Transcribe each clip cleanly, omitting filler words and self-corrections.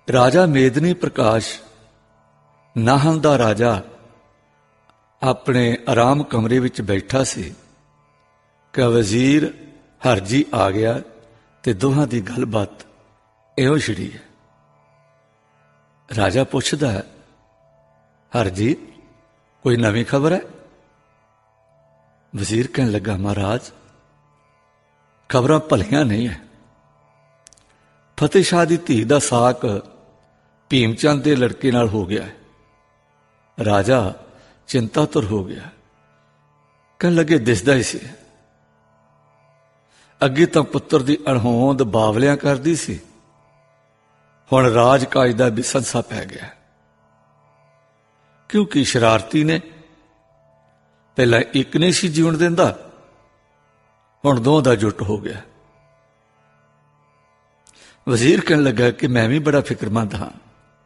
राजा मेदनी प्रकाश नाहन दा राजा अपने आराम कमरे विच बैठा सी कि वजीर हरजी आ गया ते दोहां दी गलबात इहो छिड़ी है। राजा पुछदा है, हरजी कोई नवी खबर है? वजीर कहन लगा, महाराज खबरां भलियां नहीं है। फतेह शाह दी धी दा साक भीमचंद दे लड़के नाल हो गया है। राजा चिंतातुर हो गया। कहन लगे, दिसदा ही सी, अगे तो पुत्र की अणहोंद बावलियां करदी सी, हुण राजकाज का भी संसा पै गया। क्योंकि शरारती ने पहला एक नहीं सी जीवन देंदा, हुण दो दा जुट हो गया। वजीर कहन लगा कि मैं भी बड़ा फिक्रमंद हाँ,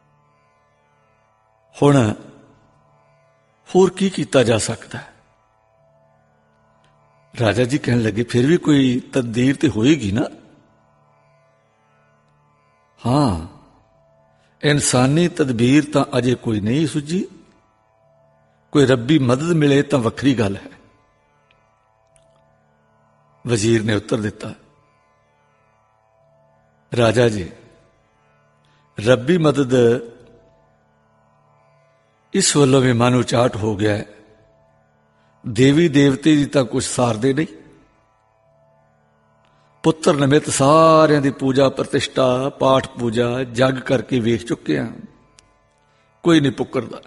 हुण होर की कीता जा सकता है? राजा जी कहन लगे, फिर भी कोई तदबीर तो होएगी ना? हाँ, इंसानी तदबीर तो अजे कोई नहीं सुझी, कोई रब्बी मदद मिले तो वखरी गल है। वजीर ने उत्तर दिता, राजा जी रब्बी मदद इस वल्लों भी मन उचाट हो गया है, देवी देवते की तो कुछ सारदे नहीं। पुत्र निमित सारियां दी पूजा प्रतिष्ठा पाठ पूजा जग करके वेख चुके हैं, कोई नहीं पुकरदा।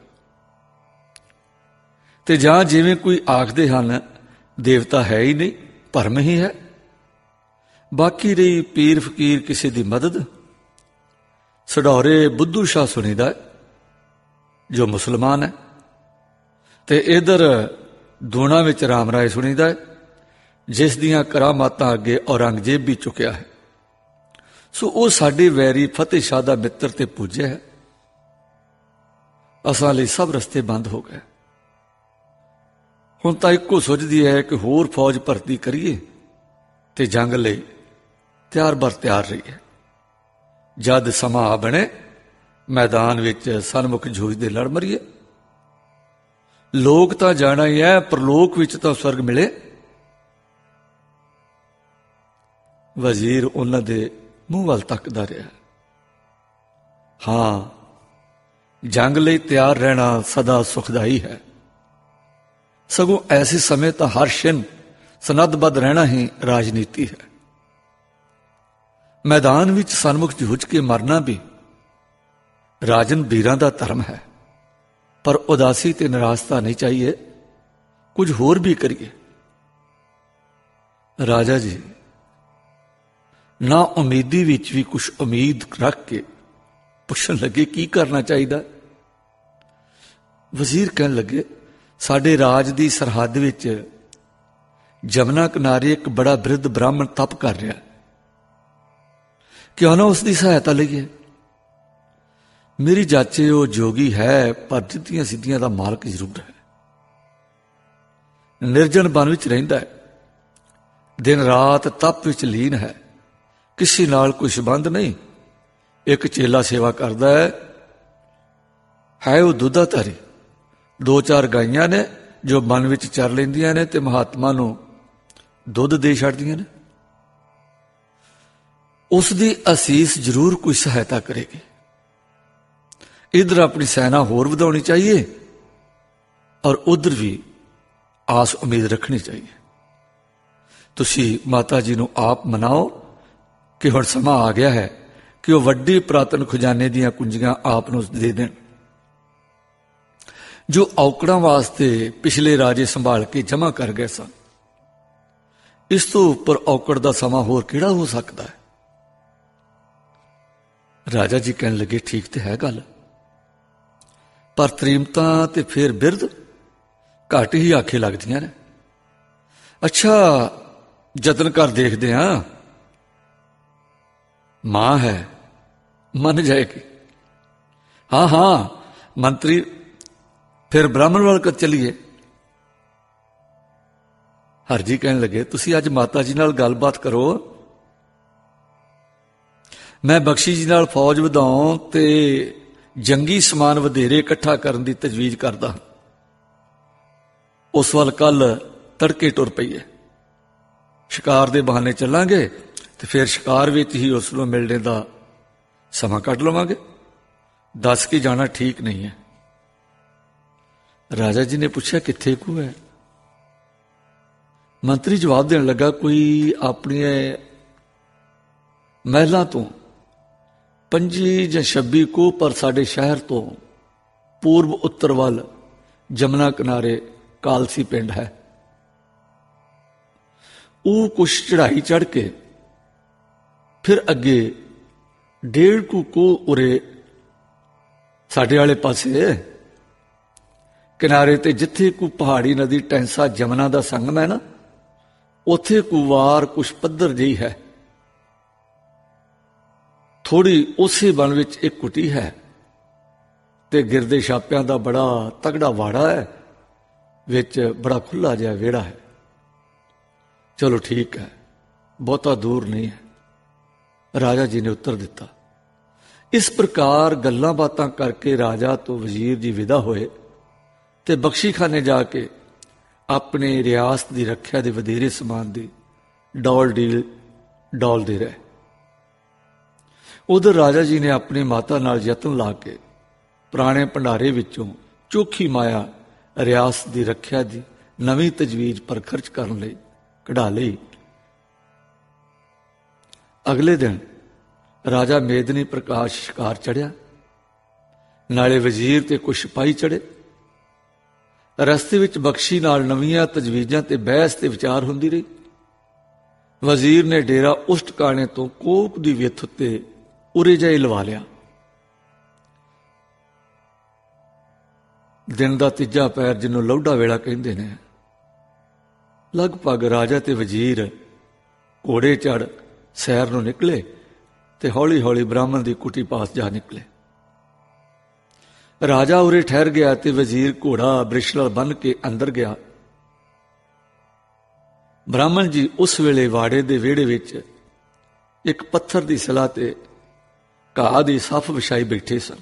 ते जां जिवें कोई आखदे हन देवता है ही नहीं, भरम ही है। बाकी रही पीर फकीर किसी की मदद, सढौरे बुद्धू शाह सुनीदा है जो मुसलमान है, ते इधर दूणा विच राम राय सुनीदा है जिस दियां करामातां अगे औरंगजेब भी चुकिया है। सो वो साडे वैरी फतेह शाह दा मित्र ते पूज्य है। असां लई सब रस्ते बंद हो गए। हुण तां इक्को सुझदी है कि होर फौज भर्ती करिए ते जंग लई त्यार बर त्यार रहिए। जद समा आ बने मैदान विच सनमुख जूझदे लड़ मरीए। लोक तां जाना ही है, परलोक विच तां स्वर्ग मिले। वजीर उन्हां दे मूंह वल तकदा रहा। हाँ, जंग लई तैयार रहना सदा सुखदाई है, सगों ऐसे समय तो हर छिन सनदबद्ध रहना ही राजनीति है। मैदान विच सन्मुख जूझ के मरना भी राजन वीरां दा धर्म है, पर उदासी ते निराशता नहीं चाहिए, कुछ होर भी करिए। राजा जी ना उम्मीदी विच भी कुछ उम्मीद रख के पुछन लगे की करना चाहिए। वजीर कहन लगे, साडे राज की सरहद विच जमुना किनारे एक बड़ा वृद्ध ब्राह्मण तप कर रहा, क्यों ना उसकी सहायता लईए। मेरी जाचे वो जोगी है, पर जिद्दियां सिद्धियां दा मालक जरूर है। निर्जन वन विच रहिंदा है, दिन रात तप विच लीन है, किसी नाल कोई संबंध नहीं। एक चेला सेवा करदा है वो दुधाधारी। दो चार गाइयां ने जो वन विच चर लैंदियां ने ते महात्मा नूं दुध दे छड्डदियां ने। उसकी असीस जरूर कोई सहायता करेगी। इधर अपनी सेना होर वधाउणी चाहिए और उधर भी आस उम्मीद रखनी चाहिए। तुसी माता जी नूं आप मनाओ कि हुण समा आ गया है कि वह वड्डे पुरातन खजाने दीयां कुंजियां आप नूं दे देण, जो औकड़ां वास्ते पिछले राजे संभाल के जमा कर गए सन। इस तो उपर औकड़ दा समा होर किहड़ा हो सकता है? राजा जी कहन लगे, ठीक तो है गल, पर तरीमतां ते फिर बिरद घट ही आखे लगदियां ने। अच्छा जतन कर देखदे हां, मां है मन जाएगी। हाँ हाँ मंत्री, फिर ब्राह्मण वाल कर चलीए। हरजी कहन लगे, तुसी अज माता जी नाल गलबात करो। ਮੈਂ ਬਖਸ਼ੀ ਜੀ ਨਾਲ ਫੌਜ ਵਧਾਉਣ ਤੇ ਜੰਗੀ ਸਮਾਨ ਵਧੇਰੇ ਇਕੱਠਾ ਕਰਨ ਦੀ ਤਜਵੀਜ਼ ਕਰਦਾ। ਉਸ ਵੱਲ ਕੱਲ ਤੜਕੇ ਟੁਰ ਪਈਏ। ਸ਼ਿਕਾਰ ਦੇ ਬਹਾਨੇ ਚੱਲਾਂਗੇ ਤੇ ਫਿਰ ਸ਼ਿਕਾਰ ਵਿੱਚ ਹੀ ਉਸ ਨੂੰ ਮਿਲਣੇ ਦਾ ਸਮਾਂ ਕੱਢ ਲਵਾਂਗੇ। ਦੱਸ ਕੇ ਜਾਣਾ ਠੀਕ ਨਹੀਂ ਹੈ। ਰਾਜਾ ਜੀ ਨੇ ਪੁੱਛਿਆ, ਕਿੱਥੇ ਕੁ ਹੈ? ਮੰਤਰੀ ਜਵਾਬ ਦੇਣ ਲੱਗਾ, ਕੋਈ ਆਪਣੀਆਂ ਮਹਿਲਾਂ ਤੋਂ 25 ਜਾਂ 26 ਕੋਹ ਪਰ ਸਾਡੇ ਸ਼ਹਿਰ ਤੋਂ ਪੂਰਬ ਉੱਤਰ ਵੱਲ ਜਮਨਾ ਕਿਨਾਰੇ ਕਾਲਸੀ ਪਿੰਡ ਹੈ। ਉਹ ਕੁਛ ਚੜ੍ਹਾਈ ਚੜ੍ਹ ਕੇ ਫਿਰ ਅੱਗੇ 1.5 ਕੋਹ ਉਰੇ ਸਾਡੇ ਵਾਲੇ ਪਾਸੇ ਕਿਨਾਰੇ ਤੇ ਜਿੱਥੇ ਕੋਈ ਪਹਾੜੀ ਨਦੀ ਟੈਂਸਾ ਜਮਨਾ ਦਾ ਸੰਗਮ ਹੈ ਨਾ, ਉੱਥੇ ਕੋਈ ਵਾਰ ਕੁਛ ਪੱਧਰ ਜਿਹੀ ਹੈ। ਥੋੜੀ ਉਸੇ ਬਣ ਵਿੱਚ ਇੱਕ ਕੁਟੀ ਹੈ ਤੇ ਗਿਰਦੇ ਛਾਪਿਆਂ ਦਾ ਬੜਾ ਤਗੜਾ ਵਾੜਾ ਹੈ, ਵਿੱਚ ਬੜਾ ਖੁੱਲਾ ਜਿਹਾ ਵਿਹੜਾ ਹੈ। ਚਲੋ ਠੀਕ ਹੈ, ਬਹੁਤਾ ਦੂਰ ਨਹੀਂ ਹੈ। ਰਾਜਾ ਜੀ ਨੇ ਉੱਤਰ ਦਿੱਤਾ। ਇਸ ਪ੍ਰਕਾਰ ਗੱਲਾਂ ਬਾਤਾਂ ਕਰਕੇ ਰਾਜਾ ਤੋਂ ਵਜ਼ੀਰ ਜੀ ਵਿਦਾ ਹੋਏ ਤੇ ਬਖਸ਼ੀਖਾਨੇ ਜਾ ਕੇ ਆਪਣੇ ਰਿਆਸਤ ਦੀ ਰੱਖਿਆ ਦੇ ਵਧੇਰੇ ਸਮਾਨ ਦੀ ਡੋਲਦੇ ਰਹੇ। ਉਧਰ ਰਾਜਾ ਜੀ ਨੇ ਆਪਣੀ ਮਾਤਾ ਨਾਲ ਯਤਨ ਲਾ ਕੇ ਪੁਰਾਣੇ ਭੰਡਾਰੇ ਵਿੱਚੋਂ ਚੋਖੀ ਮਾਇਆ ਰਿਆਸਤ ਦੀ ਰੱਖਿਆ ਦੀ ਨਵੀਂ ਤਜਵੀਜ਼ ਪਰ ਖਰਚ ਕਰਨ ਲਈ ਕਢਾ ਲਈ। ਅਗਲੇ ਦਿਨ ਰਾਜਾ ਮੇਦਨੀ ਪ੍ਰਕਾਸ਼ ਸ਼ਿਕਾਰ ਚੜਿਆ, ਨਾਲੇ ਵਜ਼ੀਰ ਤੇ ਕੁਝ ਸਿਪਾਹੀ ਚੜੇ। ਰਸਤੇ ਵਿੱਚ ਬਖਸ਼ੀ ਨਾਲ ਨਵੀਆਂ ਤਜਵੀਜ਼ਾਂ ਤੇ ਬਹਿਸ ਤੇ ਵਿਚਾਰ ਹੁੰਦੀ ਰਹੀ। ਵਜ਼ੀਰ ਨੇ ਡੇਰਾ ਉਸ ਟਿਕਾਣੇ ਤੋਂ ਕੋਕ ਦੀ ਵਿੱਥ ਉੱਤੇ ਉਰੇ ਜਾਈ ਲਵਾ ਲਿਆ। ਦਿਨ ਦਾ ਤੀਜਾ ਪੈਰ, ਜਿਹਨੂੰ ਲੌਢਾ ਵੇਲਾ ਕਹਿੰਦੇ ਨੇ, ਲਗਭਗ ਰਾਜਾ ਤੇ ਵਜ਼ੀਰ ਘੋੜੇ ਚੜ ਸੈਰ ਨੂੰ ਨਿਕਲੇ ਤੇ ਹੌਲੀ ਹੌਲੀ ਬ੍ਰਾਹਮਣ ਦੀ ਕੁਟੀ ਪਾਸ ਜਾ ਨਿਕਲੇ। ਰਾਜਾ ਉਰੇ ਠਹਿਰ ਗਿਆ ਤੇ ਵਜ਼ੀਰ ਘੋੜਾ ਬ੍ਰਿਸ਼ਲ ਬੰਨ ਕੇ ਅੰਦਰ ਗਿਆ। ਬ੍ਰਾਹਮਣ ਜੀ ਉਸ ਵੇਲੇ ਵਾੜੇ ਦੇ ਵਿਹੜੇ ਵਿੱਚ ਇੱਕ ਪੱਥਰ ਦੀ ਸਲਾਹ ਤੇ ਘਾਹ ਦੀ ਸੱਫ ਵਿਛਾਈ ਬੈਠੇ ਸਨ।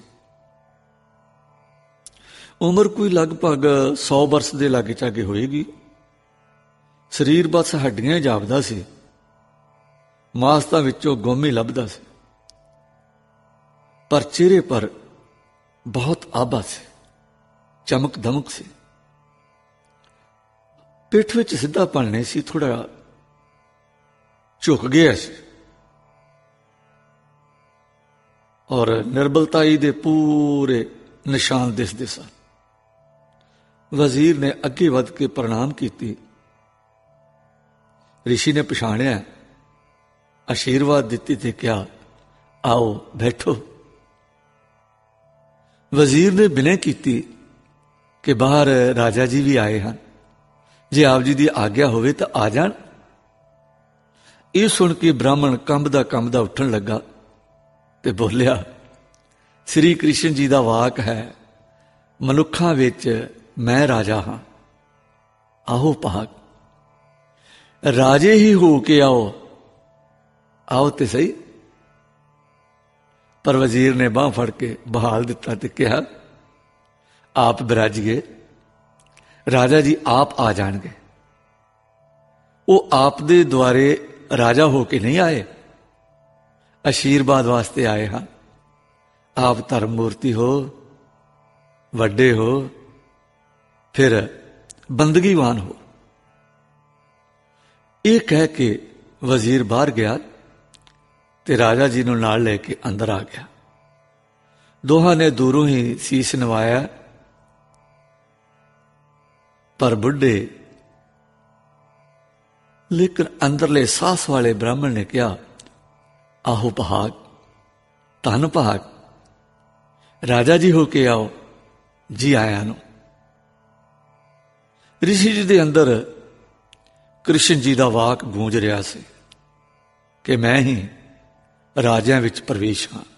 ਉਮਰ ਕੋਈ ਲਗਭਗ 100 ਬਰਸ ਦੇ ਲਾਗੇ ਚਾਗੇ ਹੋਏਗੀ। ਸਰੀਰ ਬਸ ਹੱਡੀਆਂ ਜਾਪਦਾ ਸੀ, ਮਾਸਤਾਂ ਵਿੱਚੋਂ ਗੁੰਮ ਹੀ ਲੱਭਦਾ ਸੀ, ਪਰ ਚਿਹਰੇ ਪਰ ਬਹੁਤ ਆਭਾ ਸੀ, ਚਮਕ ਦਮਕ ਸੀ। ਪਿੱਠ ਵਿੱਚ ਸਿੱਧਾਪਣ ਨਹੀਂ ਸੀ, ਥੋੜਾ ਝੁਕ ਗਿਆ ਸੀ ਔਰ ਨਿਰਬਲਤਾਈ ਦੇ ਪੂਰੇ ਨਿਸ਼ਾਨ ਦਿਸਦੇ ਸਨ। ਵਜ਼ੀਰ ਨੇ ਅੱਗੇ ਵੱਧ ਕੇ ਪ੍ਰਣਾਮ ਕੀਤੀ। ਰਿਸ਼ੀ ਨੇ ਪਛਾਣਿਆ, ਆਸ਼ੀਰਵਾਦ ਦਿੱਤੀ ਤੇ ਕਿਹਾ, ਆਓ ਬੈਠੋ। ਵਜ਼ੀਰ ਨੇ ਬਿਨੈ ਕੀਤੀ ਕਿ ਬਾਹਰ ਰਾਜਾ ਜੀ ਵੀ ਆਏ ਹਨ, ਜੇ ਆਪ ਜੀ ਦੀ ਆਗਿਆ ਹੋਵੇ ਤਾਂ ਆ ਜਾਣ। ਇਹ ਸੁਣ ਕੇ ਬ੍ਰਾਹਮਣ ਕੰਬਦਾ ਉੱਠਣ ਲੱਗਾ ਤੇ ਬੋਲਿਆ, ਸ੍ਰੀ ਕ੍ਰਿਸ਼ਨ ਜੀ ਦਾ ਵਾਕ ਹੈ, ਮਨੁੱਖਾਂ ਵਿੱਚ ਮੈਂ ਰਾਜਾ ਹਾਂ, ਆਹੋ ਭਾਗ, ਰਾਜੇ ਹੀ ਹੋ ਕੇ ਆਓ, ਆਓ ਤੇ ਸਹੀ। ਪਰ ਵਜ਼ੀਰ ਨੇ ਬਾਂਹ ਫੜ ਕੇ ਬਹਾਲ ਦਿੱਤਾ ਤੇ ਕਿਹਾ, ਆਪ ਬਿਰਾਜੀਏ, ਰਾਜਾ ਜੀ ਆਪ ਆ ਜਾਣਗੇ। ਉਹ ਆਪ ਦੇ ਦੁਆਰੇ ਰਾਜਾ ਹੋ ਕੇ ਨਹੀਂ ਆਏ, ਆਸ਼ੀਰਵਾਦ ਵਾਸਤੇ ਆਏ ਹਨ। ਆਪ ਧਰਮ ਮੂਰਤੀ ਹੋ, ਵੱਡੇ ਹੋ, ਫਿਰ ਬੰਦਗੀਵਾਨ ਹੋ। ਇਹ ਕਹਿ ਕੇ ਵਜ਼ੀਰ ਬਾਹਰ ਗਿਆ ਤੇ ਰਾਜਾ ਜੀ ਨੂੰ ਨਾਲ ਲੈ ਕੇ ਅੰਦਰ ਆ ਗਿਆ। ਦੋਹਾਂ ਨੇ ਦੂਰੋਂ ਹੀ ਸੀਸ ਨਵਾਇਆ, ਪਰ ਬੁੱਢੇ ਲੇਕਿਨ ਅੰਦਰਲੇ ਸਾਹਸ ਵਾਲੇ ਬ੍ਰਾਹਮਣ ਨੇ ਕਿਹਾ, ਆਹੋ ਭਾਗ, ਧੰਨ ਭਾਗ, ਰਾਜਾ ਜੀ ਹੋ ਕੇ ਆਓ, ਜੀ ਆਇਆਂ ਨੂੰ। ਰਿਸ਼ੀ ਜੀ ਦੇ ਅੰਦਰ ਕ੍ਰਿਸ਼ਨ ਜੀ ਦਾ ਵਾਕ ਗੂੰਜ ਰਿਹਾ ਸੀ ਕਿ ਮੈਂ ਹੀ ਰਾਜਿਆਂ ਵਿੱਚ ਪ੍ਰਵੇਸ਼ ਹਾਂ।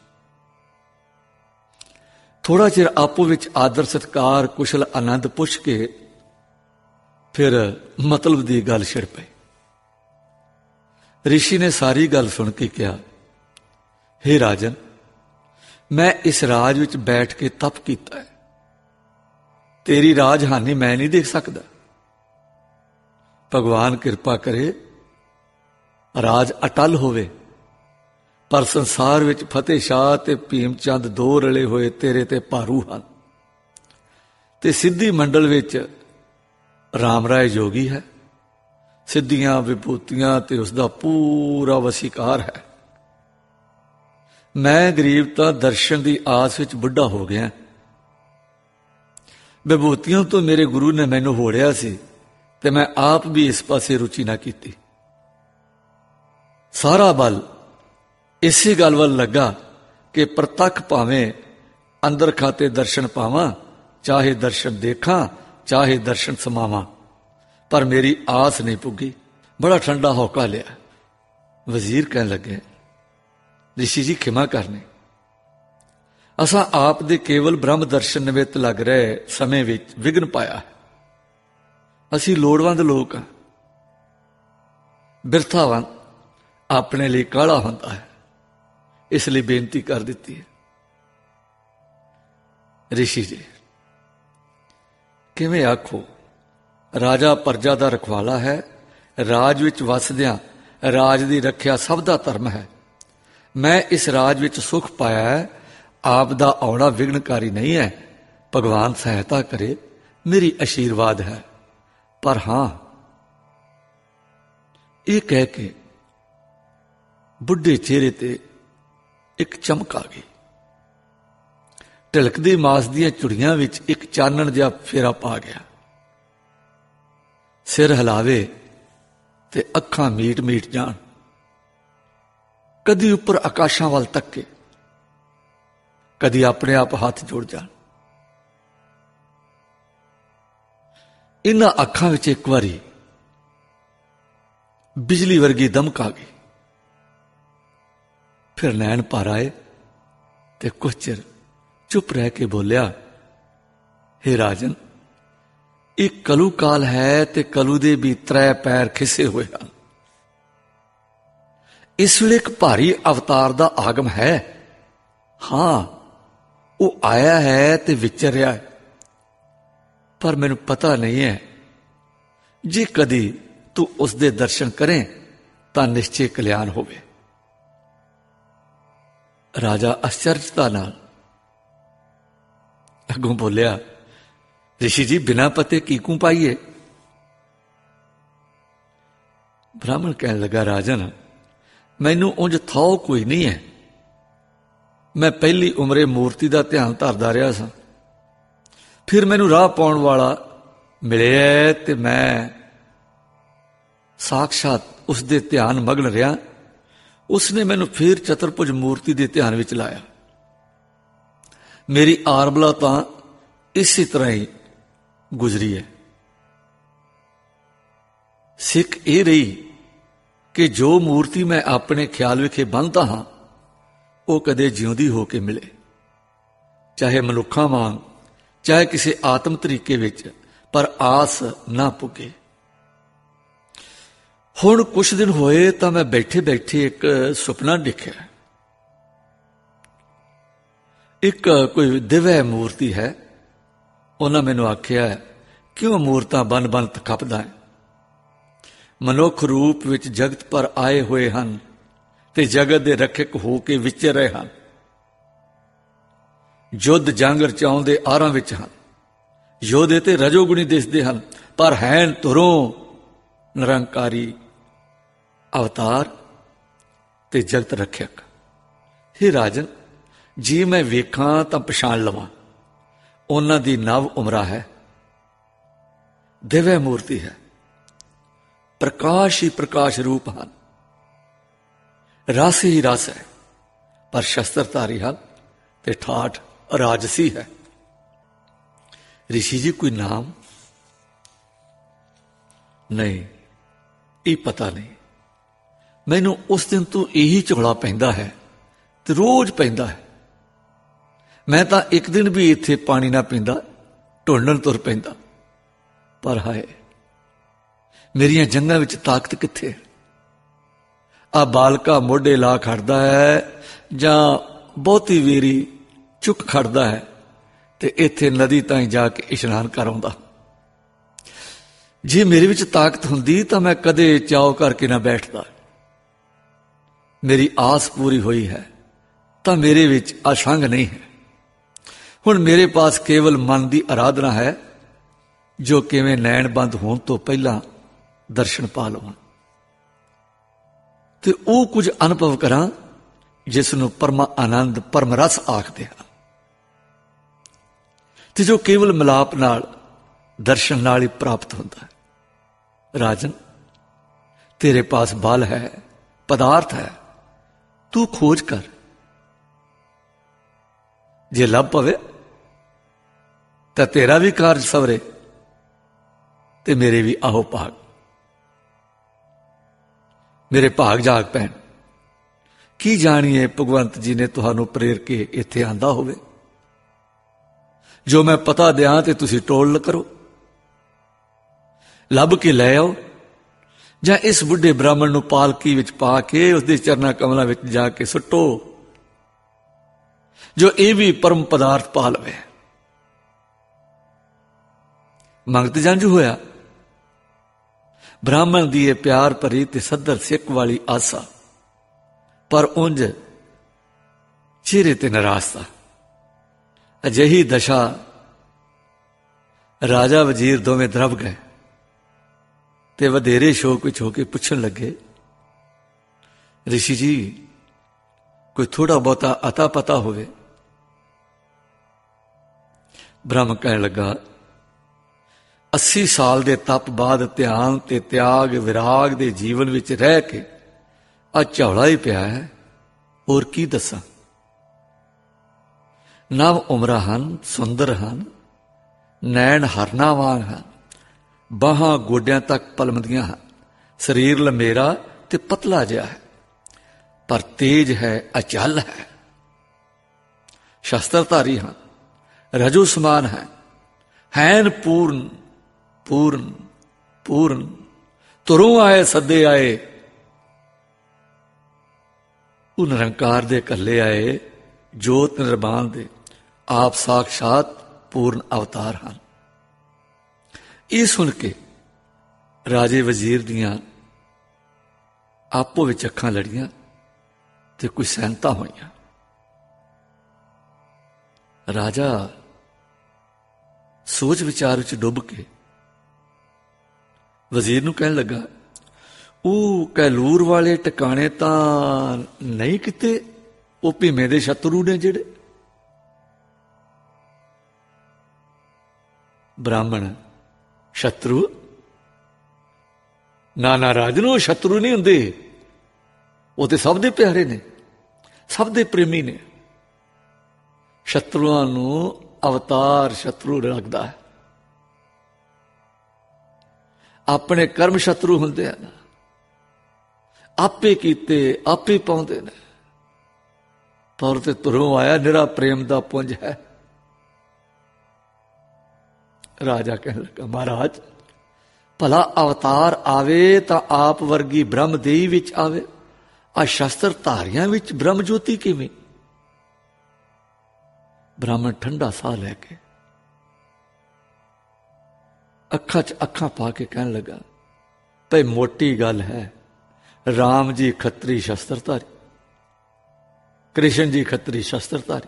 ਥੋੜਾ ਚਿਰ ਆਪੋ ਵਿੱਚ ਆਦਰ ਸਤਿਕਾਰ ਕੁਸ਼ਲ ਆਨੰਦ ਪੁੱਛ ਕੇ ਫਿਰ ਮਤਲਬ ਦੀ ਗੱਲ ਛਿੜ ਪਈ। ਰਿਸ਼ੀ ਨੇ ਸਾਰੀ ਗੱਲ ਸੁਣ ਕੇ ਕਿਹਾ, हे राजन, मैं इस राज विच बैठ के तप कीता है, तेरी राजहानी मैं नहीं देख सकता। भगवान कृपा करे राज अटल होवे, पर संसार विच फतेह शाह ते भीम चंद दो रले होए तेरे ते भारू हन, ते सिद्धि मंडल विच राम राय जोगी है, सिद्धियां विभूतियां ते उसका पूरा वसीकार है। मैं गरीब तां दर्शन की आस विच बुढ़ा हो गया। विभूतियों तो मेरे गुरु ने मैनू होड़िया सी ते मैं आप भी इस पासे रुचि ना की। सारा बल इसी गल वल लगा कि प्रतख भावें अंदर खाते दर्शन पावां, चाहे दर्शन देखा चाहे दर्शन समावां, पर मेरी आस नहीं पुगी। बड़ा ठंडा हौका लिया। वजीर कहन लगे, ऋषि जी खिमा करने, असां आप दे केवल ब्रह्म दर्शन निमित्त लग रहे समय विच विघन पाया है। असीं लोड़वंद लोक हां, बिरथावान अपने लिए काला होंदा है, इसलिए बेनती कर दी है। ऋषि जी किवें आखो, राजा प्रजा दा रखवाला है, राज विच वसदियां राज दी रखिया सब दा धर्म है। मैं इस राज विच सुख पाया है, आप दा आउणा विघ्नकारी नहीं है। भगवान सहायता करे, मेरी आशीर्वाद है। पर हां, ये कह के बुढ़े चेहरे ते एक चमक आ गई। ढिलकदी मास दियां चुड़ियां विच एक चानण जिहा फेरा पा गया। सिर हिलावे ते अखां मीट मीट जान, कदी उपर आकाशां वल तके, कदी अपने आप हाथ जोड़ जान। इन्हां अखां विच एक बारी बिजली वर्गी दमक आ गई। फिर नैन भर आए ते कुछ चिर चुप रह के बोलिया, हे राजन, एक कलू काल है ते कलू दे भी त्रै पैर खिसे हुए हैं। इस वेले एक भारी अवतार दा आगम है। हां, वो आया है ते विचर रहा है, पर मैनू पता नहीं है, जे कदी तू उसदे दर्शन करें तां निश्चय कल्याण होवे। राजा आश्चर्यता नाल अगों बोलिया, ऋषि जी बिना पते कीकू पाइए। ब्राह्मण कहने लगा, राजन, मैनू उंज थौ कोई नहीं है। मैं पहली उमरे मूर्ति का ध्यान धरदा रहा सा, फिर मैनू राह पाउण वाला मिले ते मैं साक्षात उसदे ध्यान मगन रहा। उसने मैनू फिर चतुर्भुज मूर्ति के ध्यान विच लाया। मेरी आरबला तां इसी तरह ही गुजरी है। सिख ये रही कि जो मूर्ति मैं अपने ख्याल विखे बन्नदा हां, वो कदे जिउंदी होके मिले, चाहे मनुखा वांग, चाहे किसी आत्म तरीके विच, पर आस ना पुगे। हुण कुछ दिन होए तां मैं बैठे बैठे एक सुपना देखिया। एक कोई दिव्य मूर्ति है, उन्हें मैनू आख्या, क्यों मूर्तां बन बन खपदा है? मनुख रूप विच जगत पर आए हुए हन ते जगत दे रखक हो के विचर रहे हन। युद्ध जंग रचाउंदे आरां विच हन। योधे ते रजोगुणी दिसदे हन, पर हैन तुरों निरंकारी अवतार ते जगत रखक। हे राजन, जी मैं वेखां तां पछाण लवां, उन्हां दी नव उमरा है, दिव्य मूर्ति है, प्रकाश ही प्रकाश रूप हन, रस ही रस है, पर शस्त्रधारी हन ते ठाठ राजसी है। ऋषि जी कोई नाम नहीं, ये पता नहीं। मैनू उस दिन तो यही झोला पैंदा है ते रोज पैंदा है। मैं तां एक दिन भी इत्थे पानी ना पींदा, ढूंढण तुर पैंदा, पर हाय मेरियां जंगां विच ताकत कित्थे? ਆ ਬਾਲਕਾ ਮੋਢੇ ਲਾ ਖੜਦਾ ਹੈ ਜਾਂ ਬਹੁਤੀ ਵੇਰੀ ਚੁੱਕ ਖੜਦਾ ਹੈ ਤੇ ਇੱਥੇ ਨਦੀ ਤਾਈਂ ਜਾ ਕੇ ਇਸ਼ਨਾਨ ਕਰ ਆਉਂਦਾ। ਜੇ ਮੇਰੇ ਵਿੱਚ ਤਾਕਤ ਹੁੰਦੀ ਤਾਂ ਮੈਂ ਕਦੇ ਚਾਉ ਕਰਕੇ ਨਾ ਬੈਠਦਾ। ਮੇਰੀ ਆਸ ਪੂਰੀ ਹੋਈ ਹੈ ਤਾਂ ਮੇਰੇ ਵਿੱਚ ਅਸੰਗ ਨਹੀਂ ਹੈ। ਹੁਣ ਮੇਰੇ ਪਾਸ ਕੇਵਲ ਮਨ ਦੀ ਆਰਾਧਨਾ ਹੈ ਜੋ ਕਿਵੇਂ ਨੈਣ ਬੰਦ ਹੋਣ ਤੋਂ ਪਹਿਲਾਂ ਦਰਸ਼ਨ ਪਾ ਲਵਾਂ ਤੇ ਉਹ ਕੁਝ ਅਨੁਭਵ ਕਰਾਂ ਜਿਸ ਨੂੰ ਪਰਮ ਆਨੰਦ ਪਰਮ ਰਸ ਆਖਦੇ ਹਨ ਤੇ ਜੋ ਕੇਵਲ ਮਿਲਾਪ ਨਾਲ ਦਰਸ਼ਨ ਨਾਲ ਹੀ ਪ੍ਰਾਪਤ ਹੁੰਦਾ ਹੈ। ਰਾਜਨ, ਤੇਰੇ ਪਾਸ ਬਲ ਹੈ, ਪਦਾਰਥ ਹੈ, ਤੂੰ ਖੋਜ ਕਰ। ਜੇ ਲੱਭ ਪਵੇ ਤਾਂ ਤੇਰਾ ਵੀ ਕਾਰਜ ਸਵਰੇ ਤੇ ਮੇਰੇ ਵੀ ਆਹੋ ਭਾਗ। ਮੇਰੇ ਭਾਗ ਜਾਗ ਪੈਣ। ਕੀ ਜਾਣੀਏ ਭਗਵੰਤ ਜੀ ਨੇ ਤੁਹਾਨੂੰ ਪ੍ਰੇਰ ਕੇ ਇੱਥੇ ਆਂਦਾ ਹੋਵੇ। ਜੋ ਮੈਂ ਪਤਾ ਦਿਆਂ ਤੇ ਤੁਸੀਂ ਟੋਲ ਕਰੋ, ਲੱਭ ਕੇ ਲੈ ਆਓ, ਜਾਂ ਇਸ ਬੁੱਢੇ ਬ੍ਰਾਹਮਣ ਨੂੰ ਪਾਲਕੀ ਵਿੱਚ ਪਾ ਕੇ ਉਸਦੇ ਚਰਨਾਂ ਕਮਲਾਂ ਵਿੱਚ ਜਾ ਕੇ ਸੁੱਟੋ ਜੋ ਇਹ ਵੀ ਪਰਮ ਪਦਾਰਥ ਪਾ ਲਵੇ। ਮੰਗਤ ਜੰਝ ਹੋਇਆ। ਬ੍ਰਾਹਮਣ ਦੀ ਇਹ ਪਿਆਰ ਭਰੀ ਤੇ ਸੱਧਰ ਸਿੱਕ ਵਾਲੀ ਆਸਾ, ਪਰ ਉਂਝ ਚਿਹਰੇ ਤੇ ਨਿਰਾਸ਼ਤਾ। ਅਜਿਹੀ ਦਸ਼ਾ ਰਾਜਾ ਵਜ਼ੀਰ ਦੋਵੇਂ ਦਰਬ ਗਏ ਤੇ ਵਧੇਰੇ ਸ਼ੋਕ ਵਿੱਚ ਹੋ ਕੇ ਪੁੱਛਣ ਲੱਗੇ, ਰਿਸ਼ੀ ਜੀ, ਕੋਈ ਥੋੜਾ ਬਹੁਤਾ ਅਤਾ ਪਤਾ ਹੋਵੇ। ਬ੍ਰਹਮ ਕਹਿਣ ਲੱਗਾ, 80 ਸਾਲ ਦੇ ਤਪ ਬਾਅਦ ਧਿਆਨ ਤੇ ਤਿਆਗ ਵਿਰਾਗ ਦੇ ਜੀਵਨ ਵਿੱਚ ਰਹਿ ਕੇ ਆ ਝੌਲਾ ਹੀ ਪਿਆ ਹੈ, ਹੋਰ ਕੀ ਦੱਸਾਂ। ਨਵ ਉਮਰਾਂ ਹਨ, ਸੁੰਦਰ ਹਨ, ਨੈਣ ਹਰਨਾ ਵਾਂਗ ਹਨ, ਬਾਹਾਂ ਗੋਡਿਆਂ ਤੱਕ ਪਲਮਦੀਆਂ ਹਨ, ਸਰੀਰ ਲੰਮੇਰਾ ਤੇ ਪਤਲਾ ਜਿਹਾ ਹੈ, ਪਰ ਤੇਜ ਹੈ, ਅਚਲ ਹੈ। ਸ਼ਸਤਰਧਾਰੀ ਹਨ, ਰਜੋ ਸਮਾਨ ਹੈ, ਹੈਨ ਪੂਰਨ ਪੂਰਨ ਪੂਰਨ, ਤੁਰੋਂ ਆਏ ਸੱਦੇ ਆਏ, ਉਹ ਨਿਰੰਕਾਰ ਦੇ ਇਕੱਲੇ ਆਏ, ਜੋਤ ਨਿਰਵਾਣ ਦੇ ਆਪ ਸਾਖਸ਼ਾਤ ਪੂਰਨ ਅਵਤਾਰ ਹਨ। ਇਹ ਸੁਣ ਕੇ ਰਾਜੇ ਵਜ਼ੀਰ ਦੀਆਂ ਆਪੋ ਵਿੱਚ ਅੱਖਾਂ ਲੜੀਆਂ ਤੇ ਕੁਝ ਸਹਿਮਤਾ ਹੋਈਆਂ। ਰਾਜਾ ਸੋਚ ਵਿਚਾਰ ਵਿੱਚ ਡੁੱਬ ਕੇ ਵਜ਼ੀਰ ਨੂੰ ਕਹਿਣ ਲੱਗਾ, ਉਹ ਕੈਲੂਰ ਵਾਲੇ ਟਿਕਾਣੇ ਤਾਂ ਨਹੀਂ ਕਿਤੇ ਉਹ ਭੀਮੇ ਦੇ ਸ਼ਤਰੂ ਨੇ ਜਿਹੜੇ। ਬ੍ਰਾਹਮਣ, ਸ਼ਤਰੂ? ਨਾ ਰਾਜਨ, ਉਹ ਸ਼ਤਰੂ ਨਹੀਂ ਹੁੰਦੇ, ਉਹ ਤੇ ਸਭ ਦੇ ਪਿਆਰੇ ਨੇ, ਸਭ ਦੇ ਪ੍ਰੇਮੀ ਨੇ। ਸ਼ਤਰੂਆਂ ਨੂੰ ਅਵਤਾਰ ਸ਼ਤਰੂ ਰੱਖਦਾ ਹੈ। ਆਪਣੇ ਕਰਮ ਸ਼ਤਰੂ ਹੁੰਦੇ ਹਨ, ਆਪੇ ਕੀਤੇ ਆਪੇ ਪਾਉਂਦੇ ਨੇ, ਪਰ ਤੇ ਤੁਰੋਂ ਆਇਆ ਨਿਰਾ ਪ੍ਰੇਮ ਦਾ ਪੁੰਜ ਹੈ। ਰਾਜਾ ਕਹਿਣ ਲੱਗਾ, ਮਹਾਰਾਜ, ਭਲਾ ਅਵਤਾਰ ਆਵੇ ਤਾਂ ਆਪ ਵਰਗੀ ਬ੍ਰਹਮ ਦੇਹੀ ਵਿੱਚ ਆਵੇ, ਆ ਸ਼ਸਤਰ ਧਾਰੀਆਂ ਵਿੱਚ ਬ੍ਰਹਮ ਜੋਤੀ ਕਿਵੇਂ? ਬ੍ਰਾਹਮਣ ਠੰਡਾ ਸਾਹ ਲੈ ਕੇ ਅੱਖਾਂ 'ਚ ਅੱਖਾਂ ਪਾ ਕੇ ਕਹਿਣ ਲੱਗਾ, ਭਈ ਮੋਟੀ ਗੱਲ ਹੈ, ਰਾਮ ਜੀ ਖੱਤਰੀ ਸ਼ਸਤਰਧਾਰੀ, ਕ੍ਰਿਸ਼ਨ ਜੀ ਖੱਤਰੀ ਸ਼ਸਤਰਧਾਰੀ,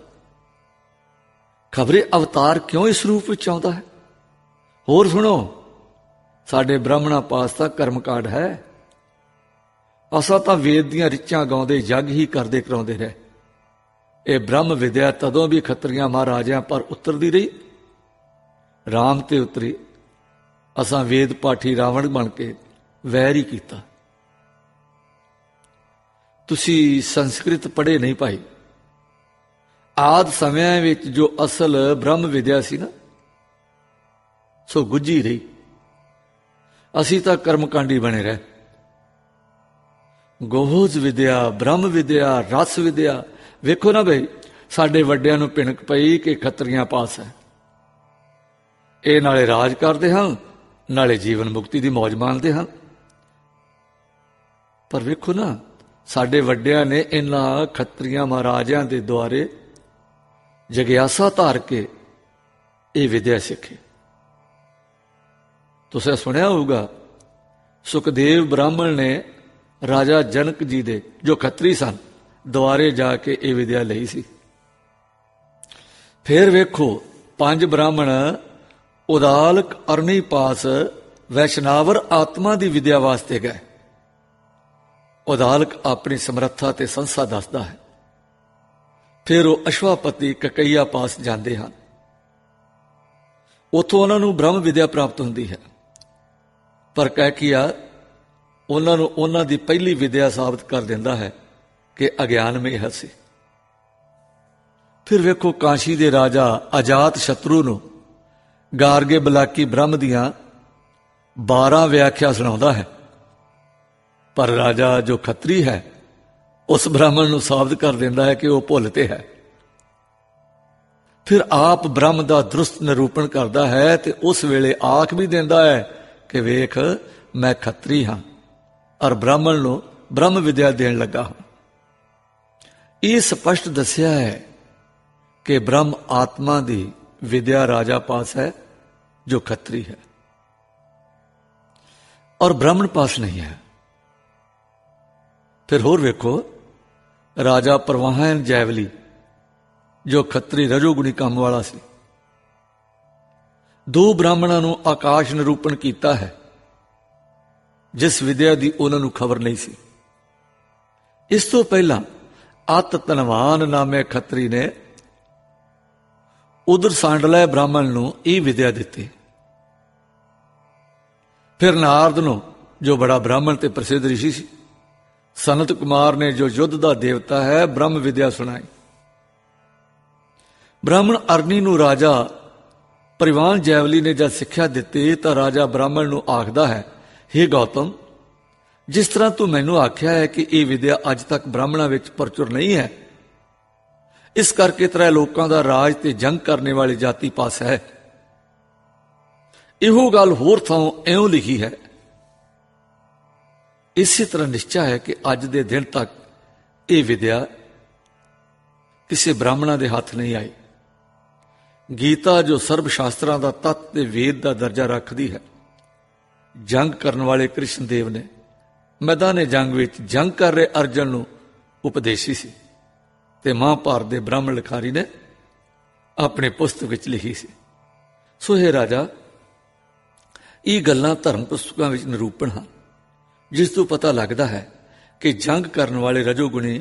ਖਬਰੇ ਅਵਤਾਰ ਕਿਉਂ ਇਸ ਰੂਪ ਵਿੱਚ ਆਉਂਦਾ ਹੈ? ਹੋਰ ਸੁਣੋ, ਸਾਡੇ ਬ੍ਰਾਹਮਣਾਂ ਪਾਸ ਤਾਂ ਕਰਮ ਕਾਂਡ ਹੈ। ਅਸਾਂ ਤਾਂ ਵੇਦ ਦੀਆਂ ਰਿਚਾਂ ਗਾਉਂਦੇ ਜਗ ਹੀ ਕਰਦੇ ਕਰਾਉਂਦੇ ਰਹੇ। ਇਹ ਬ੍ਰਹਮ ਵਿਦਿਆ ਤਦੋਂ ਵੀ ਖੱਤਰੀਆਂ ਮਹਾਰਾਜਿਆਂ ਪਰ ਉਤਰਦੀ ਰਹੀ, ਰਾਮ ਤੇ ਉਤਰੀ। ਅਸਾਂ ਵੇਦ ਪਾਠੀ ਰਾਵਣ ਬਣ ਕੇ ਵੈਰ ਹੀ ਕੀਤਾ। ਤੁਸੀਂ ਸੰਸਕ੍ਰਿਤ ਪੜ੍ਹੇ ਨਹੀਂ ਭਾਈ। ਆਦ ਸਮਿਆਂ ਵਿੱਚ ਜੋ ਅਸਲ ਬ੍ਰਹਮ ਵਿਦਿਆ ਸੀ ਨਾ, ਸੋ ਗੁੱਝੀ ਰਹੀ। ਅਸੀਂ ਤਾਂ ਕਰਮਕਾਂਡੀ ਬਣੇ ਰਹੇ। ਗੋਹਜ ਵਿਦਿਆ, ਬ੍ਰਹਮ ਵਿਦਿਆ, ਰਸ ਵਿਦਿਆ, ਵੇਖੋ ਨਾ ਬਈ, ਸਾਡੇ ਵੱਡਿਆਂ ਨੂੰ ਭਿਣਕ ਪਈ ਕਿ ਖੱਤਰੀਆਂ ਪਾਸ ਹੈ। ਇਹ ਨਾਲੇ ਰਾਜ ਕਰਦੇ ਹਨ, ਨਾਲੇ ਜੀਵਨ ਮੁਕਤੀ ਦੀ ਮੌਜ ਮਾਣਦੇ ਹਨ। ਪਰ ਵੇਖੋ ਨਾ, ਸਾਡੇ ਵੱਡਿਆਂ ਨੇ ਇਹਨਾਂ ਖੱਤਰੀਆਂ ਮਹਾਰਾਜਿਆਂ ਦੇ ਦੁਆਰੇ ਜਗਿਆਸਾ ਧਾਰ ਕੇ ਇਹ ਵਿਦਿਆ ਸਿੱਖੀ। ਤੁਸੀਂ ਸੁਣਿਆ ਹੋਊਗਾ, ਸੁਖਦੇਵ ਬ੍ਰਾਹਮਣ ਨੇ ਰਾਜਾ ਜਨਕ ਜੀ ਦੇ ਜੋ ਖੱਤਰੀ ਸਨ ਦੁਆਰੇ ਜਾ ਕੇ ਇਹ ਵਿਦਿਆ ਲਈ ਸੀ। ਫਿਰ ਵੇਖੋ 5 ਬ੍ਰਾਹਮਣ ਉਦਾਲਕ ਅਰਣੀ ਪਾਸ ਵੈਸ਼ਨਾਵਰ ਆਤਮਾ ਦੀ ਵਿਦਿਆ ਵਾਸਤੇ ਗਏ। ਉਦਾਲਕ ਆਪਣੀ ਸਮਰੱਥਾ ਤੇ ਸੰਸਾ ਦੱਸਦਾ ਹੈ। ਫਿਰ ਉਹ ਅਸ਼ਵਾਪਤੀ ਕਕਈਆ ਪਾਸ ਜਾਂਦੇ ਹਨ। ਉੱਥੋਂ ਉਹਨਾਂ ਨੂੰ ਬ੍ਰਹਮ ਵਿਦਿਆ ਪ੍ਰਾਪਤ ਹੁੰਦੀ ਹੈ, ਪਰ ਕੈਕੀਆ ਉਹਨਾਂ ਨੂੰ ਉਹਨਾਂ ਦੀ ਪਹਿਲੀ ਵਿਦਿਆ ਸਾਬਤ ਕਰ ਦਿੰਦਾ ਹੈ ਕਿ ਅਗਿਆਨਮਈ ਸੀ। ਫਿਰ ਵੇਖੋ ਕਾਸ਼ੀ ਦੇ ਰਾਜਾ ਅਜਾਤ ਸ਼ਤਰੂ ਨੂੰ ਗਾਰਗੇ ਬਲਾਕੀ ਬ੍ਰਹਮ ਦੀਆਂ 12 ਵਿਆਖਿਆ ਸੁਣਾਉਂਦਾ ਹੈ, ਪਰ ਰਾਜਾ ਜੋ ਖੱਤਰੀ ਹੈ ਉਸ ਬ੍ਰਾਹਮਣ ਨੂੰ ਸਾਬਤ ਕਰ ਦਿੰਦਾ ਹੈ ਕਿ ਉਹ ਭੁੱਲ ਤੇ ਹੈ। ਫਿਰ ਆਪ ਬ੍ਰਹਮ ਦਾ ਦਰੁਸਤ ਨਿਰੂਪਣ ਕਰਦਾ ਹੈ ਤੇ ਉਸ ਵੇਲੇ ਆਖ ਵੀ ਦਿੰਦਾ ਹੈ ਕਿ ਵੇਖ ਮੈਂ ਖੱਤਰੀ ਹਾਂ ਔਰ ਬ੍ਰਾਹਮਣ ਨੂੰ ਬ੍ਰਹਮ ਵਿਦਿਆ ਦੇਣ ਲੱਗਾ ਹਾਂ। ਇਹ ਸਪਸ਼ਟ ਦੱਸਿਆ ਹੈ ਕਿ ਬ੍ਰਹਮ ਆਤਮਾ ਦੀ ਵਿਦਿਆ ਰਾਜਾ ਪਾਸ ਹੈ ਜੋ ਖੱਤਰੀ ਹੈ, ਔਰ ਬ੍ਰਾਹਮਣ ਪਾਸ ਨਹੀਂ ਹੈ। ਫਿਰ ਹੋਰ ਵੇਖੋ ਰਾਜਾ ਪ੍ਰਵਾਹਨ ਜੈਵਲੀ ਜੋ ਖੱਤਰੀ ਰਜੋਗੁਣੀ ਕੰਮ ਵਾਲਾ ਸੀ, 2 ਬ੍ਰਾਹਮਣਾਂ ਨੂੰ ਆਕਾਸ਼ ਨਿਰੂਪਣ ਕੀਤਾ ਹੈ ਜਿਸ ਵਿਦਿਆ ਦੀ ਉਹਨਾਂ ਨੂੰ ਖਬਰ ਨਹੀਂ ਸੀ। ਇਸ ਤੋਂ ਪਹਿਲਾਂ ਅਤ ਧਨਵਾਨ ਨਾਮੇ ਖੱਤਰੀ ਨੇ ਉਦਰ ਸਾਂਡਲੇ ਬ੍ਰਾਹਮਣ ਨੂੰ ਇਹ ਵਿਦਿਆ ਦਿੱਤੀ। ਫਿਰ ਨਾਰਦ ਨੂੰ ਜੋ ਬੜਾ ਬ੍ਰਾਹਮਣ ਤੇ ਪ੍ਰਸਿੱਧ ਰਿਸ਼ੀ ਸੀ, ਸਨਤ ਕੁਮਾਰ ਨੇ ਜੋ ਯੁੱਧ ਦਾ ਦੇਵਤਾ ਹੈ ਬ੍ਰਹਮ ਵਿਦਿਆ ਸੁਣਾਈ। ਬ੍ਰਾਹਮਣ ਅਰਨੀ ਨੂੰ ਰਾਜਾ ਪਰਿਵਾਨ ਜੈਵਲੀ ਨੇ ਜਦ ਸਿੱਖਿਆ ਦਿੱਤੀ ਤਾਂ ਰਾਜਾ ਬ੍ਰਾਹਮਣ ਨੂੰ ਆਖਦਾ ਹੈ, ਹੇ ਗੌਤਮ, ਜਿਸ ਤਰ੍ਹਾਂ ਤੂੰ ਮੈਨੂੰ ਆਖਿਆ ਹੈ ਕਿ ਇਹ ਵਿਦਿਆ ਅੱਜ ਤੱਕ ਬ੍ਰਾਹਮਣਾਂ ਵਿੱਚ ਪ੍ਰਚੁਰ ਨਹੀਂ ਹੈ, ਇਸ ਕਰਕੇ ਤੇਰੇ ਲੋਕਾਂ ਦਾ ਰਾਜ ਤੇ ਜੰਗ ਕਰਨੇ ਵਾਲੀ ਜਾਤੀ ਪਾਸ ਹੈ। ਇਹੋ ਗੱਲ ਹੋਰ ਥਾਂ ਇਉਂ ਲਿਖੀ ਹੈ। ਇਸੇ ਤਰ੍ਹਾਂ ਨਿਸ਼ਚਾ ਹੈ ਕਿ ਅੱਜ ਦੇ ਦਿਨ ਤੱਕ ਇਹ ਵਿਦਿਆ ਕਿਸੇ ਬ੍ਰਾਹਮਣਾਂ ਦੇ ਹੱਥ ਨਹੀਂ ਆਈ। ਗੀਤਾ ਜੋ ਸਰਬ ਸ਼ਾਸਤਰਾਂ ਦਾ ਤੱਤ ਤੇ ਵੇਦ ਦਾ ਦਰਜਾ ਰੱਖਦੀ ਹੈ, ਜੰਗ ਕਰਨ ਵਾਲੇ ਕ੍ਰਿਸ਼ਨ ਦੇਵ ਨੇ ਮੈਦਾਨੇ ਜੰਗ ਵਿੱਚ ਜੰਗ ਕਰ ਰਹੇ ਅਰਜਨ ਨੂੰ ਉਪਦੇਸ਼ੀ ਸੀ ਤੇ ਮਹਾਂਭਾਰਤ ਦੇ ਬ੍ਰਾਹਮਣ ਲਿਖਾਰੀ ਨੇ ਆਪਣੇ ਪੁਸਤਕ ਵਿੱਚ ਲਿਖੀ ਸੀ। ਸੋ ਇਹ ਰਾਜਾ, ਇਹ ਗੱਲਾਂ ਧਰਮ ਪੁਸਤਕਾਂ ਵਿੱਚ ਨਿਰੂਪਣ ਹਨ, ਜਿਸ ਤੋਂ ਪਤਾ ਲੱਗਦਾ ਹੈ ਕਿ ਜੰਗ ਕਰਨ ਵਾਲੇ ਰਜੋਗੁਣੀ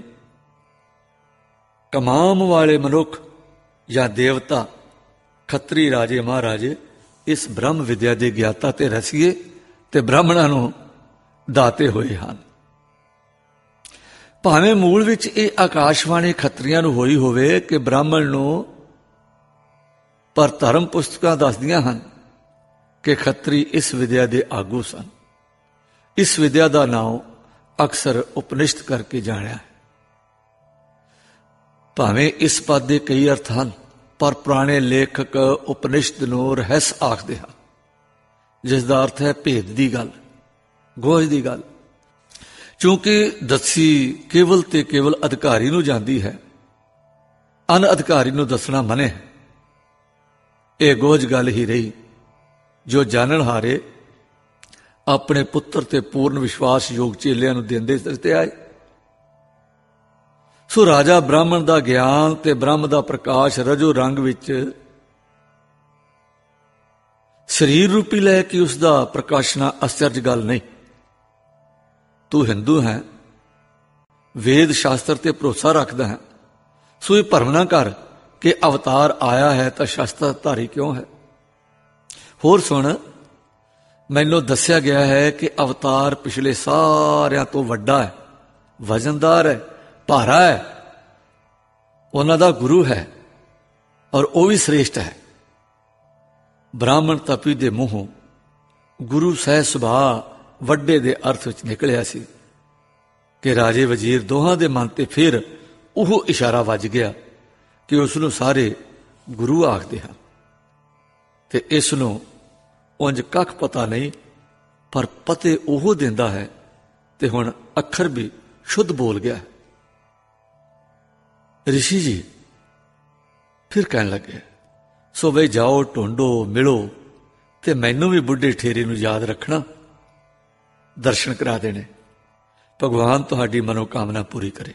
ਕਮਾਮ ਵਾਲੇ ਮਨੁੱਖ ਜਾਂ ਦੇਵਤਾ ਖੱਤਰੀ ਰਾਜੇ ਮਹਾਰਾਜੇ ਇਸ ਬ੍ਰਹਮ ਵਿਦਿਆ ਦੇ ਗਿਆਤਾ ਤੇ ਰਸੀਏ ਤੇ ਬ੍ਰਾਹਮਣਾਂ ਨੂੰ ਦਾਤੇ ਹੋਏ ਹਨ। ਭਾਵੇਂ ਮੂਲ ਵਿੱਚ ਇਹ ਆਕਾਸ਼ਵਾਣੀ ਖੱਤਰੀਆਂ ਨੂੰ ਹੋਈ ਹੋਵੇ ਕਿ ਬ੍ਰਾਹਮਣ ਨੂੰ, ਪਰ ਧਰਮ ਪੁਸਤਕਾਂ ਦੱਸਦੀਆਂ ਹਨ ਕਿ ਖੱਤਰੀ ਇਸ ਵਿਦਿਆ ਦੇ ਆਗੂ ਸਨ। ਇਸ ਵਿਦਿਆ ਦਾ ਨਾਮ ਅਕਸਰ ਉਪਨਿਸ਼ਦ ਕਰਕੇ ਜਾਣਿਆ ਹੈ। ਭਾਵੇਂ ਇਸ ਪਦ ਦੇ ਕਈ ਅਰਥ ਹਨ, ਪਰ ਪੁਰਾਣੇ ਲੇਖਕ ਉਪਨਿਸ਼ਦ ਨੂੰ ਰਹੱਸ ਆਖਦੇ ਹਨ, ਜਿਸ ਦਾ ਅਰਥ ਹੈ ਭੇਦ ਦੀ ਗੱਲ, ਗੋਜ ਦੀ ਗੱਲ। ਕਿਉਂਕਿ ਦੱਸੀ ਕੇਵਲ ਤੇ ਕੇਵਲ ਅਧਿਕਾਰੀ ਨੂੰ ਜਾਂਦੀ ਹੈ, ਅਨ ਅਧਿਕਾਰੀ ਨੂੰ ਦੱਸਣਾ ਮਨ੍ਹਾ ਹੈ। ਇਹ ਗੋਜ ਗੱਲ ਹੀ ਰਹੀ ਜੋ ਜਾਣਨ ਹਾਰੇ ਆਪਣੇ ਪੁੱਤਰ ਤੇ ਪੂਰਨ ਵਿਸ਼ਵਾਸਯੋਗ ਚੇਲਿਆਂ ਨੂੰ ਦਿੰਦੇ ਦਿੱਤੇ ਆਏ। ਸੋ ਰਾਜਾ ਬ੍ਰਾਹਮਣ ਦਾ ਗਿਆਨ ਤੇ ਬ੍ਰਹਮ ਦਾ ਪ੍ਰਕਾਸ਼ ਰਜੋ ਰੰਗ ਵਿੱਚ ਸਰੀਰ ਰੂਪੀ ਲੈ ਕੇ ਉਸ ਦਾ ਪ੍ਰਕਾਸ਼ਨਾ ਅਸਚਰਜ ਗੱਲ ਨਹੀਂ। ਤੂੰ ਹਿੰਦੂ ਹੈ, ਵੇਦ ਸ਼ਾਸਤਰ ਤੇ ਭਰੋਸਾ ਰੱਖਦਾ ਹੈ, ਸੋ ਇਹ ਭਰਮ ਨਾ ਕਰ ਕਿ ਅਵਤਾਰ ਆਇਆ ਹੈ ਤਾਂ ਸ਼ਾਸਤਰ ਧਾਰੀ ਕਿਉਂ ਹੈ। ਹੋਰ ਸੁਣ, ਮੈਨੂੰ ਦੱਸਿਆ ਗਿਆ ਹੈ ਕਿ ਅਵਤਾਰ ਪਿਛਲੇ ਸਾਰਿਆਂ ਤੋਂ ਵੱਡਾ ਹੈ, ਵਜ਼ਨਦਾਰ ਹੈ, ਭਾਰਾ ਹੈ, ਉਹਨਾਂ ਦਾ ਗੁਰੂ ਹੈ ਔਰ ਉਹ ਵੀ ਸ੍ਰੇਸ਼ਟ ਹੈ। ਬ੍ਰਾਹਮਣ ਤਪੀ ਦੇ ਮੂੰਹੋਂ ਗੁਰੂ ਸਹਿ ਸੁਭਾਅ ਵੱਡੇ ਦੇ ਅਰਥ ਵਿੱਚ ਨਿਕਲਿਆ ਸੀ ਕਿ ਰਾਜੇ ਵਜ਼ੀਰ ਦੋਹਾਂ ਦੇ ਮਨ ਤੇ ਫਿਰ ਉਹ ਇਸ਼ਾਰਾ ਵੱਜ ਗਿਆ ਕਿ ਉਸ ਨੂੰ ਸਾਰੇ ਗੁਰੂ ਆਖਦੇ ਹਨ ਤੇ ਇਸ ਨੂੰ ਉਂਝ ਕੱਖ ਪਤਾ ਨਹੀਂ, ਪਰ ਪਤੇ ਉਹ ਦਿੰਦਾ ਹੈ ਤੇ ਹੁਣ ਅੱਖਰ ਵੀ शुद्ध बोल गया। ऋषि जी फिर कहने लगे, सो बई जाओ, ढूंढो, मिलो ते मैनू भी बुढ़े ठेरे नूं याद रखना, दर्शन करा देने। भगवान तुहाडी मनोकामना पूरी करे।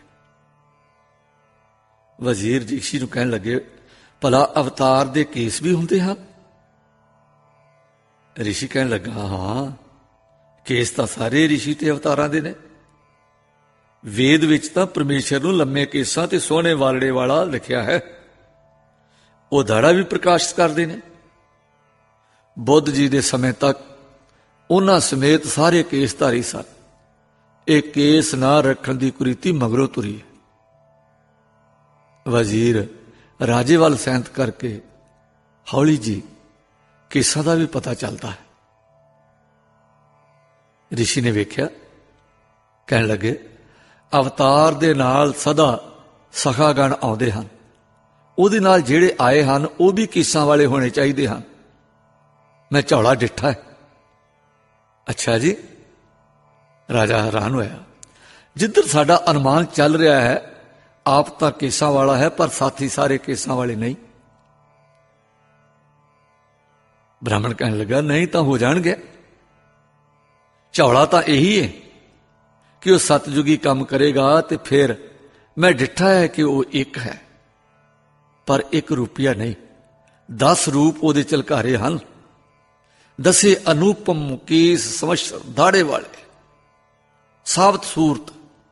वजीर ऋषि नूं कहने लगे, भला अवतार दे केस भी हुंदे हन? ऋषि कहने लगा, हाँ, केस तां सारे ऋषि ते अवतारां दे ने। वेद विच तां परमेश्वर नूं लम्मे केसां ते सोहणे वालड़े वाला लिखिया है। ਉਹ ਦਾੜਾ ਵੀ ਪ੍ਰਕਾਸ਼ਿਤ ਕਰਦੇ ਨੇ। ਬੁੱਧ ਜੀ ਦੇ ਸਮੇਂ ਤੱਕ ਉਹਨਾਂ ਸਮੇਤ ਸਾਰੇ ਕੇਸਧਾਰੀ ਸਨ। ਇਹ ਕੇਸ ਨਾ ਰੱਖਣ ਦੀ ਕੁਰੀਤੀ ਮਗਰੋਂ ਤੁਰੀ ਹੈ। ਵਜ਼ੀਰ ਰਾਜੇ ਵੱਲ ਸੈਂਤ ਕਰਕੇ ਹੌਲੀ ਜੀ ਕੇਸਾਂ ਦਾ ਵੀ ਪਤਾ ਚੱਲਦਾ ਹੈ। ਰਿਸ਼ੀ ਨੇ ਵੇਖਿਆ, ਕਹਿਣ ਲੱਗੇ, ਅਵਤਾਰ ਦੇ ਨਾਲ ਸਦਾ ਸਖਾਗਣ ਆਉਂਦੇ ਹਨ। ਉਹਦੇ ਨਾਲ ਜਿਹੜੇ ਆਏ ਹਨ ਉਹ ਵੀ ਕੇਸਾਂ ਵਾਲੇ ਹੋਣੇ ਚਾਹੀਦੇ ਹਨ। ਮੈਂ ਝੌਲਾ ਡਿੱਠਾ ਹੈ। ਅੱਛਾ ਜੀ। ਰਾਜਾ ਹੈਰਾਨ ਹੋਇਆ। ਜਿੱਧਰ ਸਾਡਾ ਅਨੁਮਾਨ ਚੱਲ ਰਿਹਾ ਹੈ, ਆਪ ਤਾਂ ਕੇਸਾਂ ਵਾਲਾ ਹੈ, ਪਰ ਸਾਥੀ ਸਾਰੇ ਕੇਸਾਂ ਵਾਲੇ ਨਹੀਂ। ਬ੍ਰਾਹਮਣ ਕਹਿਣ ਲੱਗਾ, ਨਹੀਂ ਤਾਂ ਹੋ ਜਾਣਗੇ। ਝੌਲਾ ਤਾਂ ਇਹੀ ਹੈ ਕਿ ਉਹ ਸਤਜੁਗੀ ਕੰਮ ਕਰੇਗਾ, ਤੇ ਫਿਰ ਮੈਂ ਡਿੱਠਾ ਹੈ ਕਿ ਉਹ ਇੱਕ ਹੈ, ਪਰ ਇੱਕ ਰੂਪੀਆ ਨਹੀਂ। 10 ਰੂਪ ਉਹਦੇ ਝਲਕਾਰੇ ਹਨ। 10 ਅਨੂਪਮ ਕੇਸ ਸਮਸ਼ਰ ਦਾੜੇ ਵਾਲੇ, ਸਾਬਤ ਸੂਰਤ।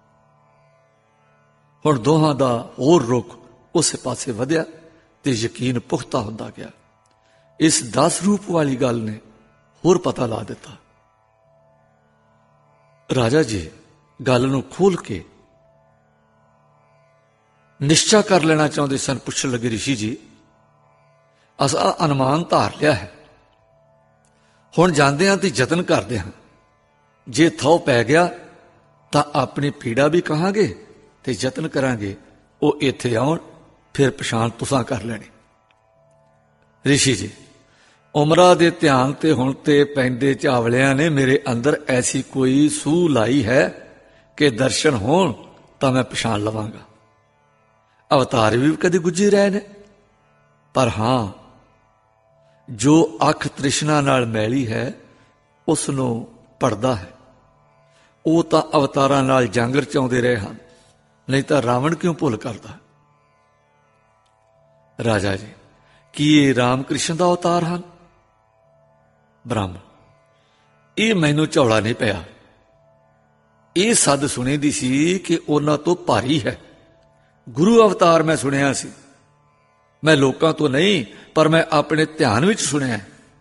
ਹੁਣ ਦੋਹਾਂ ਦਾ ਹੋਰ ਰੁਖ ਉਸੇ ਪਾਸੇ ਵਧਿਆ ਤੇ ਯਕੀਨ ਪੁਖਤਾ ਹੁੰਦਾ ਗਿਆ। ਇਸ 10 ਰੂਪ ਵਾਲੀ ਗੱਲ ਨੇ ਹੋਰ ਪਤਾ ਲਾ ਦਿੱਤਾ। ਰਾਜਾ ਜੀ ਗੱਲ ਨੂੰ ਖੋਲ ਕੇ ਨਿਸ਼ਚਾ ਕਰ ਲੈਣਾ ਚਾਹੁੰਦੇ ਸਨ। ਪੁੱਛਣ ਲੱਗੇ, ਰਿਸ਼ੀ ਜੀ, ਅਸਾਂ ਅਨੁਮਾਨ ਧਾਰ ਲਿਆ ਹੈ, ਹੁਣ ਜਾਂਦੇ ਹਾਂ ਤੇ ਯਤਨ ਕਰਦੇ ਹਾਂ। ਜੇ ਥੋ ਪੈ ਗਿਆ ਤਾਂ ਆਪਣੀ ਪੀੜਾ ਵੀ ਕਹਾਂਗੇ ਤੇ ਯਤਨ ਕਰਾਂਗੇ ਉਹ ਇੱਥੇ ਆਉਣ, ਫਿਰ ਪਛਾਣ ਤੁਸਾਂ ਕਰ ਲੈਣੀ। ਰਿਸ਼ੀ ਜੀ, ਉਮਰਾਂ ਦੇ ਧਿਆਨ ਤੇ ਹੁਣ ਤੇ ਪੈਂਦੇ ਝਾਵਲਿਆਂ ਨੇ ਮੇਰੇ ਅੰਦਰ ਐਸੀ ਕੋਈ ਸੂਹ ਲਾਈ ਹੈ ਕਿ ਦਰਸ਼ਨ ਹੋਣ ਤਾਂ ਮੈਂ ਪਛਾਣ ਲਵਾਂਗਾ। ਅਵਤਾਰ ਵੀ ਕਦੇ ਗੁੱਝੇ ਰਹੇ ਨੇ, ਪਰ ਹਾਂ, ਜੋ ਅੱਖ ਤ੍ਰਿਸ਼ਨਾ ਨਾਲ ਮੈਲੀ ਹੈ ਉਸ ਨੂੰ ਪੜਦਾ ਹੈ। ਉਹ ਤਾਂ ਅਵਤਾਰਾਂ ਨਾਲ ਜੰਗ ਰਚਾਉਂਦੇ ਰਹੇ ਹਨ, ਨਹੀਂ ਤਾਂ ਰਾਵਣ ਕਿਉਂ ਭੁੱਲ ਕਰਦਾ? ਰਾਜਾ ਜੀ, ਕੀ ਇਹ ਰਾਮ ਕ੍ਰਿਸ਼ਨ ਦਾ ਅਵਤਾਰ ਹਨ? ਬ੍ਰਾਹਮਣ, ਇਹ ਮੈਨੂੰ ਝੌਲਾ ਨਹੀਂ ਪਿਆ। ਇਹ ਸੱਦ ਸੁਣੀ ਦੀ ਸੀ ਕਿ ਉਹਨਾਂ ਤੋਂ ਭਾਰੀ ਹੈ। ਗੁਰੂ ਅਵਤਾਰ ਮੈਂ ਸੁਣਿਆ ਸੀ। ਮੈਂ ਲੋਕਾਂ ਤੋਂ ਨਹੀਂ, ਪਰ ਮੈਂ ਆਪਣੇ ਧਿਆਨ ਵਿੱਚ ਸੁਣਿਆ।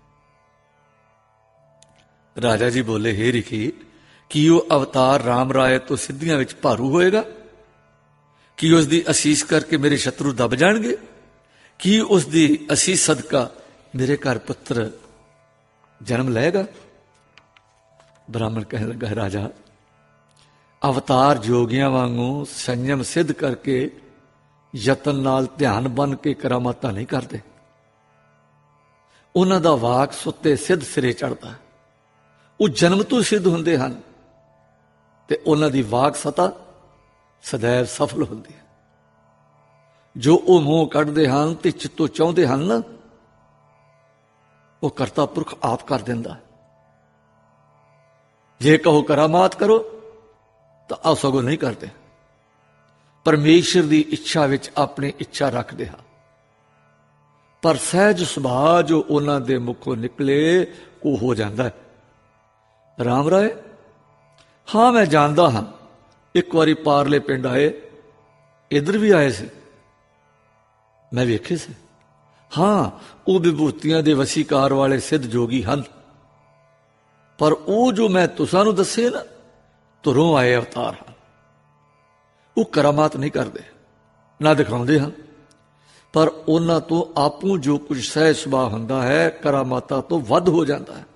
ਰਾਜਾ ਜੀ ਬੋਲੇ, ਹੇ ਰਿਖੀ, ਕੀ ਉਹ ਅਵਤਾਰ ਰਾਮ ਰਾਏ ਤੋਂ ਸਿੱਧੀਆਂ ਵਿੱਚ ਭਾਰੂ ਹੋਏਗਾ? ਕੀ ਉਸ ਦੀ ਅਸੀਸ ਕਰਕੇ ਮੇਰੇ ਸ਼ਤਰੂ ਦਬ ਜਾਣਗੇ? ਕੀ ਉਸ ਦੀ ਅਸੀਸ ਸਦਕਾ ਮੇਰੇ ਘਰ ਪੁੱਤਰ ਜਨਮ ਲਏਗਾ? ਬ੍ਰਾਹਮਣ ਕਹਿਣ ਲੱਗਾ, ਰਾਜਾ, ਅਵਤਾਰ ਜੋਗੀਆਂ ਵਾਂਗੂ ਸੰਯਮ ਸਿੱਧ ਕਰਕੇ ਯਤਨ ਨਾਲ ਧਿਆਨ ਬਨ ਕੇ ਕਰਾਮਾਤਾਂ ਨਹੀਂ ਕਰਦੇ। ਉਹਨਾਂ ਦਾ ਵਾਕ ਸੁੱਤੇ ਸਿੱਧ ਸਿਰੇ ਚੜ੍ਹਦਾ। ਉਹ ਜਨਮ ਤੋਂ ਸਿੱਧ ਹੁੰਦੇ ਹਨ ਤੇ ਉਹਨਾਂ ਦੀ ਵਾਕ ਸਤਾ ਸदैव ਸਫਲ ਹੁੰਦੀ ਹੈ। ਜੋ ਉਹ ਮੂੰਹ ਕੱਢਦੇ ਹਨ ਤੇ ਚਿੱਤੋਂ ਚਾਹੁੰਦੇ ਹਨ ਨਾ, ਉਹ ਕਰਤਾ ਪੁਰਖ ਆਪ ਕਰ ਦਿੰਦਾ। ਜੇ ਕਹੋ ਕਰਾਮਾਤ ਕਰੋ ਤਾਂ ਆਹ ਸਗੋਂ ਨਹੀਂ ਕਰਦੇ। ਪਰਮੇਸ਼ਰ ਦੀ ਇੱਛਾ ਵਿੱਚ ਆਪਣੀ ਇੱਛਾ ਰੱਖਦੇ ਹਾਂ, ਪਰ ਸਹਿਜ ਸੁਭਾਅ ਜੋ ਉਹਨਾਂ ਦੇ ਮੁਖੋਂ ਨਿਕਲੇ ਉਹ ਹੋ ਜਾਂਦਾ ਹੈ। ਰਾਮ ਰਾਏ, ਹਾਂ ਮੈਂ ਜਾਣਦਾ ਹਾਂ। ਇੱਕ ਵਾਰੀ ਪਾਰਲੇ ਪਿੰਡ ਆਏ, ਇੱਧਰ ਵੀ ਆਏ ਸੀ, ਮੈਂ ਵੇਖੇ ਸੀ। ਹਾਂ, ਉਹ ਵਿਭੂਤੀਆਂ ਦੇ ਵਸੀਕਾਰ ਵਾਲੇ ਸਿੱਧ ਜੋਗੀ ਹਨ, ਪਰ ਉਹ ਜੋ ਮੈਂ ਤੁਸਾਂ ਨੂੰ ਦੱਸੇ ਨਾ, ਧੁਰੋਂ ਆਏ ਅਵਤਾਰ ਹਨ। ਉਹ ਕਰਾਮਾਤ ਨਹੀਂ ਕਰਦੇ, ਨਾ ਦਿਖਾਉਂਦੇ ਹਨ, ਪਰ ਉਹਨਾਂ ਤੋਂ ਆਪੂ ਜੋ ਕੁਝ ਸਹਿਜ ਸੁਭਾਅ ਹੁੰਦਾ ਹੈ, ਕਰਾਮਾਤਾਂ ਤੋਂ ਵੱਧ ਹੋ ਜਾਂਦਾ ਹੈ।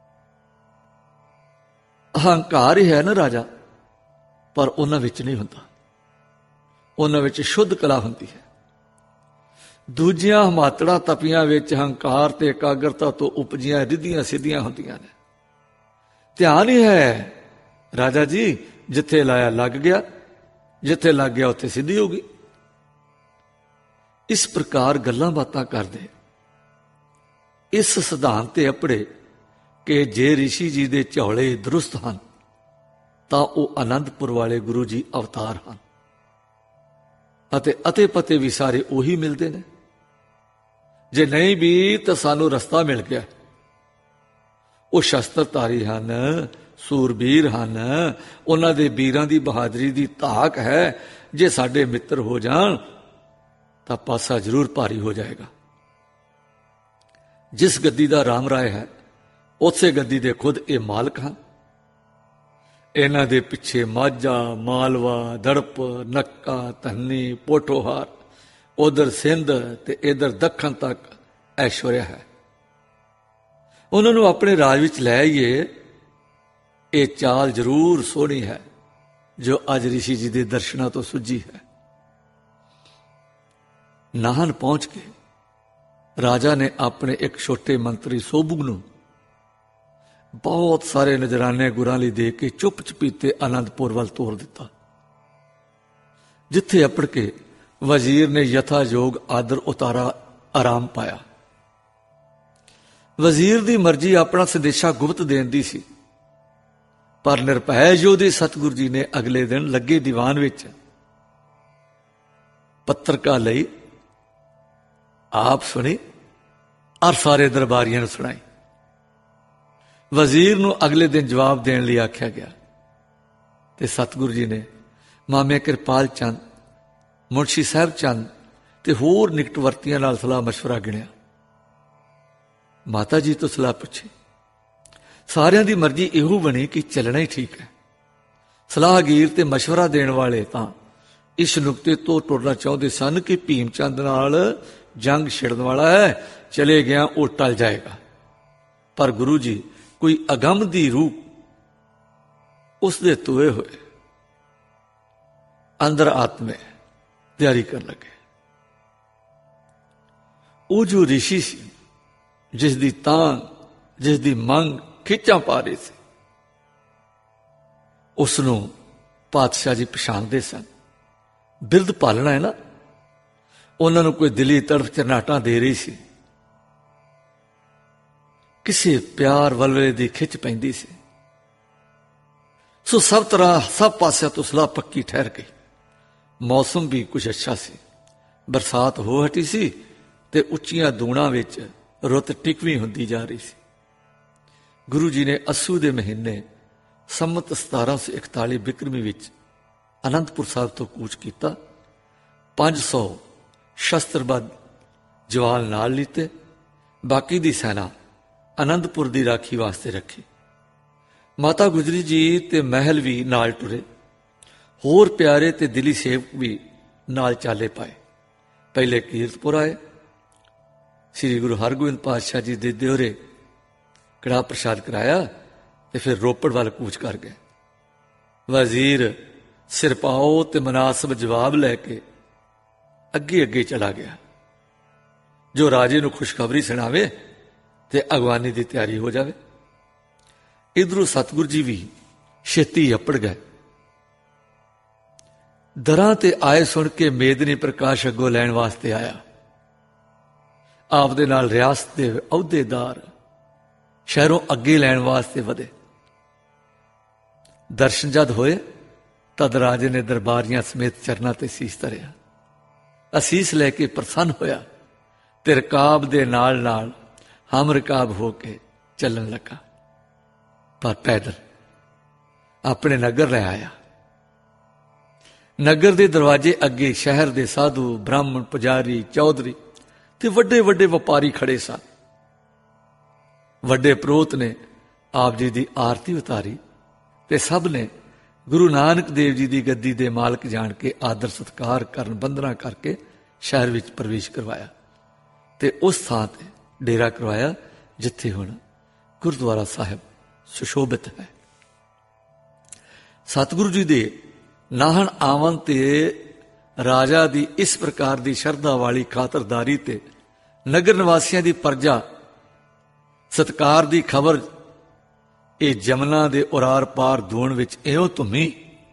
ਅਹੰਕਾਰ ਹੀ ਹੈ ਨਾ ਰਾਜਾ, ਪਰ ਉਹਨਾਂ ਵਿੱਚ ਨਹੀਂ ਹੁੰਦਾ। ਉਹਨਾਂ ਵਿੱਚ ਸ਼ੁੱਧ ਕਲਾ ਹੁੰਦੀ ਹੈ। ਦੂਜੀਆਂ ਹਮਾਤੜਾ ਤਪੀਆਂ ਵਿੱਚ ਹੰਕਾਰ ਤੇ ਇਕਾਗਰਤਾ ਤੋਂ ਉਪਜੀਆਂ ਰਿੱਧੀਆਂ ਸਿੱਧੀਆਂ ਹੁੰਦੀਆਂ ਨੇ। ਧਿਆਨ ਹੀ ਹੈ ਰਾਜਾ ਜੀ, ਜਿੱਥੇ ਲਾਇਆ ਲੱਗ ਗਿਆ, ਜਿੱਥੇ ਲੱਗ ਗਿਆ ਉੱਥੇ ਸਿੱਧੀ ਹੋ ਗਈ। ਇਸ ਪ੍ਰਕਾਰ ਗੱਲਾਂ ਬਾਤਾਂ ਕਰਦੇ ਇਸ ਸਿਧਾਂਤ ਤੇ ਅਪੜੇ ਕਿ ਜੇ ਰਿਸ਼ੀ ਜੀ ਦੇ ਝੋਲੇ ਦਰੁਸਤ ਹਨ ਤਾਂ ਉਹ ਆਨੰਦਪੁਰ ਵਾਲੇ ਗੁਰੂ ਜੀ ਅਵਤਾਰ ਹਨ ਅਤੇ ਅਤੇ ਪਤੇ ਵੀ ਸਾਰੇ ਉਹੀ ਮਿਲਦੇ ਨੇ। ਜੇ ਨਹੀਂ ਵੀ ਤਾਂ ਸਾਨੂੰ ਰਸਤਾ ਮਿਲ ਗਿਆ। ਉਹ ਸ਼ਸਤਰਧਾਰੀ ਹਨ, ਸੂਰਬੀਰ ਹਨ, ਉਹਨਾਂ ਦੇ ਵੀਰਾਂ ਦੀ ਬਹਾਦਰੀ ਦੀ ਧਾਕ ਹੈ। ਜੇ ਸਾਡੇ ਮਿੱਤਰ ਹੋ ਜਾਣ ਤਾਂ ਪਾਸਾ ਜ਼ਰੂਰ ਭਾਰੀ ਹੋ ਜਾਏਗਾ। ਜਿਸ ਗੱਦੀ ਦਾ ਰਾਮ ਰਾਏ ਹੈ ਉਸੇ ਗੱਦੀ ਦੇ ਖੁਦ ਇਹ ਮਾਲਕ ਹਨ। ਇਹਨਾਂ ਦੇ ਪਿੱਛੇ ਮਾਝਾ, ਮਾਲਵਾ, ਦੜਪ, ਨੱਕਾ, ਧੰਨੀ, ਪੋਠੋਹਾਰ, ਉਧਰ ਸਿੰਧ ਤੇ ਇਧਰ ਦੱਖਣ ਤੱਕ ਐਸ਼ਵਰਿਆ ਹੈ। ਉਹਨਾਂ ਨੂੰ ਆਪਣੇ ਰਾਜ ਵਿੱਚ ਲੈ ਆਈਏ। ਇਹ ਚਾਲ ਜ਼ਰੂਰ ਸੋਹਣੀ ਹੈ ਜੋ ਅੱਜ ਰਿਸ਼ੀ ਜੀ ਦੇ ਦਰਸ਼ਨਾਂ ਤੋਂ ਸੁੱਜੀ ਹੈ। ਨਾਹਨ ਪਹੁੰਚ ਕੇ ਰਾਜਾ ਨੇ ਆਪਣੇ ਇੱਕ ਛੋਟੇ ਮੰਤਰੀ ਸੋਭੁਗ ਨੂੰ ਬਹੁਤ ਸਾਰੇ ਨਜ਼ਰਾਨੇ ਗੁਰਾਂ ਲਈ ਦੇ ਕੇ ਚੁੱਪ ਚਪੀਤੇ ਆਨੰਦਪੁਰ ਵੱਲ ਤੋਰ ਦਿੱਤਾ, ਜਿੱਥੇ ਅਪੜ ਕੇ ਵਜ਼ੀਰ ਨੇ ਯਥਾਯੋਗ ਆਦਰ ਉਤਾਰਾ ਆਰਾਮ ਪਾਇਆ। ਵਜ਼ੀਰ ਦੀ ਮਰਜ਼ੀ ਆਪਣਾ ਸੰਦੇਸ਼ਾ ਗੁਪਤ ਦੇਣ ਦੀ ਸੀ, ਪਰ ਨਿਰਭੈ ਯੋਧੇ ਸਤਿਗੁਰੂ ਜੀ ਨੇ ਅਗਲੇ ਦਿਨ ਲੱਗੇ ਦੀਵਾਨ ਵਿੱਚ ਪੱਤਰਕਾ ਲਈ ਆਪ ਸੁਣੀ ਔਰ ਸਾਰੇ ਦਰਬਾਰੀਆਂ ਨੂੰ ਸੁਣਾਈ। ਵਜ਼ੀਰ ਨੂੰ ਅਗਲੇ ਦਿਨ ਜਵਾਬ ਦੇਣ ਲਈ ਆਖਿਆ ਗਿਆ ਤੇ ਸਤਿਗੁਰੂ ਜੀ ਨੇ ਮਾਮੇ ਕਿਰਪਾਲ ਚੰਦ, ਮੁਨਸ਼ੀ ਸਾਹਿਬ ਚੰਦ ਤੇ ਹੋਰ ਨਿਕਟਵਰਤੀਆਂ ਨਾਲ ਸਲਾਹ ਮਸ਼ਵਰਾ ਗਿਣਿਆ। ਮਾਤਾ ਜੀ ਤੋਂ ਸਲਾਹ ਪੁੱਛੀ। ਸਾਰਿਆਂ ਦੀ ਮਰਜ਼ੀ ਇਹੋ ਬਣੀ ਕਿ ਚੱਲਣਾ ਹੀ ਠੀਕ ਹੈ। ਸਲਾਹਗੀਰ ਤੇ ਮਸ਼ਵਰਾ ਦੇਣ ਵਾਲੇ ਤਾਂ ਇਸ ਨੁਕਤੇ ਤੋਂ ਟੁਰਨਾ ਚਾਹੁੰਦੇ ਸਨ ਕਿ ਭੀਮ ਚੰਦ ਨਾਲ ਜੰਗ ਛਿੜਨ ਵਾਲਾ ਹੈ, ਚਲੇ ਗਿਆ ਉਹ ਟਲ ਜਾਏਗਾ। ਪਰ ਗੁਰੂ ਜੀ ਕੋਈ ਅਗੰਮ ਦੀ ਰੂਹ ਉਸ ਦੇ ਤੋਏ ਹੋਏ ਅੰਦਰ ਆਤਮੇ ਤਿਆਰੀ ਕਰਨ ਲੱਗੇ। ਉਹ ਜੋ ਰਿਸ਼ੀ ਸੀ, ਜਿਸ ਦੀ ਤਾਂਘ, ਜਿਸ ਦੀ ਮੰਗ ਖਿੱਚਾਂ ਪਾ ਰਹੀ ਸੀ, ਉਸ ਨੂੰ ਪਾਤਸ਼ਾਹ ਜੀ ਪਛਾਣਦੇ ਸਨ। ਬਿਰਧ ਪਾਲਣਾ ਹੈ ਨਾ, ਉਹਨਾਂ ਨੂੰ ਕੋਈ ਦਿਲੀ ਤੜਫ ਚਰਨਾਟਾਂ ਦੇ ਰਹੀ ਸੀ। ਕਿਸੇ ਪਿਆਰ ਵਲਵਲੇ ਦੀ ਖਿੱਚ ਪੈਂਦੀ ਸੀ। ਸੋ ਸਭ ਤਰ੍ਹਾਂ ਸਭ ਪਾਸਿਆਂ ਤੋਂ ਸਲਾਹ ਪੱਕੀ ਠਹਿਰ ਗਈ। ਮੌਸਮ ਵੀ ਕੁਝ ਅੱਛਾ ਸੀ, ਬਰਸਾਤ ਹੋ ਹਟੀ ਸੀ ਤੇ ਉੱਚੀਆਂ ਦੂਣਾਂ ਵਿੱਚ ਰੁੱਤ ਟਿਕਵੀਂ ਹੁੰਦੀ ਜਾ ਰਹੀ ਸੀ। ਗੁਰੂ ਜੀ ਨੇ ਅੱਸੂ ਦੇ ਮਹੀਨੇ ਸੰਮਤ 1741 ਬਿਕਰਮੀ ਵਿੱਚ ਅਨੰਦਪੁਰ ਸਾਹਿਬ ਤੋਂ ਕੂਚ ਕੀਤਾ। 500 ਸ਼ਸਤਰਬੱਧ ਜਵਾਨ ਨਾਲ ਲਿੱਤੇ, ਬਾਕੀ ਦੀ ਸੈਨਾ ਅਨੰਦਪੁਰ ਦੀ ਰਾਖੀ ਵਾਸਤੇ ਰੱਖੀ। ਮਾਤਾ ਗੁਜਰੀ ਜੀ ਤੇ ਮਹਿਲ ਵੀ ਨਾਲ ਟੁਰੇ। ਹੋਰ ਪਿਆਰੇ ਤੇ ਦਿਲੀ ਸੇਵਕ ਵੀ ਨਾਲ ਚਾਲੇ ਪਾਏ। ਪਹਿਲੇ ਕੀਰਤਪੁਰ ਆਏ, ਸ੍ਰੀ ਗੁਰੂ ਹਰਗੋਬਿੰਦ ਪਾਤਸ਼ਾਹ ਜੀ ਦੇ ਦਿਓਰੇ ਕੜਾਹ ਪ੍ਰਸ਼ਾਦ ਕਰਾਇਆ ਤੇ ਫਿਰ ਰੋਪੜ ਵੱਲ ਕੂਚ ਕਰ ਗਏ। ਵਜ਼ੀਰ ਸਿਰਪਾਓ ਤੇ ਮੁਨਾਸਬ ਜਵਾਬ ਲੈ ਕੇ ਅੱਗੇ ਅੱਗੇ ਚਲਾ ਗਿਆ, ਜੋ ਰਾਜੇ ਨੂੰ ਖੁਸ਼ਖਬਰੀ ਸੁਣਾਵੇ ਤੇ ਅਗਵਾਨੀ ਦੀ ਤਿਆਰੀ ਹੋ ਜਾਵੇ। ਇਧਰੋਂ ਸਤਿਗੁਰੂ ਜੀ ਵੀ ਛੇਤੀ ਅੱਪੜ ਗਏ। ਦਰਾਂ ਤੇ ਆਏ ਸੁਣ ਕੇ ਮੇਦਨੀ ਪ੍ਰਕਾਸ਼ ਅੱਗੋਂ ਲੈਣ ਵਾਸਤੇ ਆਇਆ। ਆਪ ਦੇ ਨਾਲ ਰਿਆਸਤ ਦੇ ਅਹੁਦੇਦਾਰ ਸ਼ਹਿਰੋਂ ਅੱਗੇ ਲੈਣ ਵਾਸਤੇ ਵਧੇ। ਦਰਸ਼ਨ ਜਦ ਹੋਏ ਤਦ ਰਾਜੇ ਨੇ ਦਰਬਾਰੀਆਂ ਸਮੇਤ ਚਰਨਾਂ ਤੇ ਸੀਸ ਧਰਿਆ। ਅਸੀਸ ਲੈ ਕੇ ਪ੍ਰਸੰਨ ਹੋਇਆ ਤੇ ਰਕਾਬ ਦੇ ਨਾਲ ਨਾਲ ਹਮ ਰਕਾਬ ਹੋ ਕੇ ਚੱਲਣ ਲੱਗਾ, ਪਰ ਪੈਦਲ ਆਪਣੇ ਨਗਰ ਲੈ ਆਇਆ। ਨਗਰ ਦੇ ਦਰਵਾਜ਼ੇ ਅੱਗੇ ਸ਼ਹਿਰ ਦੇ ਸਾਧੂ, ਬ੍ਰਾਹਮਣ, ਪੁਜਾਰੀ, ਚੌਧਰੀ ਤੇ ਵੱਡੇ ਵੱਡੇ ਵਪਾਰੀ ਖੜੇ ਸਨ। ਵੱਡੇ ਪ੍ਰੋਤ ਨੇ ਆਪ ਜੀ ਦੀ ਆਰਤੀ ਉਤਾਰੀ ਤੇ ਸਭ ਨੇ ਗੁਰੂ ਨਾਨਕ ਦੇਵ ਜੀ ਦੀ ਗੱਦੀ ਦੇ ਮਾਲਕ ਜਾਣ ਕੇ ਆਦਰ ਸਤਿਕਾਰ ਕਰਨ, ਬੰਦਨਾ ਕਰਕੇ ਸ਼ਹਿਰ ਵਿੱਚ ਪ੍ਰਵੇਸ਼ ਕਰਵਾਇਆ ਤੇ ਉਸ ਥਾਂ ਤੇ ਡੇਰਾ ਕਰਵਾਇਆ ਜਿੱਥੇ ਹੁਣ ਗੁਰਦੁਆਰਾ ਸਾਹਿਬ ਸੁਸ਼ੋਭਿਤ ਹੈ। ਸਤਿਗੁਰੂ ਜੀ ਦੇ ਨਾਹਣ ਆਵਨ ਤੇ ਰਾਜਾ ਦੀ ਇਸ ਪ੍ਰਕਾਰ ਦੀ ਸ਼ਰਧਾ ਵਾਲੀ ਖਾਤਰਦਾਰੀ ਤੇ ਨਗਰ ਨਿਵਾਸੀਆਂ ਦੀ ਪਰਜਾ ਸਤਕਾਰ ਦੀ ਖਬਰ ਇਹ ਜਮਨਾ ਦੇ ਉਰਾਰ ਪਾਰ ਦੂਣ ਵਿੱਚ ਇਉਂ ਧੁੰਮੀ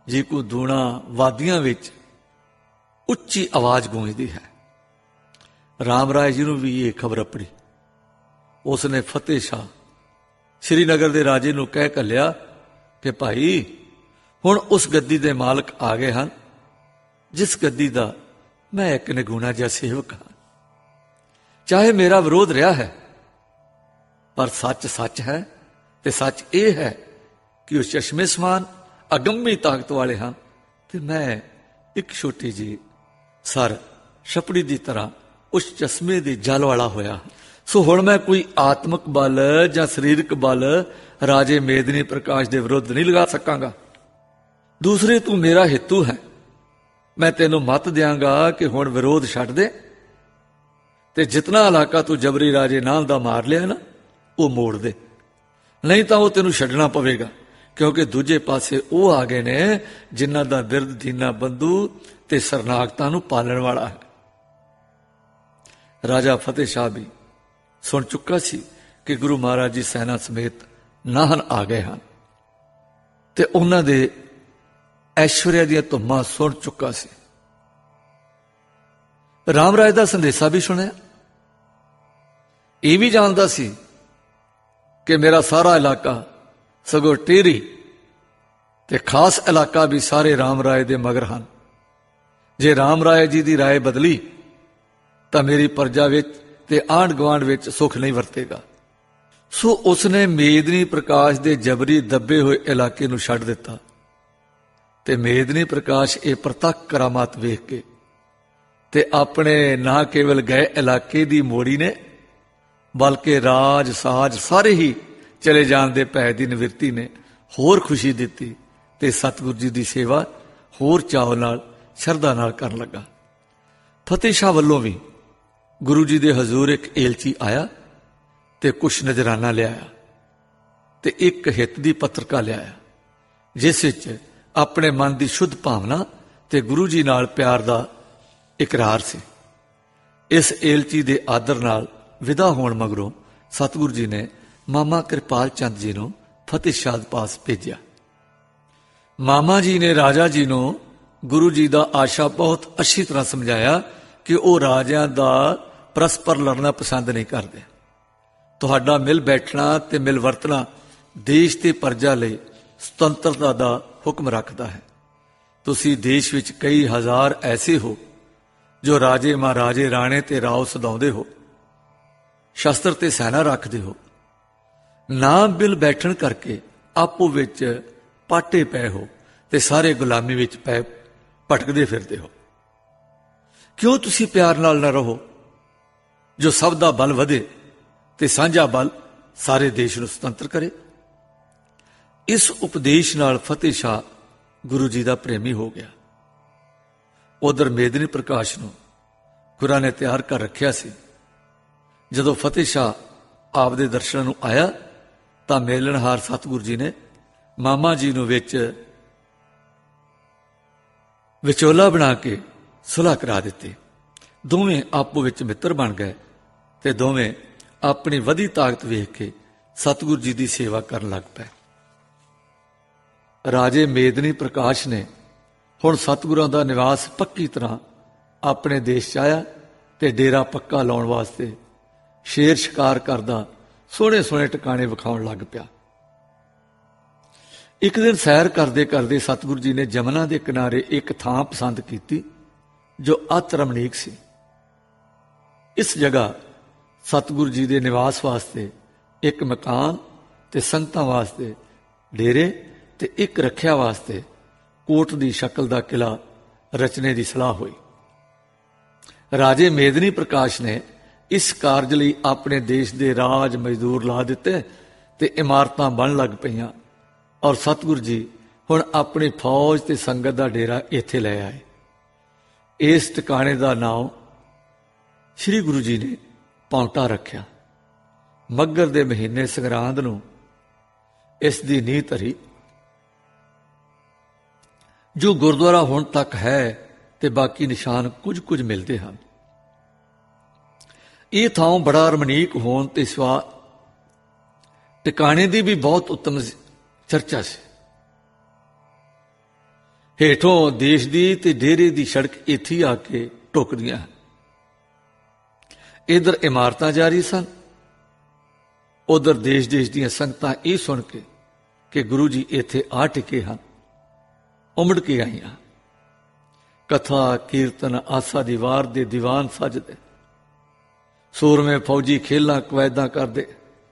ਜੀ ਕੋ ਦੂਣਾ ਵਾਦੀਆਂ ਵਿੱਚ ਉੱਚੀ ਆਵਾਜ਼ ਗੂੰਜਦੀ ਹੈ। ਰਾਮ ਰਾਏ ਜੀ ਨੂੰ ਵੀ ਇਹ ਖਬਰ ਆਪਣੀ। ਉਸ ਨੇ ਫਤਿਹ ਸ਼ਾਹ ਸ਼੍ਰੀਨਗਰ ਦੇ ਰਾਜੇ ਨੂੰ ਕਹਿ ਘੱਲਿਆ ਕਿ ਭਾਈ ਹੁਣ ਉਸ ਗੱਦੀ ਦੇ ਮਾਲਕ ਆ ਗਏ ਹਨ ਜਿਸ ਗੱਦੀ ਦਾ ਮੈਂ ਇੱਕ ਨਿਗੂਣਾ ਜਿਹਾ ਸੇਵਕ ਹਾਂ। ਚਾਹੇ ਮੇਰਾ ਵਿਰੋਧ ਰਿਹਾ ਹੈ, ਪਰ ਸੱਚ ਸੱਚ ਹੈ, ਤੇ ਸੱਚ ਇਹ ਹੈ ਕਿ ਉਹ ਚਸ਼ਮੇ ਸਮਾਨ ਅਗੰਮੀ ਤਾਕਤ ਵਾਲੇ ਹਨ ਤੇ ਮੈਂ ਇੱਕ ਛੋਟੀ ਜਿਹੀ ਸਰ ਛਪੜੀ ਦੀ ਤਰ੍ਹਾਂ ਉਸ ਚਸ਼ਮੇ ਦੇ ਜਲ ਵਾਲਾ ਹੋਇਆ। ਸੋ ਹੁਣ ਮੈਂ ਕੋਈ ਆਤਮਿਕ ਬਲ ਜਾਂ ਸਰੀਰਕ ਬਲ ਰਾਜੇ ਮੇਦਨੀ ਪ੍ਰਕਾਸ਼ ਦੇ ਵਿਰੁੱਧ ਨਹੀਂ ਲਗਾ ਸਕਾਂਗਾ। ਦੂਸਰੇ, ਤੂੰ ਮੇਰਾ ਹਿੱਤੂ ਹੈ, ਮੈਂ ਤੈਨੂੰ ਮੱਤ ਦਿਆਂਗਾ ਕਿ ਹੁਣ ਵਿਰੋਧ ਛੱਡ ਦੇ ਤੇ ਜਿਤਨਾ ਇਲਾਕਾ ਤੂੰ ਜਬਰੀ ਰਾਜੇ ਨਾਲ ਦਾ ਮਾਰ ਲਿਆ ਨਾ ਉਹ ਮੋੜ ਦੇ, ਨਹੀਂ ਤਾਂ ਉਹ ਤੈਨੂੰ ਛੱਡਣਾ ਪਵੇਗਾ, ਕਿਉਂਕਿ ਦੂਜੇ ਪਾਸੇ ਉਹ ਆ ਗਏ ਨੇ ਜਿਨ੍ਹਾਂ ਦਾ ਬਿਰਦ ਦੀਨਾ ਬੰਧੂ ਤੇ ਸਰਨਾਗਤਾ ਨੂੰ ਪਾਲਣ ਵਾਲਾ ਹੈ। ਰਾਜਾ ਫਤਿਹ ਸ਼ਾਹ ਵੀ ਸੁਣ ਚੁੱਕਾ ਸੀ ਕਿ ਗੁਰੂ ਮਹਾਰਾਜ ਜੀ ਸੈਨਾ ਸਮੇਤ ਨਾਹਨ ਆ ਗਏ ਹਨ ਤੇ ਉਹਨਾਂ ਦੇ ਐਸ਼ਵਰਿਆ ਦੀਆਂ ਧੁੰਮਾਂ ਸੁਣ ਚੁੱਕਾ ਸੀ। ਰਾਮ ਰਾਏ ਦਾ ਸੰਦੇਸ਼ਾ ਵੀ ਸੁਣਿਆ। ਇਹ ਵੀ ਜਾਣਦਾ ਸੀ ਕਿ ਮੇਰਾ ਸਾਰਾ ਇਲਾਕਾ ਸਗੋਂ ਟੇਰੀ ਤੇ ਖਾਸ ਇਲਾਕਾ ਵੀ ਸਾਰੇ ਰਾਮ ਰਾਏ ਦੇ ਮਗਰ ਹਨ। ਜੇ ਰਾਮ ਰਾਏ ਜੀ ਦੀ ਰਾਏ ਬਦਲੀ ਤਾਂ ਮੇਰੀ ਪ੍ਰਜਾ ਵਿੱਚ ਤੇ ਆਂਢ ਗੁਆਂਢ ਵਿੱਚ ਸੁੱਖ ਨਹੀਂ ਵਰਤੇਗਾ। ਸੋ ਉਸਨੇ ਮੇਦਨੀ ਪ੍ਰਕਾਸ਼ ਦੇ ਜਬਰੀ ਦੱਬੇ ਹੋਏ ਇਲਾਕੇ ਨੂੰ ਛੱਡ ਦਿੱਤਾ ਤੇ ਮੇਦਨੀ ਪ੍ਰਕਾਸ਼ ਇਹ ਪ੍ਰਤੱਖ ਕਰਾਮਾਤ ਵੇਖ ਕੇ ਤੇ ਆਪਣੇ ਨਾ ਕੇਵਲ ਗਏ ਇਲਾਕੇ ਦੀ ਮੋੜੀ ਨੇ ਬਲਕਿ ਰਾਜ ਸਾਜ ਸਾਰੇ ਹੀ ਚਲੇ ਜਾਣ ਦੇ ਭੈ ਦੀ ਨਿਵਰਤੀ ਨੇ ਹੋਰ ਖੁਸ਼ੀ ਦਿੱਤੀ ਤੇ ਸਤਿਗੁਰੂ ਜੀ ਦੀ ਸੇਵਾ ਹੋਰ ਚਾਅ ਨਾਲ ਸ਼ਰਧਾ ਨਾਲ ਕਰਨ ਲੱਗਾ। ਫਤਿਹ ਸ਼ਾਹ ਵੱਲੋਂ ਵੀ ਗੁਰੂ ਜੀ ਦੇ ਹਜ਼ੂਰ ਇੱਕ ਏਲਚੀ ਆਇਆ ਤੇ ਕੁਛ ਨਜ਼ਰਾਨਾ ਲਿਆਇਆ ਤੇ ਇੱਕ ਹਿੱਤ ਦੀ ਪੱਤਰਕਾ ਲਿਆਇਆ ਜਿਸ ਵਿੱਚ ਆਪਣੇ ਮਨ ਦੀ ਸ਼ੁੱਧ ਭਾਵਨਾ ਤੇ ਗੁਰੂ ਜੀ ਨਾਲ ਪਿਆਰ ਦਾ ਇਕਰਾਰ ਸੀ। ਇਸ ਏਲਚੀ ਦੇ ਆਦਰ ਨਾਲ ਵਿਦਾ ਹੋਣ ਮਗਰੋਂ ਸਤਿਗੁਰੂ ਜੀ ਨੇ ਮਾਮਾ ਕਿਰਪਾਲ ਚੰਦ ਜੀ ਨੂੰ ਫਤਿਹ ਸ਼ਾਹ ਦੇ ਪਾਸ ਭੇਜਿਆ। ਮਾਮਾ ਜੀ ਨੇ ਰਾਜਾ ਜੀ ਨੂੰ ਗੁਰੂ ਜੀ ਦਾ ਆਸ਼ਾ ਬਹੁਤ ਅੱਛੀ ਤਰ੍ਹਾਂ ਸਮਝਾਇਆ ਕਿ ਉਹ ਰਾਜਿਆਂ ਦਾ ਪਰਸਪਰ ਲੜਨਾ ਪਸੰਦ ਨਹੀਂ ਕਰਦੇ। ਤੁਹਾਡਾ ਮਿਲ ਬੈਠਣਾ ਤੇ ਮਿਲ ਵਰਤਣਾ ਦੇਸ਼ ਤੇ ਪ੍ਰਜਾ ਲਈ ਸੁਤੰਤਰਤਾ ਦਾ ਹੁਕਮ ਰੱਖਦਾ ਹੈ। ਤੁਸੀਂ ਦੇਸ਼ ਵਿੱਚ ਕਈ ਹਜ਼ਾਰ ਐਸੇ ਹੋ ਜੋ ਰਾਜੇ ਮਹਾਰਾਜੇ ਰਾਣੇ ਤੇ ਰਾਓ ਸਦਾਉਂਦੇ ਹੋ, ਸ਼ਸਤਰ ਤੇ ਸੈਨਾ ਰੱਖਦੇ ਹੋ, ਨਾ ਮਿਲ ਬੈਠਣ ਕਰਕੇ ਆਪੋ ਵਿੱਚ ਪਾਟੇ ਪਏ ਹੋ ਤੇ ਸਾਰੇ ਗੁਲਾਮੀ ਵਿੱਚ ਪੈ ਭਟਕਦੇ ਫਿਰਦੇ ਹੋ। ਕਿਉਂ ਤੁਸੀਂ ਪਿਆਰ ਨਾਲ ਨਾ ਰਹੋ ਜੋ ਸਭ ਦਾ ਬਲ ਵਧੇ ਤੇ ਸਾਂਝਾ ਬਲ ਸਾਰੇ ਦੇਸ਼ ਨੂੰ ਸੁਤੰਤਰ ਕਰੇ। ਇਸ ਉਪਦੇਸ਼ ਨਾਲ ਫਤਿਹ ਸ਼ਾਹ ਗੁਰੂ ਜੀ ਦਾ ਪ੍ਰੇਮੀ ਹੋ ਗਿਆ। ਉਧਰ ਮੇਦਨੀ ਪ੍ਰਕਾਸ਼ ਨੂੰ ਗੁਰਾਂ ਨੇ ਤਿਆਰ ਕਰ ਰੱਖਿਆ ਸੀ। ਜਦੋਂ ਫਤਿਹ ਸ਼ਾਹ ਆਪ ਦੇ ਦਰਸ਼ਨਾਂ ਨੂੰ ਆਇਆ ਤਾਂ ਮੇਲਣਹਾਰ ਸਤਿਗੁਰੂ ਜੀ ਨੇ ਮਾਮਾ ਜੀ ਨੂੰ ਵਿੱਚ ਵਿਚੋਲਾ ਬਣਾ ਕੇ ਸੁਲ੍ਹਾ ਕਰਾ ਦਿੱਤੀ। ਦੋਵੇਂ ਆਪੋ ਵਿੱਚ ਮਿੱਤਰ ਬਣ ਗਏ ਤੇ ਦੋਵੇਂ ਆਪਣੀ ਵਧੀ ਤਾਕਤ ਵੇਖ ਕੇ ਸਤਿਗੁਰੂ ਜੀ ਦੀ ਸੇਵਾ ਕਰਨ ਲੱਗ ਪਏ। ਰਾਜੇ ਮੇਦਨੀ ਪ੍ਰਕਾਸ਼ ਨੇ ਹੁਣ ਸਤਿਗੁਰਾਂ ਦਾ ਨਿਵਾਸ ਪੱਕੀ ਤਰ੍ਹਾਂ ਆਪਣੇ ਦੇਸ਼ 'ਚ ਆਇਆ ਤੇ ਡੇਰਾ ਪੱਕਾ ਲਾਉਣ ਵਾਸਤੇ ਸ਼ੇਰ ਸ਼ਿਕਾਰ ਕਰਦਾ ਸੋਹਣੇ ਸੋਹਣੇ ਟਿਕਾਣੇ ਵਿਖਾਉਣ ਲੱਗ ਪਿਆ। ਇੱਕ ਦਿਨ ਸੈਰ ਕਰਦੇ ਕਰਦੇ ਸਤਿਗੁਰੂ ਜੀ ਨੇ ਜਮਨਾ ਦੇ ਕਿਨਾਰੇ ਇੱਕ ਥਾਂ ਪਸੰਦ ਕੀਤੀ ਜੋ ਅਤਿ ਰਮਣੀਕ ਸੀ। ਇਸ ਜਗ੍ਹਾ ਸਤਿਗੁਰੂ ਜੀ ਦੇ ਨਿਵਾਸ ਵਾਸਤੇ ਇੱਕ ਮਕਾਨ ਤੇ ਸੰਗਤਾਂ ਵਾਸਤੇ ਡੇਰੇ ਤੇ ਇੱਕ ਰੱਖਿਆ ਵਾਸਤੇ ਕੋਟ ਦੀ ਸ਼ਕਲ ਦਾ ਕਿਲਾ ਰਚਨੇ ਦੀ ਸਲਾਹ ਹੋਈ। ਰਾਜੇ ਮੇਦਨੀ ਪ੍ਰਕਾਸ਼ ਨੇ ਇਸ ਕਾਰਜ ਲਈ ਆਪਣੇ ਦੇਸ਼ ਦੇ ਰਾਜ ਮਜ਼ਦੂਰ ਲਾ ਦਿੱਤੇ ਤੇ ਇਮਾਰਤਾਂ ਬਣ ਲੱਗ ਪਈਆਂ ਔਰ ਸਤਿਗੁਰੂ ਜੀ ਹੁਣ ਆਪਣੀ ਫੌਜ ਤੇ ਸੰਗਤ ਦਾ ਡੇਰਾ ਇੱਥੇ ਲੈ ਆਏ। ਇਸ ਟਿਕਾਣੇ ਦਾ ਨਾਮ ਸ੍ਰੀ ਗੁਰੂ ਜੀ ਨੇ ਪੌਂਟਾ ਰੱਖਿਆ। ਮੱਘਰ ਦੇ ਮਹੀਨੇ ਸੰਗਰਾਂਦ ਨੂੰ ਇਸ ਦੀ ਨੀਂਹ ਧਰੀ ਜੋ ਗੁਰਦੁਆਰਾ ਹੁਣ ਤੱਕ ਹੈ ਤੇ ਬਾਕੀ ਨਿਸ਼ਾਨ ਕੁਝ ਕੁਝ ਮਿਲਦੇ ਹਨ। ਇਹ ਥਾਂ ਬੜਾ ਰਮਣੀਕ ਹੋਣ ਤੇ ਸਿਵਾ ਟਿਕਾਣੇ ਦੀ ਵੀ ਬਹੁਤ ਉੱਤਮ ਚਰਚਾ ਸੀ। ਹੇਠੋਂ ਦੇਸ਼ ਦੀ ਤੇ ਡੇਰੇ ਦੀ ਸੜਕ ਇੱਥੇ ਆ ਕੇ ਟੁਕਦੀਆਂ ਹਨ। ਇਧਰ ਇਮਾਰਤਾਂ ਜਾਰੀ ਸਨ, ਉਧਰ ਦੇਸ਼ ਦੀਆਂ ਸੰਗਤਾਂ ਇਹ ਸੁਣ ਕੇ ਕਿ ਗੁਰੂ ਜੀ ਇੱਥੇ ਆ ਟਿਕੇ ਹਨ, ਉਮੜ ਕੇ ਆਈਆਂ। ਕਥਾ ਕੀਰਤਨ ਆਸਾ ਦੀ ਵਾਰ ਦੇ ਦੀਵਾਨ ਸਜਦੇ, ਸੂਰਮੇ ਫੌਜੀ ਖੇਲਾਂ ਕਵੈਦਾਂ ਕਰਦੇ,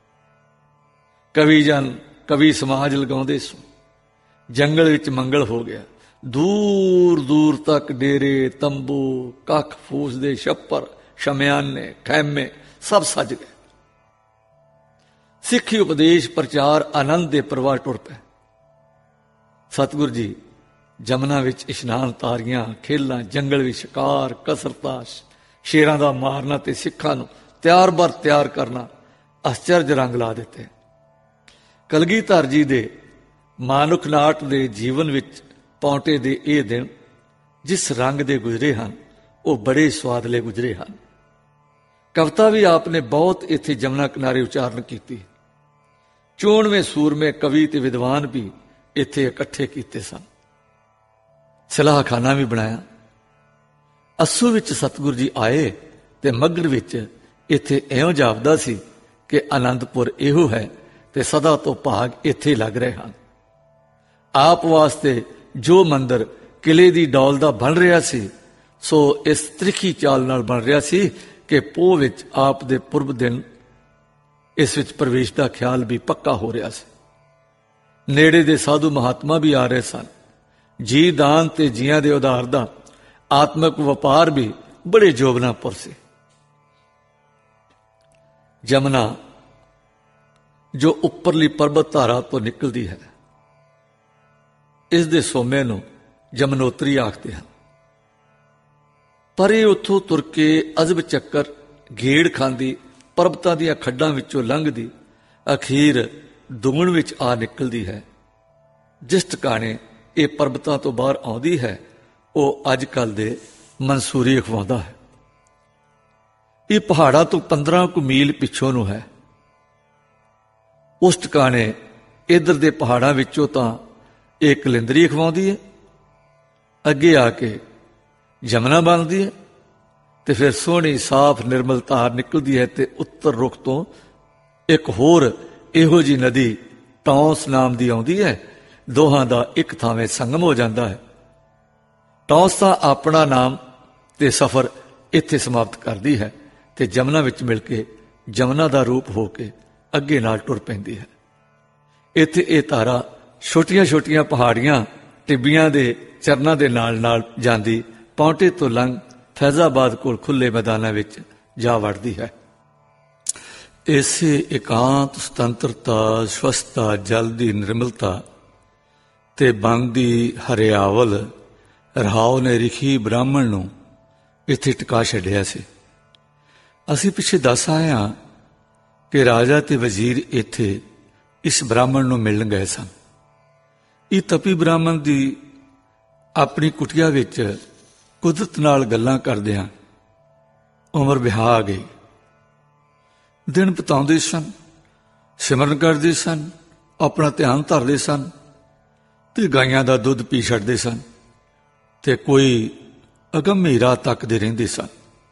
ਕਵੀ ਸਮਾਜ ਲਗਾਉਂਦੇ ਸੋ। ਜੰਗਲ ਵਿੱਚ ਮੰਗਲ ਹੋ ਗਿਆ, ਦੂਰ ਦੂਰ ਤੱਕ ਡੇਰੇ, ਤੰਬੂ, ਕੱਖ ਫੂਸ ਦੇ ਛੱਪਰ, ਸ਼ਮਿਆਨੇ, ਖੈਮੇ ਸਭ ਸਜ ਗਏ। ਸਿੱਖੀ ਉਪਦੇਸ਼ ਪ੍ਰਚਾਰ ਆਨੰਦ ਦੇ ਪ੍ਰਵਾਹ ਟੁਰ ਪਏ। ਸਤਿਗੁਰੂ ਜੀ ਜਮਨਾ ਵਿੱਚ ਇਸ਼ਨਾਨ, ਤਾਰੀਆਂ, ਖੇਲਾਂ, ਜੰਗਲ ਵਿੱਚ ਸ਼ਿਕਾਰ, ਕਸਰਤਾਂ, ਸ਼ੇਰਾਂ ਦਾ ਮਾਰਨਾ ਤੇ ਸਿੱਖਾਂ ਨੂੰ ਤਿਆਰ ਕਰਨਾ ਅਸਚਰਜ ਰੰਗ ਲਾ ਦਿੱਤੇ। ਕਲਗੀਧਰ ਜੀ ਦੇ ਮਾਨੁਖ ਨਾਟ ਦੇ ਜੀਵਨ ਵਿੱਚ ਪੌਂਟੇ ਦੇ ਇਹ ਦਿਨ ਜਿਸ ਰੰਗ ਦੇ ਗੁਜ਼ਰੇ ਹਨ, ਉਹ ਬੜੇ ਸਵਾਦਲੇ ਗੁਜ਼ਰੇ ਹਨ। ਕਵਿਤਾ ਵੀ ਆਪਨੇ ਬਹੁਤ ਇੱਥੇ ਜਮਨਾ ਕਿਨਾਰੇ ਉਚਾਰਨ ਕੀਤੀ। 94 ਸੂਰਮੇ ਕਵੀ ਤੇ ਵਿਦਵਾਨ ਵੀ ਇੱਥੇ ਇਕੱਠੇ ਕੀਤੇ ਸਨ। ਸਲਾਹਖਾਨਾ ਵੀ ਬਣਾਇਆ। ਅੱਸੂ ਵਿੱਚ ਸਤਿਗੁਰੂ ਜੀ ਆਏ ਤੇ ਮੱਗਰ ਵਿੱਚ ਇੱਥੇ ਇਉਂ ਜਾਪਦਾ ਸੀ ਕਿ ਆਨੰਦਪੁਰ ਇਹੋ ਹੈ ਤੇ ਸਦਾ ਤੋਂ ਭਾਗ ਇੱਥੇ ਲੱਗ ਰਹੇ ਹਨ। ਆਪ ਵਾਸਤੇ ਜੋ ਮੰਦਰ ਕਿਲੇ ਦੀ ਡੌਲ ਦਾ ਬਣ ਰਿਹਾ ਸੀ, ਸੋ ਇਸ ਤ੍ਰਿਖੀ ਚਾਲ ਨਾਲ ਬਣ ਰਿਹਾ ਸੀ ਕਿ ਪੋਹ ਵਿੱਚ ਆਪ ਦੇ ਪੁਰਬ ਦਿਨ ਇਸ ਵਿੱਚ ਪ੍ਰਵੇਸ਼ ਦਾ ਖਿਆਲ ਵੀ ਪੱਕਾ ਹੋ ਰਿਹਾ ਸੀ। ਨੇੜੇ ਦੇ ਸਾਧੂ ਮਹਾਤਮਾ ਵੀ ਆ ਰਹੇ ਸਨ। ਜੀ ਦਾਨ ਤੇ ਜੀਆਂ ਦੇ ਉਧਾਰ ਦਾ ਆਤਮਿਕ ਵਪਾਰ ਵੀ ਬੜੇ ਜੋਬਨਾਪੁਰ ਸੀ। ਜਮਨਾ ਜੋ ਉੱਪਰਲੀ ਪਰਬਤ ਧਾਰਾ ਤੋਂ ਨਿਕਲਦੀ ਹੈ, ਇਸ ਦੇ ਸੋਮੇ ਨੂੰ ਜਮਨੋਤਰੀ ਆਖਦੇ ਹਨ। ਪਰ ਇਹ ਉੱਥੋਂ ਤੁਰ ਕੇ ਅਜ਼ਬ ਚੱਕਰ ਗੇੜ ਖਾਂਦੀ, ਪਰਬਤਾਂ ਦੀਆਂ ਖੱਡਾਂ ਵਿੱਚੋਂ ਲੰਘਦੀ, ਅਖੀਰ ਦੁਗਣ ਵਿੱਚ ਆ ਨਿਕਲਦੀ ਹੈ। ਜਿਸ ਟਿਕਾਣੇ ਇਹ ਪਰਬਤਾਂ ਤੋਂ ਬਾਹਰ ਆਉਂਦੀ ਹੈ, ਉਹ ਅੱਜ ਕੱਲ ਦੇ ਮਨਸੂਰੀ ਅਖਵਾਉਂਦਾ ਹੈ। ਇਹ ਪਹਾੜਾਂ ਤੋਂ 15 ਕੁ ਮੀਲ ਪਿੱਛੋਂ ਨੂੰ ਹੈ। ਉਸ ਟਿਕਾਣੇ ਇਧਰ ਦੇ ਪਹਾੜਾਂ ਵਿੱਚੋਂ ਤਾਂ ਇਹ ਕਲਿੰਦਰੀ ਅਖਵਾਉਂਦੀ ਹੈ, ਅੱਗੇ ਆ ਕੇ ਜਮਨਾ ਬਣਦੀ ਹੈ ਤੇ ਫਿਰ ਸੋਹਣੀ ਸਾਫ਼ ਨਿਰਮਲ ਧਾਰ ਨਿਕਲਦੀ ਹੈ ਤੇ ਉੱਤਰ ਰੁਖ ਤੋਂ ਇੱਕ ਹੋਰ ਇਹੋ ਜੀ ਨਦੀ ਟੌਂਸ ਨਾਮ ਦੀ ਆਉਂਦੀ ਹੈ। ਦੋਹਾਂ ਦਾ ਇੱਕ ਥਾਵੇਂ ਸੰਗਮ ਹੋ ਜਾਂਦਾ ਹੈ। ਟੌਂਸ ਦਾ ਆਪਣਾ ਨਾਮ ਤੇ ਸਫ਼ਰ ਇੱਥੇ ਸਮਾਪਤ ਕਰਦੀ ਹੈ ਤੇ ਜਮਨਾ ਵਿੱਚ ਮਿਲ ਕੇ ਜਮਨਾ ਦਾ ਰੂਪ ਹੋ ਕੇ ਅੱਗੇ ਨਾਲ ਟੁਰ ਪੈਂਦੀ ਹੈ। ਇੱਥੇ ਇਹ ਧਾਰਾ ਛੋਟੀਆਂ ਪਹਾੜੀਆਂ ਟਿੱਬੀਆਂ ਦੇ ਚਰਨਾਂ ਦੇ ਨਾਲ ਜਾਂਦੀ ਪੌਂਟੇ ਤੋਂ ਲੰਘ ਫੈਜ਼ਾਬਾਦ ਕੋਲ ਖੁੱਲੇ ਮੈਦਾਨਾਂ ਵਿੱਚ ਜਾ ਵੜਦੀ ਹੈ। ਇਸੇ ਇਕਾਂਤ, ਸੁਤੰਤਰਤਾ, ਸਵਸਥਤਾ, ਜਲ ਦੀ ਨਿਰਮਲਤਾ ਤੇ ਬਨ ਦੀ ਹਰਿਆਵਲ ਰਹਾਉ ਨੇ ਰਿਖੀ ਬ੍ਰਾਹਮਣ ਨੂੰ ਇੱਥੇ ਟਿਕਾ ਛੱਡਿਆ ਸੀ। ਅਸੀਂ ਪਿੱਛੇ ਦੱਸ ਆਏ ਹਾਂ ਕਿ ਰਾਜਾ ਤੇ ਵਜ਼ੀਰ ਇੱਥੇ ਇਸ ਬ੍ਰਾਹਮਣ ਨੂੰ ਮਿਲਣ ਗਏ ਸਨ। ਇਹ ਤਪੀ ਬ੍ਰਾਹਮਣ ਦੀ ਆਪਣੀ ਕੁਟੀਆ ਵਿੱਚ ਕੁਦਰਤ ਨਾਲ ਗੱਲਾਂ ਕਰਦਿਆਂ ਉਮਰ ਵਿਆਹ ਆ ਗਈ। ਦਿਨ ਬਿਤਾਉਂਦੇ ਸਨ, ਸਿਮਰਨ ਕਰਦੇ ਸਨ, ਆਪਣਾ ਧਿਆਨ ਧਰਦੇ ਸਨ ਤੇ ਗਾਈਆਂ ਦਾ ਦੁੱਧ ਪੀ ਛੱਡਦੇ ਸਨ ਤੇ ਕੋਈ ਅਗੰਮੀ ਰਾਹ ਤੱਕਦੇ ਰਹਿੰਦੇ ਸਨ।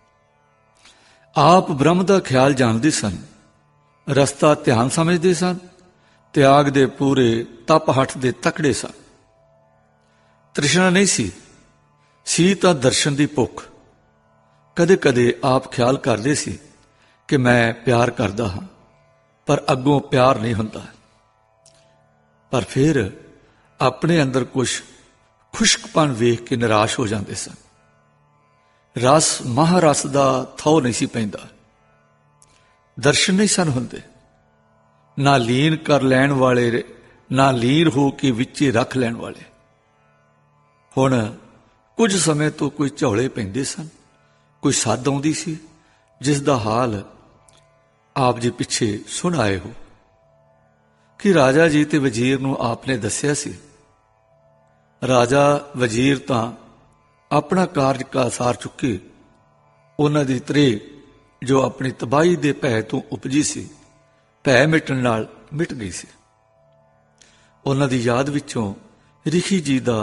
ਆਪ ਬ੍ਰਹਮ ਦਾ ਖਿਆਲ ਜਾਣਦੇ ਸਨ, ਰਸਤਾ ਧਿਆਨ ਸਮਝਦੇ ਸਨ, ਤਿਆਗ ਦੇ ਪੂਰੇ, ਤਪ ਹੱਠ ਦੇ ਤਕੜੇ ਸਨ। ਤ੍ਰਿਸ਼ਨਾ ਨਹੀਂ ਸੀ ਤਾਂ ਦਰਸ਼ਨ ਦੀ ਭੁੱਖ। ਕਦੇ ਕਦੇ ਆਪ ਖਿਆਲ ਕਰਦੇ ਸੀ ਕਿ ਮੈਂ ਪਿਆਰ ਕਰਦਾ ਹਾਂ, ਪਰ ਅੱਗੋਂ ਪਿਆਰ ਨਹੀਂ ਹੁੰਦਾ। ਪਰ ਫਿਰ ਆਪਣੇ ਅੰਦਰ ਕੁਝ ਖੁਸ਼ਕਪਨ ਵੇਖ ਕੇ ਨਿਰਾਸ਼ ਹੋ ਜਾਂਦੇ ਸਨ। ਰਸ ਮਹਾਰਸ ਦਾ ਥੋ ਨਹੀਂ ਸੀ ਪੈਂਦਾ। ਦਰਸ਼ਨ ਨਹੀਂ ਸਨ ਹੁੰਦੇ। ਨਾ ਲੀਨ ਕਰ ਲੈਣ ਵਾਲੇ, ਨਾ ਲੀਨ ਹੋ ਕੇ ਵਿੱਚੇ ਰੱਖ ਲੈਣ ਵਾਲੇ। ਹੁਣ ਕੁਝ ਸਮੇਂ ਤੋਂ ਕੋਈ ਝੌਲੇ ਪੈਂਦੇ ਸਨ, ਕੋਈ ਸੱਦ ਆਉਂਦੀ ਸੀ, ਜਿਸ ਦਾ ਹਾਲ ਆਪ ਜੀ ਪਿੱਛੇ ਸੁਣ ਆਏ ਹੋ ਕਿ ਰਾਜਾ ਜੀ ਤੇ ਵਜ਼ੀਰ ਨੂੰ ਆਪ ਨੇ ਦੱਸਿਆ ਸੀ। ਰਾਜਾ ਵਜ਼ੀਰ ਤਾਂ ਆਪਣਾ ਕਾਰਜ ਕਾ ਸਾਰ ਚੁੱਕੇ। ਉਹਨਾਂ ਦੀ ਤ੍ਰੇ ਜੋ ਆਪਣੀ ਤਬਾਹੀ ਦੇ ਭੈ ਤੋਂ ਉਪਜੀ ਸੀ, ਭੈ ਮਿਟਣ ਨਾਲ ਮਿਟ ਗਈ ਸੀ। ਉਹਨਾਂ ਦੀ ਯਾਦ ਵਿੱਚੋਂ ਰਿਖੀ ਜੀ ਦਾ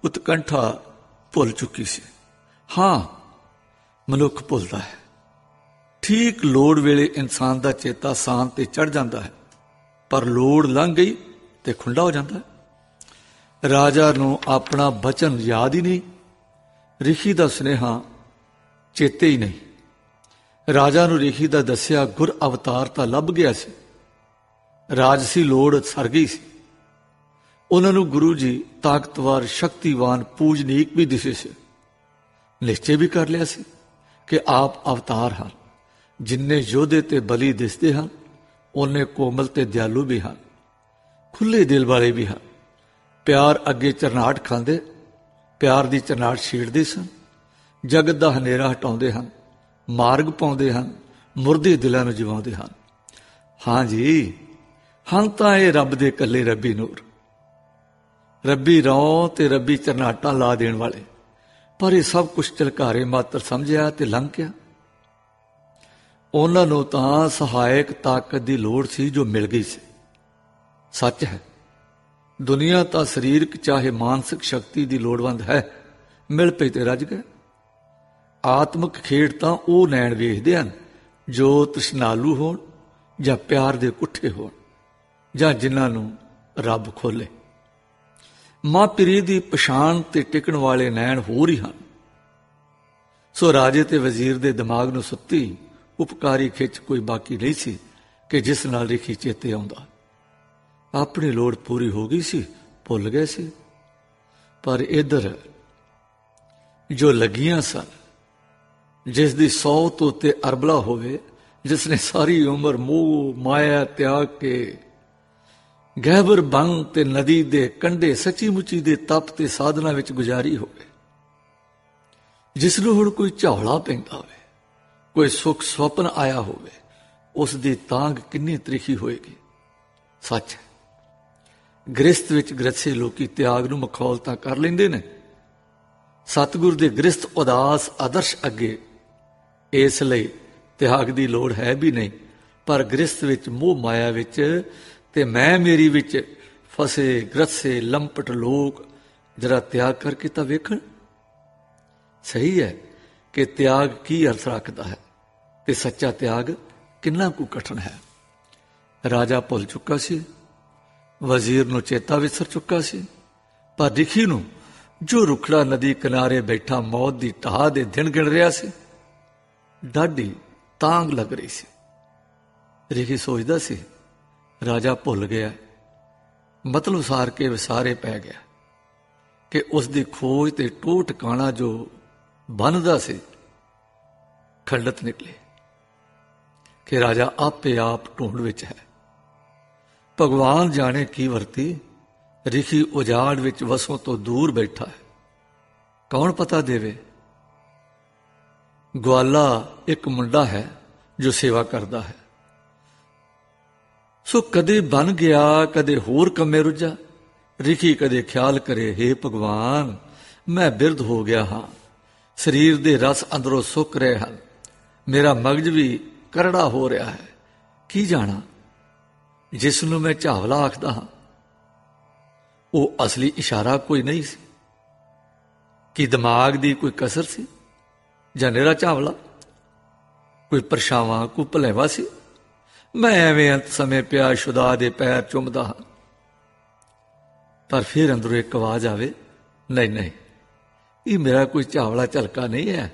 ਉਤਕੰਠਾ ਭੁੱਲ ਚੁੱਕੀ ਸੀ। ਹਾਂ, ਮਨੁੱਖ ਭੁੱਲਦਾ ਹੈ। ਠੀਕ ਲੋੜ ਵੇਲੇ ਇਨਸਾਨ ਦਾ ਚੇਤਾ ਸਾਂਤ ਤੇ ਚੜ ਜਾਂਦਾ ਹੈ, ਪਰ ਲੋੜ ਲੰਘ ਗਈ ਤੇ ਖੁੰਡਾ ਹੋ ਜਾਂਦਾ ਹੈ। ਰਾਜਾ ਨੂੰ ਆਪਣਾ ਬਚਨ ਯਾਦ ਹੀ ਨਹੀਂ, ਰਿਸ਼ੀ ਦਾ ਸੁਨੇਹਾ ਚੇਤੇ ਹੀ ਨਹੀਂ। ਰਾਜਾ ਨੂੰ ਰਿਸ਼ੀ ਦਾ ਦੱਸਿਆ ਗੁਰ ਅਵਤਾਰ ਤਾਂ ਲੱਭ ਗਿਆ ਸੀ, ਰਾਜਸੀ ਲੋੜ ਸਰ ਗਈ ਸੀ। ਉਹਨਾਂ ਨੂੰ ਗੁਰੂ ਜੀ ਤਾਕਤਵਰ, ਸ਼ਕਤੀਵਾਨ, ਪੂਜਨੀਕ ਵੀ ਦਿਸੇ ਸੀ। ਨਿਸ਼ਚੇ ਵੀ ਕਰ ਲਿਆ ਸੀ ਕਿ ਆਪ ਅਵਤਾਰ ਹਨ। ਜਿੰਨੇ ਯੋਧੇ ਤੇ ਬਲੀ ਦਿਸਦੇ ਹਨ, ਉਹਨੇ ਕੋਮਲ ਤੇ ਦਿਆਲੂ ਵੀ ਹਨ, ਖੁੱਲੇ ਦਿਲ ਵਾਲੇ ਵੀ ਹਨ। ਪਿਆਰ ਅੱਗੇ ਚਰਨਾਟ ਖਾਂਦੇ, ਪਿਆਰ ਦੀ ਚਰਨਾਟ ਛੇੜਦੇ ਸਨ। ਜਗਤ ਦਾ ਹਨੇਰਾ ਹਟਾਉਂਦੇ ਹਨ, ਮਾਰਗ ਪਾਉਂਦੇ ਹਨ, ਮੁਰਦੇ ਦਿਲਾਂ ਨੂੰ ਜਿਵਾਉਂਦੇ ਹਨ। ਹਾਂ ਜੀ, ਹਨ ਤਾਂ ਇਹ ਰੱਬ ਦੇ ਇਕੱਲੇ ਰੱਬੀ ਨੂਰ, ਰੱਬੀ ਰੌਂ ਤੇ ਰੱਬੀ ਚਰਨਾਟਾਂ ਲਾ ਦੇਣ ਵਾਲੇ। ਪਰ ਇਹ ਸਭ ਕੁਝ ਝਲਕਾਰੇ ਮਾਤਰ ਸਮਝਿਆ ਤੇ ਲੰਘ ਗਿਆ। ਉਹਨਾਂ ਨੂੰ ਤਾਂ ਸਹਾਇਕ ਤਾਕਤ ਦੀ ਲੋੜ ਸੀ ਜੋ ਮਿਲ ਗਈ ਸੀ। ਸੱਚ ਹੈ, ਦੁਨੀਆ ਤਾਂ ਸਰੀਰਕ ਚਾਹੇ ਮਾਨਸਿਕ ਸ਼ਕਤੀ ਦੀ ਲੋੜਵੰਦ ਹੈ, ਮਿਲ ਪਈ ਤੇ ਰੱਜ ਗਏ। ਆਤਮਿਕ ਖੇਡ ਤਾਂ ਉਹ ਨੈਣ ਵੇਖਦੇ ਹਨ ਜੋ ਤ੍ਰਿਸ਼ਨਾਲੂ ਹੋਣ ਜਾਂ ਪਿਆਰ ਦੇ ਕੁੱਠੇ ਹੋਣ, ਜਾਂ ਜਿਨ੍ਹਾਂ ਨੂੰ ਰੱਬ ਖੋਲੇ। ਮਾਂ ਪਿਰੀ ਦੀ ਪਛਾਣ ਤੇ ਟਿਕਣ ਵਾਲੇ ਨੈਣ ਹੋਰ ਹੀ ਹਨ। ਸੋ ਰਾਜੇ ਤੇ ਵਜ਼ੀਰ ਦੇ ਦਿਮਾਗ ਨੂੰ ਸੁੱਤੀ ਉਪਕਾਰੀ ਖਿੱਚ ਕੋਈ ਬਾਕੀ ਨਹੀਂ ਸੀ ਕਿ ਜਿਸ ਨਾਲ ਰਿਸ਼ੀ ਚੇਤੇ ਆਉਂਦਾ। ਆਪਣੀ ਲੋੜ ਪੂਰੀ ਹੋ ਗਈ ਸੀ, ਭੁੱਲ ਗਏ ਸੀ। ਪਰ ਇੱਧਰ ਜੋ ਲੱਗੀਆਂ ਸਨ, ਜਿਸ ਦੀ 100 ਤੋਂ ਉੱਤੇ ਅਰਬਲਾ ਹੋਵੇ, ਜਿਸ ਨੇ ਸਾਰੀ ਉਮਰ ਮੋਹ ਮਾਇਆ ਤਿਆਗ ਕੇ ਗਹਿਬਰ ਬੰਗ ਤੇ ਨਦੀ ਦੇ ਕੰਢੇ ਸੱਚੀ ਮੁੱਚੀ ਦੇ ਤਪ ਤੇ ਸਾਧਨਾ ਵਿੱਚ ਗੁਜ਼ਾਰੀ ਹੋਵੇ, ਜਿਸ ਨੂੰ ਹੁਣ ਕੋਈ ਝੌਲਾ ਪੈਂਦਾ ਹੋਵੇ, ਕੋਈ ਸੁੱਖ ਸੁਪਨ ਆਇਆ ਹੋਵੇ, ਉਸ ਦੀ ਤਾਂਘ ਕਿੰਨੀ ਤ੍ਰਿਖੀ ਹੋਏਗੀ। ਸੱਚ ਹੈ, ਗ੍ਰਸਤ ਵਿੱਚ ਗ੍ਰਸੇ ਲੋਕੀ ਤਿਆਗ ਨੂੰ ਮਖੌਲ ਤਾਂ ਕਰ ਲੈਂਦੇ ਨੇ। ਸਤਿਗੁਰ ਦੇ ਗ੍ਰਸਤ ਉਦਾਸ ਆਦਰਸ਼ ਅੱਗੇ ਇਸ ਲਈ ਤਿਆਗ ਦੀ ਲੋੜ ਹੈ ਵੀ ਨਹੀਂ। ਪਰ ਗ੍ਰਸਤ ਵਿੱਚ ਮੋਹ ਮਾਇਆ ਵਿੱਚ ਤੇ ਮੈਂ ਮੇਰੀ ਵਿੱਚ ਫਸੇ ਗ੍ਰਸੇ ਲੰਪਟ ਲੋਕ ਜਰਾ ਤਿਆਗ ਕਰਕੇ ਤਾਂ ਵੇਖਣ। ਸਹੀ ਹੈ ਕਿ ਤਿਆਗ ਕੀ ਅਰਥ ਰੱਖਦਾ ਹੈ ਤੇ ਸੱਚਾ ਤਿਆਗ ਕਿੰਨਾ ਕੁ ਕਠਿਨ ਹੈ। ਰਾਜਾ ਭੁੱਲ ਚੁੱਕਾ ਸੀ, ਵਜ਼ੀਰ ਨੂੰ ਚੇਤਾ ਵਿਸਰ ਚੁੱਕਾ ਸੀ, ਪਰ ਰਿਸ਼ੀ ਨੂੰ ਜੋ ਰੁਖੜਾ ਨਦੀ ਕਿਨਾਰੇ ਬੈਠਾ ਮੌਤ ਦੀ ਢਾਹ ਦੇ ਦਿਨ ਗਿਣ ਰਿਹਾ ਸੀ, ਡਾਢੀ ਤਾਂਗ ਲੱਗ ਰਹੀ ਸੀ। ਰਿਸ਼ੀ ਸੋਚਦਾ ਸੀ ਰਾਜਾ ਭੁੱਲ ਗਿਆ, ਮਤਲਬ ਸਾਰ ਕੇ ਵਿਸਾਰੇ ਪੈ ਗਿਆ ਕਿ ਉਸ ਦੀ ਖੋਜ ਤੇ ਟੋਹ ਟਿਕਾਣਾ ਜੋ ਬਣਦਾ ਸੀ ਖੰਡਤ ਨਿਕਲੇ, ਕਿ ਰਾਜਾ ਆਪੇ ਆਪ ਢੂੰਡ ਵਿੱਚ ਹੈ। ਭਗਵਾਨ ਜਾਣੇ ਕੀ ਵਰਤੀ, ਰਿਸ਼ੀ ਉਜਾੜ ਵਿੱਚ ਵਸੋਂ ਤੋਂ ਦੂਰ ਬੈਠਾ ਹੈ। ਕੌਣ ਪਤਾ ਦੇਵੇ। ਗਵਾਲਾ ਇੱਕ ਮੁੰਡਾ ਹੈ ਜੋ ਸੇਵਾ ਕਰਦਾ ਹੈ। ਸੋ ਕਦੇ ਬਣ ਗਿਆ, ਕਦੇ ਹੋਰ ਕੰਮੇ ਰੁੱਝਾ। ਰਿਸ਼ੀ ਕਦੇ ਖਿਆਲ ਕਰੇ, ਹੇ ਭਗਵਾਨ, ਮੈਂ ਬਿਰਧ ਹੋ ਗਿਆ ਹਾਂ, ਸਰੀਰ ਦੇ ਰਸ ਅੰਦਰੋਂ ਸੁੱਕ ਰਹੇ ਹਨ, ਮੇਰਾ ਮਗਜ ਵੀ ਕਰੜਾ ਹੋ ਰਿਹਾ ਹੈ। ਕੀ ਜਾਣਾ ਜਿਸ ਨੂੰ ਮੈਂ ਝਾਵਲਾ ਆਖਦਾ ਹਾਂ, ਉਹ ਅਸਲੀ ਇਸ਼ਾਰਾ ਕੋਈ ਨਹੀਂ ਸੀ ਕਿ ਦਿਮਾਗ ਦੀ ਕੋਈ ਕਸਰ ਸੀ ਜਾਂ ਨਿਹਰਾ ਝਾਵਲਾ, ਕੋਈ ਪਰਛਾਵਾਂ, ਕੋਈ ਭੁਲੇਵਾ ਸੀ। ਮੈਂ ਐਵੇਂ ਅੰਤ ਸਮੇਂ ਪਿਆ ਸ਼ੁਦਾ ਦੇ ਪੈਰ ਚੁੰਮਦਾ ਹਾਂ। ਪਰ ਫਿਰ ਅੰਦਰੋਂ ਇੱਕ ਆਵਾਜ਼ ਆਵੇ, ਨਹੀਂ ਨਹੀਂ, ਇਹ ਮੇਰਾ ਕੋਈ ਝਾਵਲਾ ਝਲਕਾ ਨਹੀਂ ਹੈ,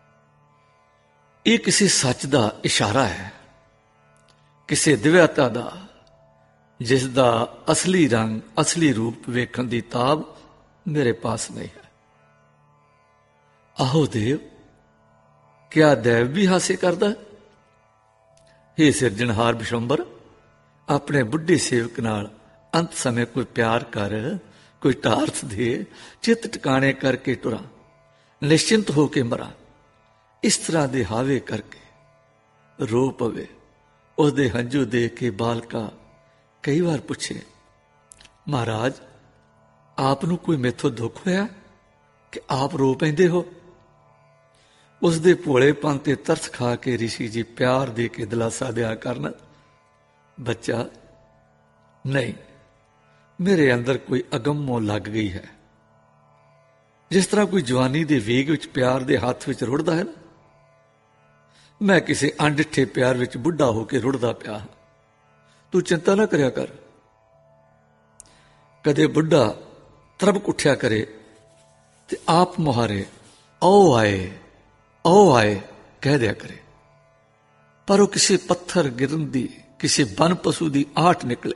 ਇਹ ਕਿਸੇ ਸੱਚ ਦਾ ਇਸ਼ਾਰਾ ਹੈ, ਕਿਸੇ ਦਿਵਿਆਤਾ ਦਾ, ਜਿਸ ਦਾ ਅਸਲੀ ਰੰਗ, ਅਸਲੀ ਰੂਪ ਵੇਖਣ ਦੀ ਤਾਬ ਮੇਰੇ ਪਾਸ ਨਹੀਂ ਹੈ। ਆਹੋ ਦੇਵ, ਕਿਆ ਦੇਵ ਵੀ ਹਾਸੇ ਕਰਦਾ? ਹੇ ਸਿਰਜਣਹਾਰ ਬਿਸ਼ੰਬਰ, ਆਪਣੇ ਬੁੱਢੇ ਸੇਵਕ ਨਾਲ ਅੰਤ ਸਮੇਂ ਕੋਈ ਪਿਆਰ ਕਰ, ਕੋਈ ਟਾਰਥ ਦੇ, ਚਿੱਤ ਟਿਕਾਣੇ ਕਰਕੇ ਟੁਰਾਂ, ਨਿਸ਼ਚਿੰਤ ਹੋ ਕੇ ਮਰਾਂ। ਇਸ ਤਰ੍ਹਾਂ ਦੇ ਹਾਵੇ ਕਰਕੇ ਰੋ ਪਵੇ। ਉਸਦੇ ਹੰਝੂ ਦੇਖ ਕੇ ਬਾਲਕਾ ਕਈ ਵਾਰ ਪੁੱਛੇ, ਮਹਾਰਾਜ, ਆਪ ਨੂੰ ਕੋਈ ਮੈਥੋਂ ਦੁੱਖ ਹੋਇਆ ਕਿ ਆਪ ਰੋ ਪੈਂਦੇ ਹੋ? ਉਸਦੇ ਭੋਲੇਪਨ ਤੇ ਤਰਸ ਖਾ ਕੇ ਰਿਸ਼ੀ ਜੀ ਪਿਆਰ ਦੇ ਕੇ ਦਿਲਾਸਾ ਦਿਆ ਕਰਨ, ਬੱਚਾ, ਨਹੀਂ, ਮੇਰੇ ਅੰਦਰ ਕੋਈ ਅਗੰਮੋਂ ਲੱਗ ਗਈ ਹੈ, ਜਿਸ ਤਰ੍ਹਾਂ ਕੋਈ ਜਵਾਨੀ ਦੇ ਵੇਗ ਵਿੱਚ ਪਿਆਰ ਦੇ ਹੱਥ ਵਿੱਚ ਰੁੜਦਾ ਹੈ ਨਾ, ਮੈਂ ਕਿਸੇ ਅਣਡਿੱਠੇ ਪਿਆਰ ਵਿੱਚ ਬੁੱਢਾ ਹੋ ਕੇ ਰੁੜਦਾ ਪਿਆ। ਤੂੰ ਚਿੰਤਾ ਨਾ ਕਰਿਆ ਕਰ। ਕਦੇ ਬੁੱਢਾ ਤਰਬਕ ਉੱਠਿਆ ਕਰੇ ਤੇ ਆਪ ਮੁਹਾਰੇ ਆਓ ਆਏ ਕਹਿ ਦਿਆ ਕਰੇ, ਪਰ ਉਹ ਕਿਸੇ ਪੱਥਰ ਗਿਰਨ ਦੀ, ਕਿਸੇ ਬਨ ਪਸ਼ੂ ਦੀ ਆਹਟ ਨਿਕਲੇ।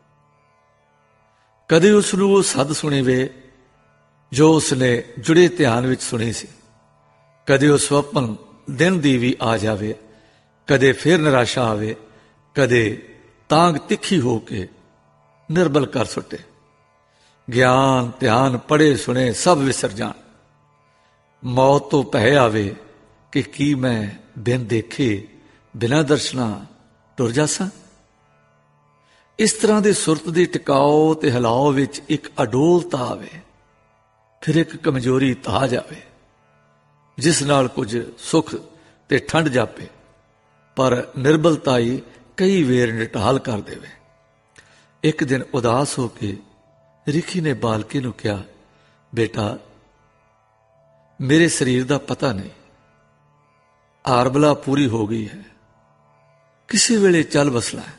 ਕਦੇ ਉਸ ਨੂੰ ਉਹ ਸੱਦ ਸੁਣੇ ਵੇ ਜੋ ਉਸਨੇ ਜੁੜੇ ਧਿਆਨ ਵਿੱਚ ਸੁਣੀ ਸੀ, ਕਦੇ ਉਹ ਸੁਪਨ ਦਿਨ ਦੀ ਵੀ ਆ ਜਾਵੇ, ਕਦੇ ਫਿਰ ਨਿਰਾਸ਼ਾ ਆਵੇ, ਕਦੇ ਤਾਂਗ ਤਿੱਖੀ ਹੋ ਕੇ ਨਿਰਬਲ ਕਰ ਸੁੱਟੇ। ਗਿਆਨ ਧਿਆਨ ਪੜ੍ਹੇ ਸੁਣੇ ਸਭ ਵਿਸਰ ਜਾਣ। ਮੌਤ ਤੋਂ ਭੈ ਆਵੇ ਕਿ ਕੀ ਮੈਂ ਬਿਨ ਦੇਖੇ ਬਿਨਾਂ ਦਰਸ਼ਨਾਂ ਟੁਰ ਜਾਸਾਂ। ਇਸ ਤਰ੍ਹਾਂ ਦੇ ਸੁਰਤ ਦੀ ਟਿਕਾਓ ਤੇ ਹਿਲਾਓ ਵਿੱਚ ਇੱਕ ਅਡੋਲਤਾ ਆਵੇ, ਫਿਰ ਇੱਕ ਕਮਜ਼ੋਰੀ ਤਾ ਜਾਵੇ, ਜਿਸ ਨਾਲ ਕੁਝ ਸੁੱਖ ਤੇ ਠੰਡ ਜਾਪੇ, ਪਰ ਨਿਰਬਲਤਾ ਹੀ ਕਈ ਵੇਰ ਨਿਟਾਲ ਕਰ ਦੇਵੇ। ਇੱਕ ਦਿਨ ਉਦਾਸ ਹੋ ਕੇ ਰਿਖੀ ਨੇ ਬਾਲਕੇ ਨੂੰ ਕਿਹਾ, ਬੇਟਾ ਮੇਰੇ ਸਰੀਰ ਦਾ ਪਤਾ ਨਹੀਂ, ਆਰਬਲਾ ਪੂਰੀ ਹੋ ਗਈ ਹੈ, ਕਿਸੇ ਵੇਲੇ ਚੱਲ ਵਸਣਾ ਹੈ।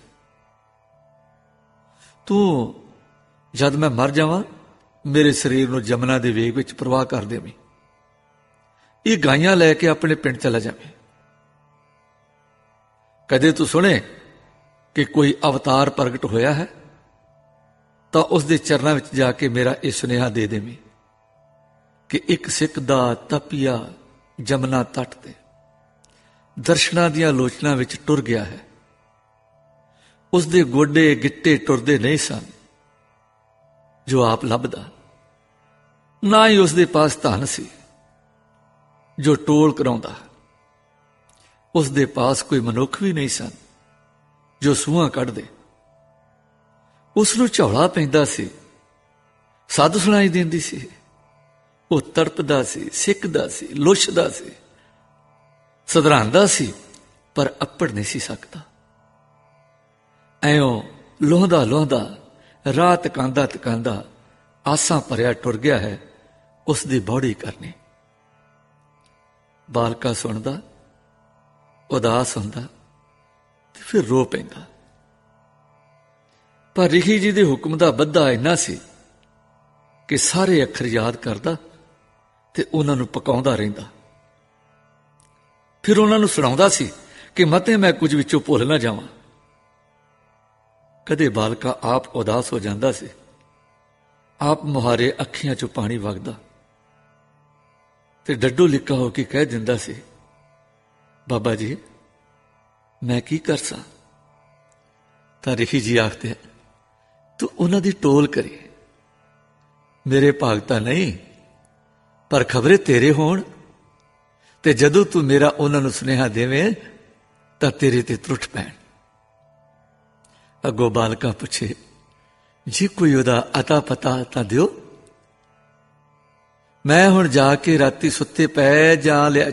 ਤੂੰ ਜਦ ਮੈਂ ਮਰ ਜਾਵਾਂ ਮੇਰੇ ਸਰੀਰ ਨੂੰ ਜਮਨਾ ਦੇ ਵੇਗ ਵਿੱਚ ਪ੍ਰਵਾਹ ਕਰ ਦੇਵੀਂ, ਇਹ ਗਾਈਆਂ ਲੈ ਕੇ ਆਪਣੇ ਪਿੰਡ ਚਲਾ ਜਾਵੇਂ। ਕਦੇ ਤੂੰ ਸੁਣੇ ਕਿ ਕੋਈ ਅਵਤਾਰ ਪ੍ਰਗਟ ਹੋਇਆ ਹੈ ਤਾਂ ਉਸ ਦੇ ਚਰਨਾਂ ਵਿੱਚ ਜਾ ਕੇ ਮੇਰਾ ਇਹ ਸੁਨੇਹਾ ਦੇ ਦੇਵੀਂ ਕਿ ਇੱਕ ਸਿੱਖ ਦਾ ਤਪੀਆ ਜਮਨਾ ਤੱਟ ਤੇ ਦਰਸ਼ਨਾਂ ਦੀਆਂ ਲੋਚਨਾਂ ਵਿੱਚ ਟੁਰ ਗਿਆ ਹੈ। ਉਸ ਦੇ ਗੋਡੇ ਗਿੱਟੇ ਟੁਰਦੇ ਨਹੀਂ ਸਨ ਜੋ ਆਪ ਲੱਭਦਾ, ਨਾ ਹੀ ਉਸ ਦੇ ਪਾਸ ਧਨ ਸੀ ਜੋ ਟੋਲ ਕਰਾਉਂਦਾ। ਉਸ ਦੇ ਪਾਸ ਕੋਈ ਮਨੁੱਖ ਵੀ ਨਹੀਂ ਸਨ ਜੋ ਸੂਹਾਂ ਕੱਢਦੇ। ਉਸ ਨੂੰ ਝੌਲਾ ਪੈਂਦਾ ਸੀ, ਸੱਦ ਸੁਣਾਈ ਦਿੰਦੀ ਸੀ, ਉਹ ਤੜਪਦਾ ਸੀ, ਸਿੱਕਦਾ ਸੀ, ਲੁੱਛਦਾ ਸੀ, ਸਧਰਾਂਦਾ ਸੀ, ਪਰ ਅੱਪੜ ਨਹੀਂ ਸੀ ਸਕਦਾ। ਐਉਂ ਲੋਹਦਾ ਲੋਹਦਾ ਰਾਹ ਤਕਾਂਦਾ ਤਕਾਂਦਾ ਆਸਾਂ ਭਰਿਆ ਟੁਰ ਗਿਆ ਹੈ ਉਸ ਦੀ ਬੌੜੀ ਕਰਨੀ। ਬਾਲਕਾ ਸੁਣਦਾ, ਉਦਾਸ ਹੁੰਦਾ ਤੇ ਫਿਰ ਰੋ ਪੈਂਦਾ। ਪਰ ਰਿਖੀ ਜੀ ਦੇ ਹੁਕਮ ਦਾ ਬੱਧਾ ਇੰਨਾ ਸੀ ਕਿ ਸਾਰੇ ਅੱਖਰ ਯਾਦ ਕਰਦਾ ਤੇ ਉਹਨਾਂ ਨੂੰ ਪਕਾਉਂਦਾ ਰਹਿੰਦਾ। ਫਿਰ ਉਹਨਾਂ ਨੂੰ ਸੁਣਾਉਂਦਾ ਸੀ ਕਿ ਮਤੇ ਮੈਂ ਕੁਝ ਵਿੱਚੋਂ ਭੁੱਲ ਨਾ ਜਾਵਾਂ। ਕਦੇ ਬਾਲਕਾ ਆਪ ਉਦਾਸ ਹੋ ਜਾਂਦਾ ਸੀ, ਆਪ ਮੁਹਾਰੇ ਅੱਖੀਆਂ ਚੋਂ ਪਾਣੀ ਵਗਦਾ ਤੇ ਡੱਡੋ ਲਿੱਕਾ ਹੋ ਕੇ ਕਹਿ ਦਿੰਦਾ ਸੀ, ਬਾਬਾ ਜੀ ਮੈਂ ਕੀ ਕਰ ਸਾਂ। ਤਾਂ ਰਿਖੀ ਜੀ ਆਖਦੇ, ਤੂੰ ਉਹਨਾਂ ਦੀ ਟੋਲ ਕਰੀ, ਮੇਰੇ ਭਾਗ ਤਾਂ ਨਹੀਂ, ਪਰ ਖਬਰੇ ਤੇਰੇ ਹੋਣ, ਤੇ ਜਦੋਂ ਤੂੰ ਮੇਰਾ ਉਹਨਾਂ ਨੂੰ ਸੁਨੇਹਾ ਦੇਵੇਂ ਤਾਂ ਤੇਰੇ ਤੇ ਤਰੁੱਠ ਪੈਣ। ਅੱਗੋਂ ਬਾਲਕਾ ਪੁੱਛੇ, ਜੀ ਕੋਈ ਉਹਦਾ ਅਤਾ ਪਤਾ ਤਾਂ ਦਿਓ, ਮੈਂ ਹੁਣ ਜਾ ਕੇ ਰਾਤੀ ਸੁੱਤੇ ਪੈ ਜਾ ਲਿਆ।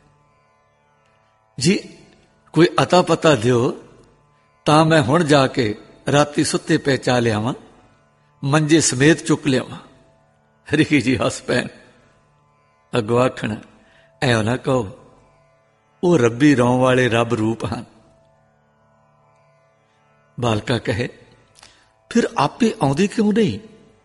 ਜੀ ਕੋਈ ਅਤਾ ਪਤਾ ਦਿਓ ਤਾਂ ਮੈਂ ਹੁਣ ਜਾ ਕੇ ਰਾਤੀ ਸੁੱਤੇ ਪੈ ਚਾ ਲਿਆਵਾਂ, ਮੰਜੇ ਸਮੇਤ ਚੁੱਕ ਲਿਆਵਾਂ। ਰਿਖੀ ਜੀ ਹੱਸ ਪੈਣ। ਅੱਗੋਂ ਆਖਣ, ਐਉਂ ਨਾ ਕਹੋ, ਉਹ ਰੱਬੀ ਰੌਂ ਵਾਲੇ ਰੱਬ ਰੂਪ ਹਨ। ਬਾਲਕਾ ਕਹੇ, ਫਿਰ ਆਪੇ ਆਉਂਦੀ ਕਿਉਂ ਨਹੀਂ।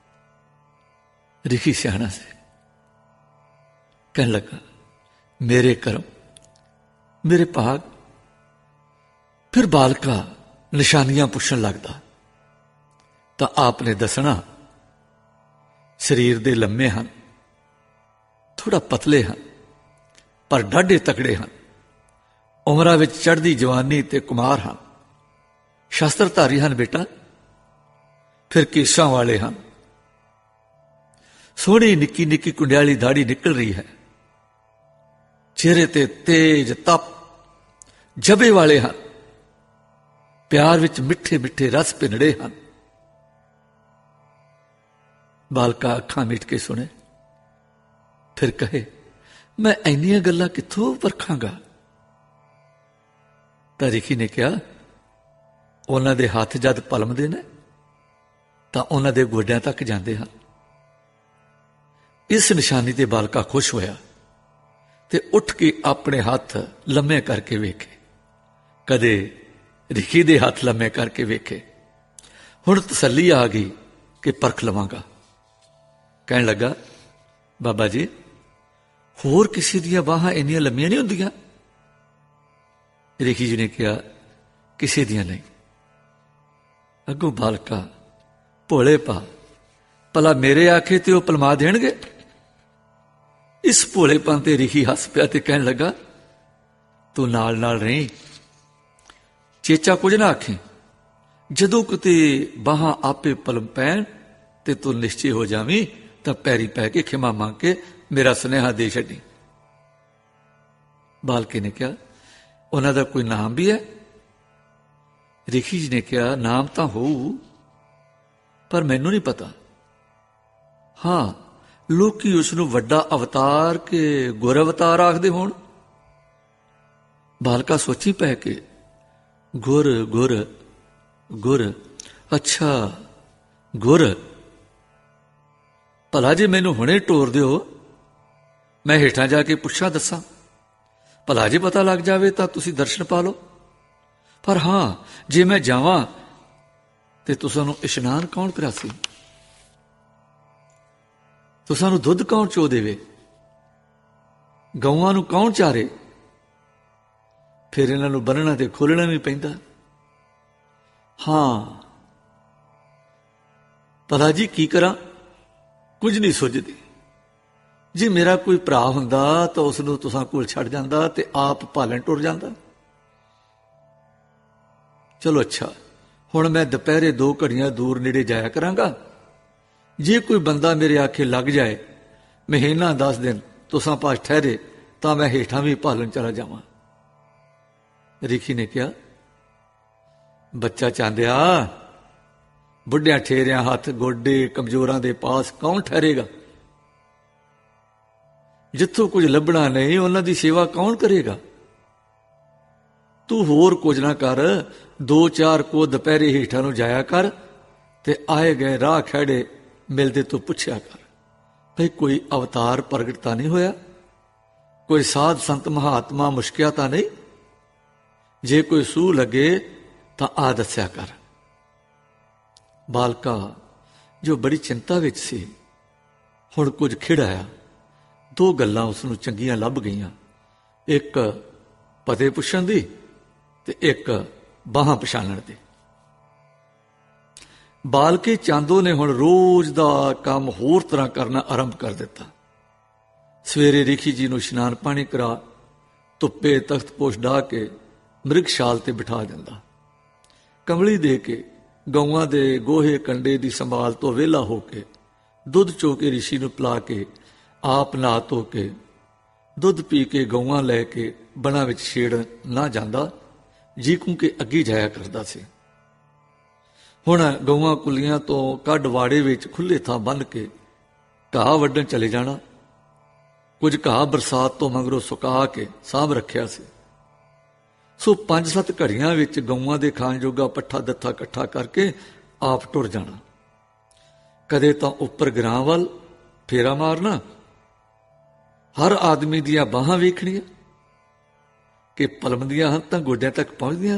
ਰਿਖੀ ਸਿਆਣਾ ਸੀ, ਕਹਿਣ ਲੱਗਾ, ਮੇਰੇ ਕਰਮ, ਮੇਰੇ ਭਾਗ। ਫਿਰ ਬਾਲਕਾ ਨਿਸ਼ਾਨੀਆਂ ਪੁੱਛਣ ਲੱਗਦਾ ਤਾਂ ਆਪ ਨੇ ਦੱਸਣਾ, ਸਰੀਰ ਦੇ ਲੰਮੇ ਹਨ, ਥੋੜਾ ਪਤਲੇ ਹਨ, ਪਰ ਡਾਢੇ ਤਕੜੇ ਹਨ, ਉਮਰਾਂ ਵਿੱਚ ਚੜ੍ਹਦੀ ਜਵਾਨੀ ਤੇ ਕੁਮਾਰ ਹਨ, ਸ਼ਸਤਰਧਾਰੀ ਹਨ ਬੇਟਾ, ਫਿਰ ਕੇਸਾਂ ਵਾਲੇ ਹਨ, ਸੋਹਣੀ ਨਿੱਕੀ ਨਿੱਕੀ ਕੁੰਡਿਆਲੀ ਦਾੜੀ ਨਿਕਲ ਰਹੀ ਹੈ, ਚਿਹਰੇ ਤੇ ਤੇਜ ਤਪ ਜਬੇ ਵਾਲੇ ਹਨ, ਪਿਆਰ ਵਿੱਚ ਮਿੱਠੇ ਮਿੱਠੇ ਰਸ ਭਿੰਨੜੇ ਹਨ। ਬਾਲਕਾ ਅੱਖਾਂ ਮੀਟ ਕੇ ਸੁਣੇ, ਫਿਰ ਕਹੇ, ਮੈਂ ਇੰਨੀਆਂ ਗੱਲਾਂ ਕਿੱਥੋਂ ਪਰਖਾਂਗਾ। ਤਾਂ ਰਿਖੀ ਨੇ ਕਿਹਾ, ਉਹਨਾਂ ਦੇ ਹੱਥ ਜਦ ਪਲਮਦੇ ਨੇ ਤਾਂ ਉਹਨਾਂ ਦੇ ਗੋਡਿਆਂ ਤੱਕ ਜਾਂਦੇ ਹਨ। इस निशानी ते बालका खुश होया ते उठ के अपने हाथ लम्मे करके वेखे, कदे रिखी दे हाथ लम्मे करके वेखे। हुण तसल्ली आ गई कि परख लवांगा। कहन लगा, बाबा जी होर किसी दियां बाहां इन्नियां लम्मियां नहीं हुंदियां? रिखी जी ने कहा, किसी दियां नहीं। अगों बालका भोले पा, भला मेरे आखे ते वह पलमा देणगे? इस भोलेपन ते रिखी हस पिया ते कहन लगा, तू नाल नाल रही, चेचा कुछ ना आखी, जदों किते बाहां आपे पलम पैण ते तू निश्चय हो जावीं तां पैरी पै के खिमा मांग के मेरा सुनेहा दे छड्डी। बालके ने कहा, उन्हां दा कोई नाम भी है? रिखी जी ने कहा, नाम तां होऊ पर मैनू नहीं पता। हाँ, लोकी उसनूं वड्डा अवतार के गुर अवतार आखदे होण। बालका सोची पै के गुर गुर गुर, अच्छा गुर, भला जे मैनू हुणे टोर दिओ, मैं हेठां जाके पुछां दसां, भला जे पता लग जावे तां तुसीं दर्शन पा लो। पर हाँ, जे मैं जावां ते तुसां नूं इशनान कौन करासी? तुसां नूं दुध कौन चो देवे? गऊआं नूं कौन चारे? फिर इन्हां नूं बन्नणा ते खोलणा भी पैंदा। हाँ, भला जी की करां? कुछ नहीं सुझदी। जे मेरा कोई भरा हुंदा तां उसनूं तुसां कोल छड्ड जांदा ते आप भालण टुर जांदा। चलो अच्छा, हुण मैं दुपहरे 2 घड़ियां दूर नेड़े जाया करांगा। जे कोई बंदा मेरे आखे लग जाए, महीना 10 दिन तुसां पास ठहरे, तां मैं हेठां भी भालण चला जावां। रिखी ने कहा, बच्चा चांदिया, बुढ़िया ठेरिया हाथ गोडे कमजोरां दे पास कौन ठहरेगा? जिथों कुछ लभना नहीं उन्हां दी सेवा कौन करेगा? तू होर कुछ ना कर, 2-4 को दुपहरे हेठां नूं जाया कर ते आए गए राह खैड़े मिलदे तो पुछया कर, भाई कोई अवतार प्रगट तां नहीं होया? कोई साध संत महात्मा मुश्किया तां नहीं? जे कोई सूह लगे तां आ दस्या कर। बालका जो बड़ी चिंता विच सी, हुण कुछ खिड़ आया। 2 गल्लां उसनूं चंगियां लभ गईयां, एक पते पुछण दी ते एक बाहां पछाणन दी। बालके चांदो ने हुण रोज दा काम होर तरह करना आरंभ कर दिता। सवेरे रिखी जी नूं इशनान पाणी करा, धुप्पे तख्तपोश डाह के मृगशाल ते बिठा दिंदा। कंबली दे के गऊआं दे गोहे कंडे दी संभाल तो वेला हो के दुध चो के ऋषि नूं पिला के आप नहा धो के दुध पी के गऊआं लै के बना विच छेड़ ना जांदा, जीकू के अग्गी जाया करदा सी। हुण गऊआं कुलियां तो कढ वाड़े विच खुले थां बन के घाह वड्डण चले जाना। कुछ घाह बरसात तो मगरों सुका के साਂਭ रखिया सी। सो 5-7 घड़ियां विच गऊआं दे खाण जोगा पट्ठा दत्था इकट्ठा करके आप टुर जाना। कदे तां उपर ग्रां वल फेरा मारना, हर आदमी दियां बाहां वेखणियां कि पलमदियां हन तां गोड्यां तक पहुंचदियां।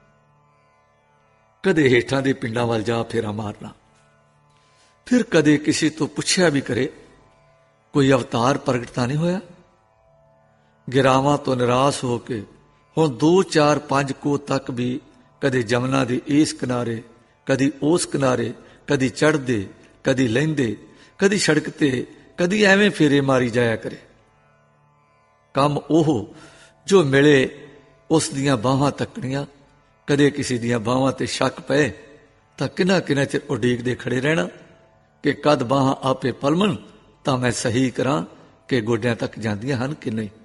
कदे हेठां दे पिंडां वल जा फेरा मारना। फिर कदे किसी तो पुछया भी करे, कोई अवतार प्रगट तां नहीं होया? गिरावां तो निराश हो के हुण 2-4-5 को तक भी कदे जमुना दे इस किनारे, कदी उस किनारे, कदी चढ़दे, कदी लहिंदे, कदी सड़क ते, कदी एवें फेरे मारी जाया करे। काम ओह जो मिले उस दियां बाहां तकणियां। कदे किसी दियां बाहां ते शक पए तां किन्ना किन्ना चिर उडीकदे खड़े रहना कि कद बाहां आपे पलमन तां मैं सही करां कि गोड्यां तक जांदियां हन कि नहीं।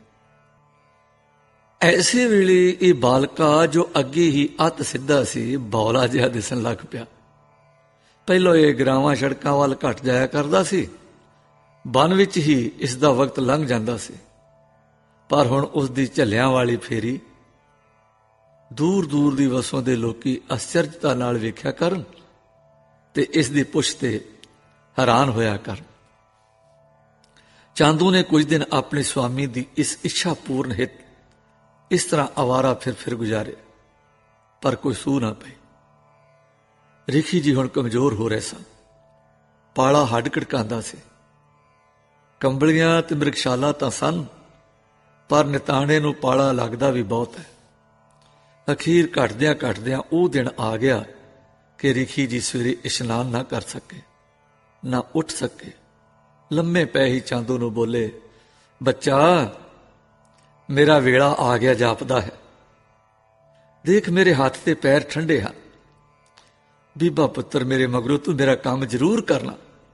ऐसे वेले ये बालका जो अगे ही अत सिद्धा सी, बौला जिहा दिसन लग पिया। पहलों ये ग्रावां सड़कां वल घट जाया करदा सी, बन विच ही इसदा वक्त लंघ जांदा सी। पर हुण उसदी झल्लियां वाली फेरी दूर दूर दी वसों दे लोकी आश्चर्यता नाल वेख्या करन ते इस दी पुछ ते हैरान होया करन। ਚਾਂਦੂ ਨੇ ਕੁਝ ਦਿਨ ਆਪਣੇ ਸੁਆਮੀ ਦੀ ਇਸ ਇੱਛਾ ਪੂਰਨ ਹਿੱਤ ਇਸ ਤਰ੍ਹਾਂ ਆਵਾਰਾ ਫਿਰ ਗੁਜ਼ਾਰੇ, ਪਰ ਕੋਈ ਸੂਹ ਨਾ ਪਈ। ਰਿਖੀ ਜੀ ਹੁਣ ਕਮਜ਼ੋਰ ਹੋ ਰਹੇ ਸਨ। ਪਾਲਾ ਹੱਡ ਕੜਕਾਂਦਾ ਸੀ। ਕੰਬਲੀਆਂ ਤੇ ਮ੍ਰਿਗਸ਼ਾਲਾ ਤਾਂ ਸਨ, ਪਰ ਨਿਤਾਣੇ ਨੂੰ ਪਾਲਾ ਲੱਗਦਾ ਵੀ ਬਹੁਤ ਹੈ। ਅਖੀਰ ਘਟਦਿਆਂ ਉਹ ਦਿਨ ਆ ਗਿਆ ਕਿ ਰਿਖੀ ਜੀ ਸਵੇਰੇ ਇਸ਼ਨਾਨ ਨਾ ਕਰ ਸਕੇ, ਨਾ ਉੱਠ ਸਕੇ। ਲੰਮੇ ਪੈ ਹੀ ਚਾਂਦੂ ਨੂੰ ਬੋਲੇ, ਬੱਚਾ ਮੇਰਾ ਵੇਲਾ ਆ ਗਿਆ ਜਾਪਦਾ ਹੈ। ਦੇਖ ਮੇਰੇ ਹੱਥ ਤੇ ਪੈਰ ਠੰਡੇ ਹਨ। ਬੀਬਾ ਪੁੱਤਰ ਮੇਰੇ ਮਗਰੋਂ ਤੂੰ ਮੇਰਾ ਕੰਮ ਜ਼ਰੂਰ ਕਰਨਾ।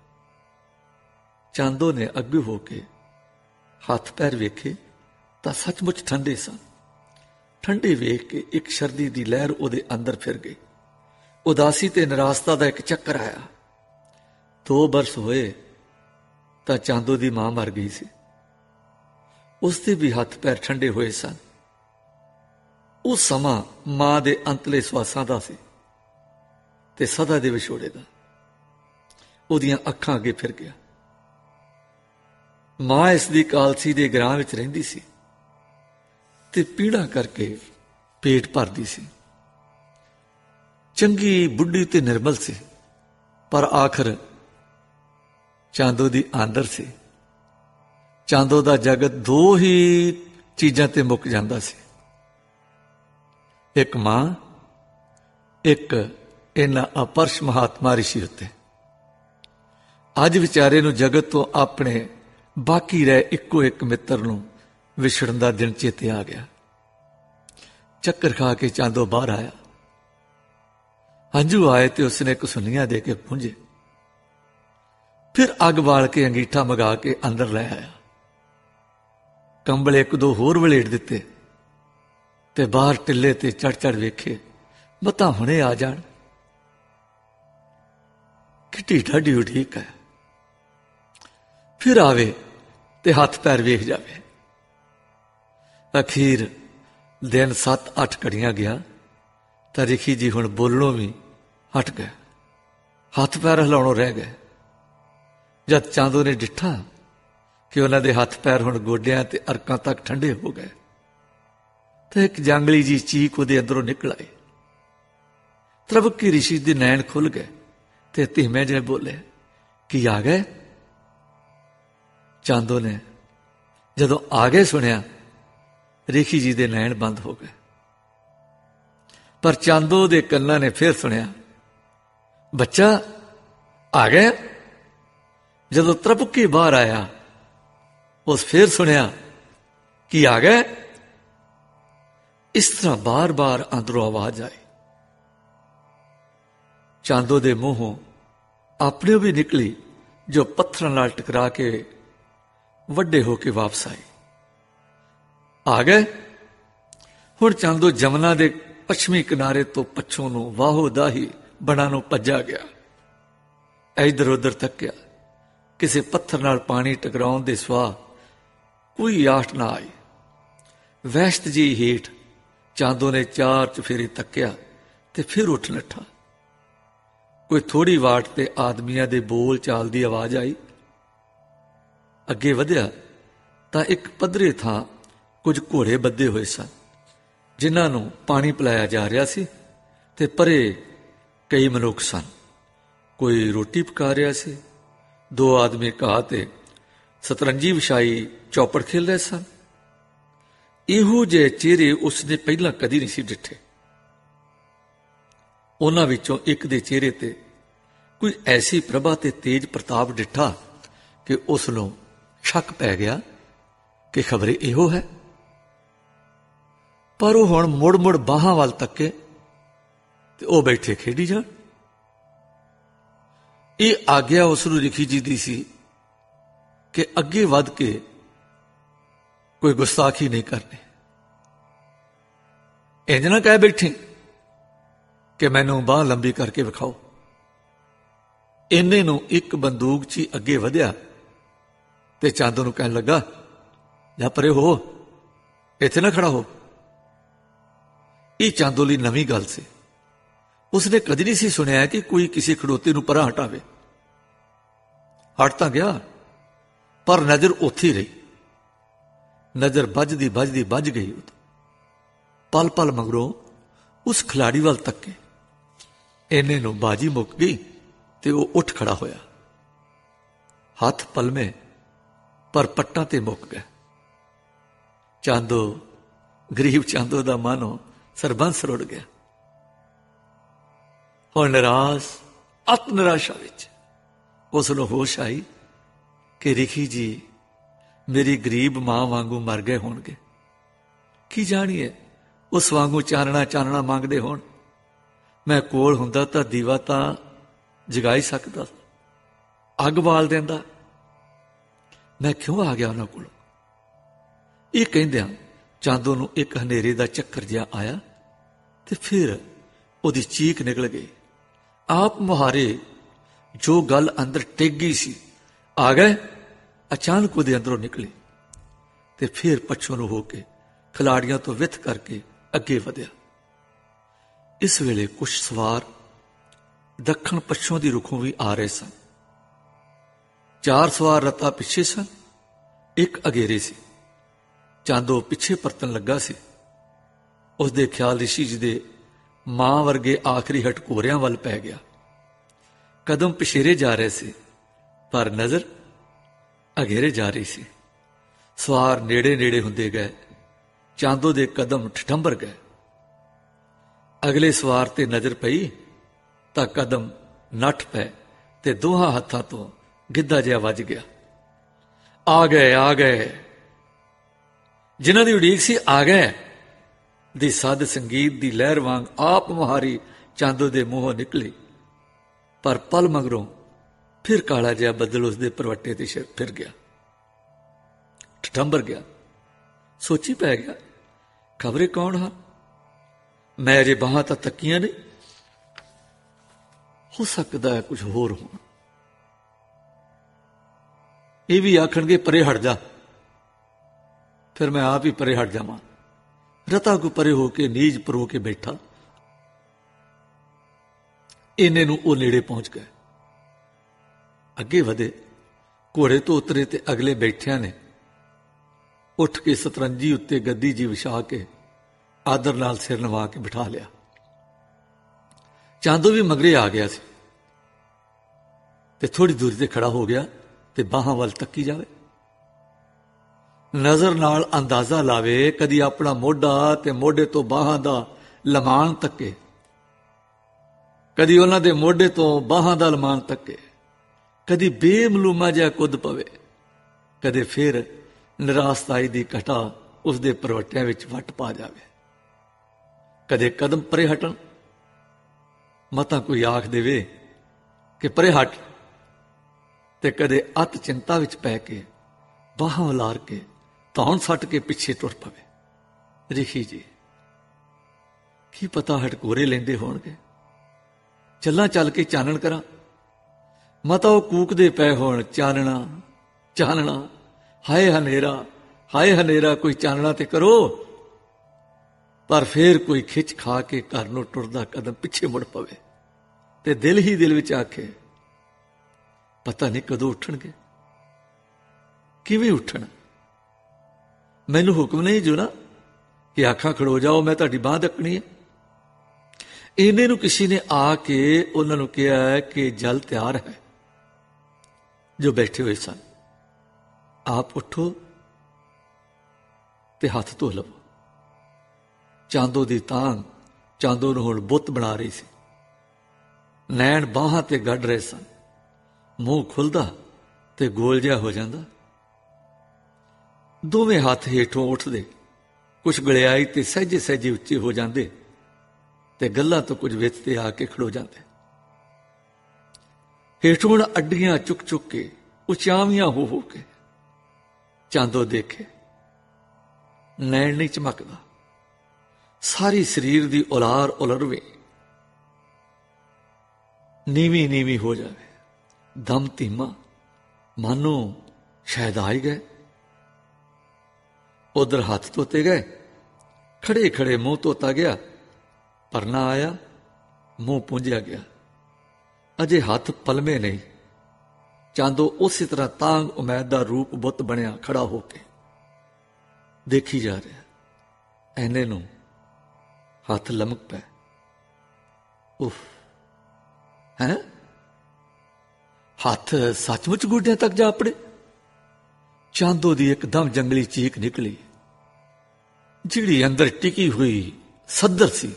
ਚਾਂਦੋ ਨੇ ਅੱਗੇ ਹੋ ਕੇ ਹੱਥ ਪੈਰ ਵੇਖੇ ਤਾਂ ਸੱਚਮੁੱਚ ਠੰਡੇ ਸਨ। ਠੰਡੇ ਵੇਖ ਕੇ ਇੱਕ ਸਰਦੀ ਦੀ ਲਹਿਰ ਉਹਦੇ ਅੰਦਰ ਫਿਰ ਗਈ। ਉਦਾਸੀ ਤੇ ਨਿਰਾਸ਼ਤਾ ਦਾ ਇੱਕ ਚੱਕਰ ਆਇਆ। 2 ਬਰਸ ਹੋਏ ਤਾਂ ਚਾਂਦੋ ਦੀ ਮਾਂ ਮਰ ਗਈ ਸੀ। ਉਸਦੇ ਵੀ ਹੱਥ ਪੈਰ ਠੰਡੇ ਹੋਏ ਸਨ। ਉਹ ਸਮਾਂ ਮਾਂ ਦੇ ਅੰਤਲੇ ਸਵਾਸਾਂ ਦਾ ਸੀ ਤੇ ਸਦਾ ਦੇ ਵਿਛੋੜੇ ਦਾ। ਉਹਦੀਆਂ ਅੱਖਾਂ ਅੱਗੇ ਫਿਰ ਗਿਆ। ਮਾਂ ਇਸ ਦੀ ਕਾਲਸੀ ਦੇ ਗ੍ਰਾਂ ਵਿੱਚ ਰਹਿੰਦੀ ਸੀ ਤੇ ਪੀੜਾ ਕਰਕੇ ਪੇਟ ਭਰਦੀ ਸੀ। ਚੰਗੀ ਬੁੱਢੀ ਤੇ ਨਿਰਮਲ ਸੀ, ਪਰ ਆਖਰ ਚਾਂਦੋ ਦੀ ਆਂਦਰ ਸੀ। ਚਾਂਦੋ ਦਾ ਜਗਤ 2 ਹੀ ਚੀਜ਼ਾਂ ਤੇ ਮੁੱਕ ਜਾਂਦਾ ਸੀ, ਇੱਕ ਮਾਂ, ਇੱਕ ਇਹਨਾਂ ਅਪਰਸ਼ ਮਹਾਤਮਾ ਰਿਸ਼ੀ ਉੱਤੇ। ਅੱਜ ਵਿਚਾਰੇ ਨੂੰ ਜਗਤ ਤੋਂ ਆਪਣੇ ਬਾਕੀ ਰਹਿ ਇੱਕੋ ਇੱਕ ਮਿੱਤਰ ਨੂੰ ਵਿਛੜਨ ਦਾ ਦਿਨ ਚੇਤੇ ਆ ਗਿਆ। ਚੱਕਰ ਖਾ ਕੇ ਚਾਂਦੋ ਬਾਹਰ ਆਇਆ। ਹੰਝੂ ਆਏ ਤੇ ਉਸਨੇ ਕਸੁੰਨੀਆਂ ਦੇ ਕੇ ਪੂੰਝੇ। ਫਿਰ ਅੱਗ ਬਾਲ ਕੇ ਅੰਗੀਠਾ ਮਗਾ ਕੇ ਅੰਦਰ ਲੈ ਆਇਆ। ਕੰਬਲ 1-2 ਹੋਰ ਵਲੇਟ ਦਿੱਤੇ ਤੇ ਬਾਹਰ ਟਿੱਲੇ ਤੇ ਚੜ ਵੇਖੇ, ਮਤਾ ਹੁਣੇ ਆ ਜਾਣ ਕਿ ਢੀਠਾ ਡਿਊ ਠੀਕ ਹੈ। ਫਿਰ ਆਵੇ ਤੇ ਹੱਥ ਪੈਰ ਵੇਖ ਜਾਵੇ। ਅਖੀਰ ਦਿਨ 7-8 ਘੜੀਆਂ ਗਿਆ ਤਾਂ ਰਿਖੀ ਜੀ ਹੁਣ ਬੋਲਣੋਂ ਵੀ ਹਟ ਗਏ, ਹੱਥ ਪੈਰ ਹਿਲਾਉਣੋਂ ਰਹਿ ਗਏ। ਜਦ ਚਾਂਦੋ ਨੇ ਡਿੱਠਾ ਕਿ ਉਹਨਾਂ ਦੇ ਹੱਥ ਪੈਰ ਹੁਣ ਗੋਡਿਆਂ ਤੇ ਅਰਕਾਂ ਤੱਕ ਠੰਡੇ ਹੋ ਗਏ ਤੇ ਇੱਕ ਜੰਗਲੀ ਜੀ ਚੀਕ ਉਹਦੇ ਅੰਦਰੋਂ ਨਿਕਲ ਆਈ। ਤਰਬਕੀ ਰਿਸ਼ੀ ਦੇ ਨੈਣ ਖੁੱਲ ਗਏ ਤੇ ਧੀਮੇ ਜਿਹੇ ਬੋਲੇ, ਕੀ ਆ ਗਏ? ਚਾਂਦੋ ਨੇ ਜਦੋਂ ਆ ਗਏ ਸੁਣਿਆ, ਰਿਖੀ ਜੀ ਦੇ ਨੈਣ ਬੰਦ ਹੋ ਗਏ। ਪਰ ਚਾਂਦੋ ਦੇ ਕੰਨਾਂ ਨੇ ਫਿਰ ਸੁਣਿਆ, ਬੱਚਾ ਆ ਗਏ। ਜਦੋਂ ਤਰਪੁੱਕੀ ਬਾਹਰ ਆਇਆ, ਉਸ ਫਿਰ ਸੁਣਿਆ, ਕੀ ਆ ਗਏ? ਇਸ ਤਰ੍ਹਾਂ ਬਾਰ-ਬਾਰ ਅੰਦਰੋਂ ਆਵਾਜ਼ ਆਈ। ਚਾਂਦੋ ਦੇ ਮੂੰਹੋਂ ਆਪਣੇ ਵੀ ਨਿਕਲੀ, ਜੋ ਪੱਥਰਾਂ ਨਾਲ ਟਕਰਾ ਕੇ ਵੱਡੇ ਹੋ ਕੇ ਵਾਪਸ ਆਈ। ਆ ਗਏ। ਹੁਣ ਚਾਂਦੋ ਜਮਨਾ ਦੇ ਪੱਛਮੀ ਕਿਨਾਰੇ ਤੋਂ ਪੱਛੋਂ ਨੂੰ ਵਾਹੋ ਦਾਹੀ ਬਣਾ ਨੂੰ ਭੱਜਾ ਗਿਆ। ਇਧਰ ਉਧਰ ਤੱਕਿਆ, ਕਿਸੇ ਪੱਥਰ ਨਾਲ ਪਾਣੀ ਟਕਰਾਉਣ ਦੇ ਸੁਆਹ ਕੋਈ ਆਟ ਨਾ ਆਈ। ਵੈਸ਼ਤ ਜੀ ਹੇਠ ਚਾਂਦੋ ਨੇ 4 ਚੁਫੇਰੇ ਤੱਕਿਆ ਤੇ ਫਿਰ ਉੱਠ ਨੱਠਾ। ਕੋਈ ਥੋੜੀ ਵਾਟ ਤੇ ਆਦਮੀਆਂ ਦੇ ਬੋਲ ਚਾਲ ਦੀ ਆਵਾਜ਼ ਆਈ। ਅੱਗੇ ਵਧਿਆ ਤਾਂ ਇੱਕ ਪੱਧਰੇ ਥਾਂ ਕੁਝ ਘੋੜੇ ਬੱਧੇ ਹੋਏ ਸਨ, ਜਿਨ੍ਹਾਂ ਨੂੰ ਪਾਣੀ ਪਿਲਾਇਆ ਜਾ ਰਿਹਾ ਸੀ, ਤੇ ਪਰੇ ਕਈ ਮਨੁੱਖ ਸਨ। ਕੋਈ ਰੋਟੀ ਪਕਾ ਰਿਹਾ ਸੀ। 2 ਆਦਮੀ ਘਾਹ ਤੇ ਸਤਰੰਜੀ ਵਿਛਾਈ ਚੌਪੜ ਖੇਲ ਰਹੇ ਸਨ। ਇਹੋ ਜਿਹੇ ਚਿਹਰੇ ਉਸਨੇ ਪਹਿਲਾਂ ਕਦੀ ਨਹੀਂ ਸੀ ਡਿੱਠੇ। ਉਹਨਾਂ ਵਿੱਚੋਂ ਇੱਕ ਦੇ ਚਿਹਰੇ ਤੇ ਕੋਈ ਐਸੀ ਪ੍ਰਭਾ ਤੇ ਤੇਜ ਪ੍ਰਤਾਪ ਡਿੱਠਾ ਕਿ ਉਸ ਨੂੰ ਸ਼ੱਕ ਪੈ ਗਿਆ ਕਿ ਖਬਰੇ ਇਹੋ ਹੈ। ਪਰ ਉਹ ਹੁਣ ਮੁੜ ਬਾਹਾਂ ਵੱਲ ਤੱਕੇ ਤੇ ਉਹ ਬੈਠੇ ਖੇਡੀ ਜਾਣ। ਇਹ ਆਗਿਆ ਉਸ ਨੂੰ ਰਿਖੀ ਜੀ ਦੀ ਸੀ ਕਿ ਅੱਗੇ ਵੱਧ ਕੇ ਕੋਈ ਗੁਸਤਾਖੀ ਨਹੀਂ ਕਰਨੀ। ਇੰਜ ਨਾ ਕਹਿ ਬੈਠੇ ਕਿ ਮੈਨੂੰ ਬਾਂਹ ਲੰਬੀ ਕਰਕੇ ਵਿਖਾਓ। ਇੰਨੇ ਨੂੰ ਇੱਕ ਬੰਦੂਕ 'ਚ ਹੀ ਅੱਗੇ ਵਧਿਆ ਤੇ ਚਾਂਦੋ ਨੂੰ ਕਹਿਣ ਲੱਗਾ, ਜਾ ਪਰੇ ਹੋ, ਇੱਥੇ ਨਾ ਖੜਾ ਹੋ। ਇਹ ਚਾਂਦੋ ਲਈ ਨਵੀਂ ਗੱਲ ਸੀ। ਉਸਨੇ ਕਦੀ ਨਹੀਂ ਸੀ ਸੁਣਿਆ ਕਿ ਕੋਈ ਕਿਸੇ ਖੜੋਤੇ ਨੂੰ ਪਰਾਂ ਹਟਾਵੇ। ਹਟ ਤਾਂ ਗਿਆ, पर नजर उत्थे ही रही। नजर बजदी बजदी बज गई। पल पल मगरों उस खिलाड़ी वाल तके। इन्ने नूं बाजी मुक गई ते वो उठ खड़ा होया। हथ पलमे पर पट्टां ते मुक गए। चांदो, गरीब चांदो दा मन सरबंस रुड़ गया। हुण निराश, अत निराशा विच उसनूं होश आई कि रिखी जी मेरी गरीब मां वांगू मर गए होणगे। की जाणीए उस वांगू चानना चानना मंगदे होण। मैं कोल हुंदा तां दीवा तां जगा ही सकदा, अग बाल देंदा। मैं क्यों आ गया उन्हां कोलों? ये कहंदियां चांदो नूं एक हनेरे दा चक्कर जिहा आया ते फिर उहदी चीख निकल गई। आप मुहारे जो गल अंदर टिक गई सी आ गए, अचानक उहदे अंदरों निकली ते फिर पछों नूं हो के खिलाड़ियां तो विथ करके अगे वधिया। इस वेले कुछ सवार दक्षिण पछों दी रुखों भी आ रहे सन। 4 सवार रत्ता पिछे सन, एक अगेरे सी। चांदो पिछे परतन लगा सी। उसदे ख्याल ऋषि जी दे मां वर्गे आखिरी हटकोरियां वल पै गया। कदम पिछेरे जा रहे सी पर नजर अगेरे जा रही सी। सवार नेड़े नेड़े हुंदे गए। चांदो दे कदम ठठंबर गए। अगले सवार ते नजर पई तां कदम नठ पै ते दोहां हत्थां तो गिद्धा जिहा वज गया। आ गए, आ गए। जिन्हां दी उड़ीक सी आ गए दी सद संगीत दी लहर वांग आप मुहारी चांदो दे मूंहों निकली। पर पल मगरों फिर काला जिहा बदल उसदे परवट्टे ते फिर गया, ठठंबर गया। सोची पै गया खबरे कौन हा। मैं अजे बाहां तां तक्कियां नहीं, हो सकदा है कुछ होर हो। ये भी आखणगे परे हट जा, फिर मैं आप ही परे हट जावां। रता को परे होके नीज परो के बैठा। इन्ने नूं वो नेड़े पहुंच गए। अगे वधे, घोड़े तो उतरे ते अगले बैठिया ने उठ के सतरंजी उत्ते गद्दी जी विछा के आदर नाल सिर नवा के बिठा लिया। चांदो भी मगरे आ गया सी ते थोड़ी दूरी ते खड़ा हो गया ते बाहां वल तक्की जावे। नजर नाल अंदाजा लावे, कदी अपना मोढा ते मोढे तो बाहां दा लमान तके, कदी उन्हां दे मोढे तो बाहां दा लमान तके, कदी बेमलूमा जिहा कुद पवे, कदे फिर निराशताई दी घटा उसदे परवट्टियां विच वट पा जावे। कदे कदम परे हटन, मतां कोई आख देवे कि परे हट, ते कदे अत चिंता विच पै के बाहां उलार के धौन सट के पिछे टुर पवे। ऋषि जी की पता हटकोरे लेंदे होणगे। चलां चल के चानण करा, मता वो कूकदे पै होण चानना चानना, हाय हनेरा कोई चानना ते करो। पर फिर कोई खिच खा के घर नूं टुरदा कदम पिछे मुड़ पवे ते दिल ही दिल विच आखे पता नहीं कदों उठणगे, किवें उठण। मैनू हुक्म नहीं जो ना कि आखा खड़ो जाओ मैं तुहाडी बांह दकनी है। इन्ने नूं किसी ने आके उन्हां नूं कहा है कि जल तैयार है। जो बैठे हुए सन, आप उठो ते हाथ धो लवो। चांदो दी तांग चांदो नूं हुण बुत बना रही सी। नैण बाहां ते गढ़ रहे सन। मूंह खुलदा ते गोल जिहा हो जांदा। दोवें हाथ हेठों उठदे, कुछ गलियाई ते सहजे सहजे उच्चे हो जांदे ते गल्लां तो कुछ विच ते आके खड़ो जांदे। हेठों अड्डियां चुक चुक के उचावियां हो के चांदो देखे। नैण नहीं चमकदा, सारी शरीर दी उलार उलरवे, नीवी नीवी हो जावे, दम धीमा, मानो शायद आ ही गए। उधर हाथ धोते गए, खड़े खड़े मुंह धोता गया पर ना आया, मुंह पूंझिया गया। अजे हाथ पलमे नहीं। ਚਾਂਦੋ ਉਸੇ ਤਰ੍ਹਾਂ ਤਾਂਗ ਉਮੈਦ ਦਾ ਰੂਪ ਬੁੱਤ ਬਣਿਆ ਖੜਾ ਹੋ ਕੇ ਦੇਖੀ ਜਾ ਰਿਹਾ। ਐਨੇ ਨੂੰ ਹੱਥ ਲਮਕ ਪੈ। ਉਫ, ਹੈ ਹੱਥ ਸੱਚਮੁੱਚ ਗੋਡਿਆਂ ਤੱਕ ਜਾ ਆਪਣੇ। ਚਾਂਦੋ ਦੀ ਇੱਕਦਮ ਜੰਗਲੀ ਚੀਕ ਨਿਕਲੀ, ਜਿਹੜੀ ਅੰਦਰ ਟਿਕੀ ਹੋਈ ਸੱਦਰ ਸੀ।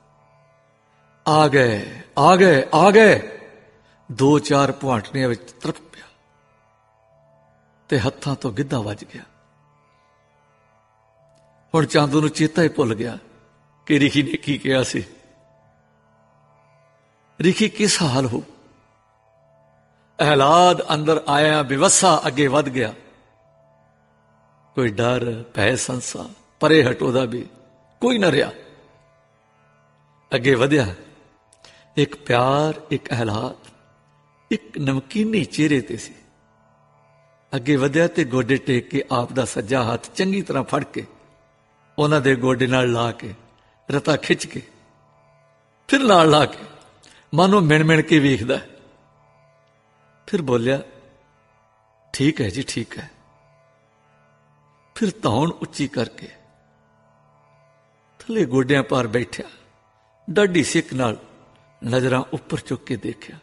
ਆ ਗਏ, ਆ ਗਏ, ਆ ਗਏ। 2-4 ਪੁਆਂਟਣੀਆਂ ਵਿੱਚ ਤਰਪ ਪਿਆ ਤੇ ਹੱਥਾਂ ਤੋਂ ਗਿੱਧਾ ਵੱਜ ਗਿਆ। ਹੁਣ ਚਾਂਦੋ ਨੂੰ ਚੇਤਾ ਹੀ ਭੁੱਲ ਗਿਆ ਕਿ ਰਿਖੀ ਨੇ ਕੀ ਕਿਹਾ ਸੀ। ਰਿਖੀ ਕਿਸ ਹਾਲ ਹੋ। ਅਹਿਲਾਦ ਅੰਦਰ ਆਇਆ ਬਿਵਸਾ ਅੱਗੇ ਵੱਧ ਗਿਆ। ਕੋਈ ਡਰ ਭੈ ਸੰਸਾ ਪਰੇ ਹਟੋ ਦਾ ਵੀ ਕੋਈ ਨਾ ਰਿਹਾ। ਅੱਗੇ ਵਧਿਆ। ਇੱਕ ਪਿਆਰ, ਇੱਕ ਅਹਿਲਾਦ, ਇੱਕ ਨਮਕੀਨੀ ਚਿਹਰੇ ਤੇ ਸੀ। ਅੱਗੇ ਵਧਿਆ ਤੇ ਗੋਡੇ ਟੇਕ ਕੇ ਆਪ ਦਾ ਸੱਜਾ ਹੱਥ ਚੰਗੀ ਤਰ੍ਹਾਂ ਫੜ ਕੇ ਉਹਨਾਂ ਦੇ ਗੋਡੇ ਨਾਲ ਲਾ ਕੇ ਰਤਾ ਖਿੱਚ ਕੇ ਫਿਰ ਨਾਲ ਲਾ ਕੇ ਮਾਨੋ ਮਿਣ ਕੇ ਵੇਖਦਾ। ਫਿਰ ਬੋਲਿਆ, ਠੀਕ ਹੈ ਜੀ, ਠੀਕ ਹੈ। ਫਿਰ ਧੌਣ ਉੱਚੀ ਕਰਕੇ ਥੱਲੇ ਗੋਡਿਆਂ ਪਾਰ ਬੈਠਿਆ। ਡਾਢੀ ਸਿੱਕ ਨਾਲ ਨਜ਼ਰਾਂ ਉੱਪਰ ਚੁੱਕ ਕੇ ਦੇਖਿਆ।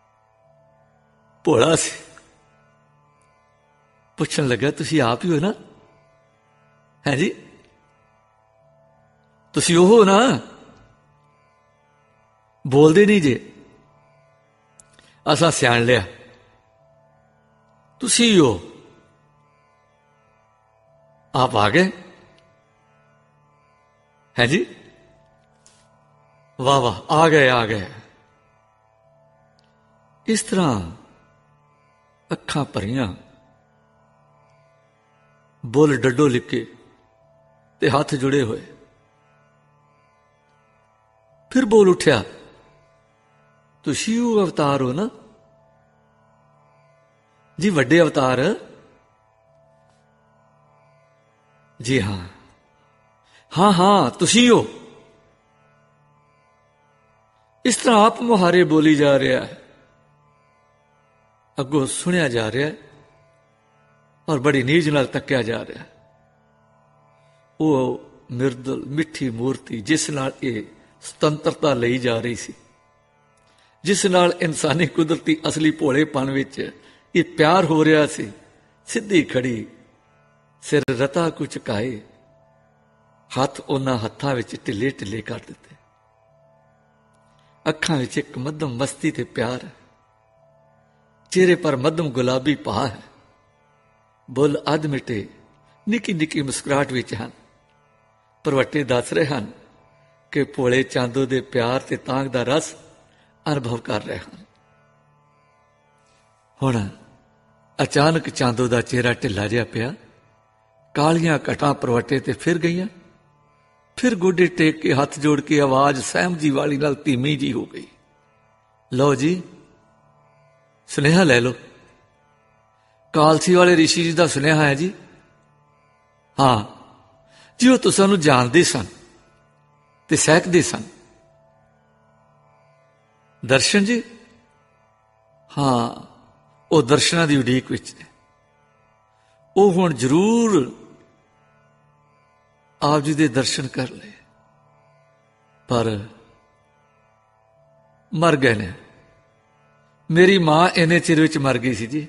ਭੋਲਾ ਸੀ। ਪੁੱਛਣ ਲੱਗਾ, ਤੁਸੀਂ ਆਪ ਹੀ ਹੋ ਨਾ? ਹੈ ਜੀ, ਤੁਸੀਂ ਉਹ ਹੋ ਨਾ? ਬੋਲਦੇ ਨਹੀਂ ਜੇ। ਅਸਾਂ ਸਿਆਣ ਲਿਆ, ਤੁਸੀਂ ਹੋ। ਆਪ ਆ ਗਏ? ਹੈ ਜੀ, ਵਾਹ ਵਾਹ, ਆ ਗਏ, ਆ ਗਏ। ਇਸ ਤਰ੍ਹਾਂ ਅੱਖਾਂ ਭਰੀਆਂ, ਬੁੱਲ ਡੱਡੋ ਲਿਪਕੇ ਤੇ ਹੱਥ ਜੁੜੇ ਹੋਏ। ਫਿਰ ਬੋਲ ਉੱਠਿਆ, ਤੁਸੀਂ ਉਹ ਅਵਤਾਰ ਹੋ ਨਾ? ਜੀ, ਵੱਡੇ ਅਵਤਾਰ। ਜੀ ਹਾਂ, ਹਾਂ ਹਾਂ, ਤੁਸੀਂ ਹੋ। ਇਸ ਤਰ੍ਹਾਂ ਆਪ ਮੁਹਾਰੇ ਬੋਲੀ ਜਾ ਰਿਹਾ ਹੈ। ਅੱਗੋਂ ਸੁਣਿਆ ਜਾ ਰਿਹਾ ਔਰ ਬੜੀ ਨੀਝ ਨਾਲ ਤੱਕਿਆ ਜਾ ਰਿਹਾ। ਉਹ ਮਿਰਦਲ ਮਿੱਠੀ ਮੂਰਤੀ ਜਿਸ ਨਾਲ ਇਹ ਸੁਤੰਤਰਤਾ ਲਈ ਜਾ ਰਹੀ ਸੀ, ਜਿਸ ਨਾਲ ਇਨਸਾਨੀ ਕੁਦਰਤੀ ਅਸਲੀ ਭੋਲੇਪਣ ਵਿੱਚ ਇਹ ਪਿਆਰ ਹੋ ਰਿਹਾ ਸੀ, ਸਿੱਧੀ ਖੜੀ, ਸਿਰ ਰਤਾ ਕੁ ਝੁਕਾਏ, ਹੱਥ ਉਹਨਾਂ ਹੱਥਾਂ ਵਿੱਚ ਢਿੱਲੇ ਢਿੱਲੇ ਕਰ ਦਿੱਤੇ। ਅੱਖਾਂ ਵਿੱਚ ਇੱਕ ਮੱਧਮ ਮਸਤੀ ਤੇ ਪਿਆਰ ਹੈ। ਚਿਹਰੇ ਪਰ ਮੱਧਮ ਗੁਲਾਬੀ ਪਾ ਹੈ। ਬੁੱਲ ਅੱਧ ਮਿਟੇ ਨਿੱਕੀ ਨਿੱਕੀ ਮੁਸਕਰਾਹਟ ਵਿੱਚ ਹਨ। ਪ੍ਰਵੱਟੇ ਦੱਸ ਰਹੇ ਹਨ ਕਿ ਭੋਲੇ ਚਾਂਦੋ ਦੇ ਪਿਆਰ ਤੇ ਤਾਂਘ ਦਾ ਰਸ ਅਨੁਭਵ ਕਰ ਰਹੇ ਹਨ। ਹੁਣ ਅਚਾਨਕ ਚਾਂਦੋ ਦਾ ਚਿਹਰਾ ਢਿੱਲਾ ਜਿਹਾ ਪਿਆ। ਕਾਲੀਆਂ ਘਟਾਂ ਪ੍ਰਵੱਟੇ ਤੇ ਫਿਰ ਗਈਆਂ। ਫਿਰ ਗੋਡੇ ਟੇਕ ਕੇ ਹੱਥ ਜੋੜ ਕੇ ਆਵਾਜ਼ ਸਹਿਮ ਜੀ ਵਾਲੀ ਨਾਲ ਧੀਮੀ ਜੀ ਹੋ ਗਈ। ਲਓ ਜੀ, ਸੁਨੇਹਾ ਲੈ ਲਓ। ਕਾਲਸੀ ਵਾਲੇ ਰਿਸ਼ੀ ਜੀ ਦਾ ਸੁਨੇਹਾ ਹੈ ਜੀ। ਹਾਂ ਜੀ, ਉਹ ਤੁਸਾਂ ਨੂੰ ਜਾਣਦੇ ਸਨ ਤੇ ਸਹਿਕਦੇ ਸਨ। ਦਰਸ਼ਨ ਜੀ? ਹਾਂ, ਉਹ ਦਰਸ਼ਨਾਂ ਦੀ ਉਡੀਕ ਵਿੱਚ ਨੇ। ਉਹ ਹੁਣ ਜ਼ਰੂਰ ਆਪ ਜੀ ਦੇ ਦਰਸ਼ਨ ਕਰ ਲਏ, ਪਰ ਮਰ ਗਏ ਨੇ। ਮੇਰੀ ਮਾਂ ਇੰਨੇ ਚਿਰ ਵਿੱਚ ਮਰ ਗਈ ਸੀ ਜੀ।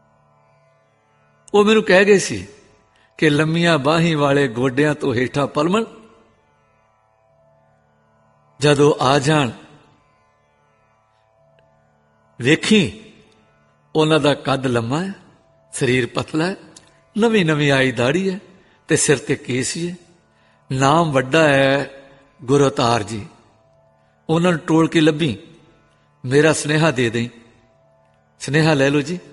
ਉਹ ਮੈਨੂੰ ਕਹਿ ਗਏ ਸੀ ਕਿ ਲੰਮੀਆਂ ਬਾਹੀਂ ਵਾਲੇ ਗੋਡਿਆਂ ਤੋਂ ਹੇਠਾਂ ਪਲਮਣ ਜਦੋਂ ਆ ਜਾਣ, ਵੇਖੀ ਉਹਨਾਂ ਦਾ ਕੱਦ ਲੰਮਾ ਹੈ, ਸਰੀਰ ਪਤਲਾ ਹੈ, ਨਵੀਂ ਨਵੀਂ ਆਈ ਦਾੜੀ ਹੈ ਤੇ ਸਿਰ ਤੇ ਕੇਸ ਹੀ ਹੈ। ਨਾਮ ਵੱਡਾ ਹੈ ਗੁਰੂ ਅਵਤਾਰ ਜੀ। ਉਹਨਾਂ ਨੂੰ ਟੋਲ ਕੇ ਲੱਭੀ, ਮੇਰਾ ਸੁਨੇਹਾ ਦੇ ਦੇਈਂ। ਸੁਨੇਹਾ ਲੈ ਲਓ ਜੀ।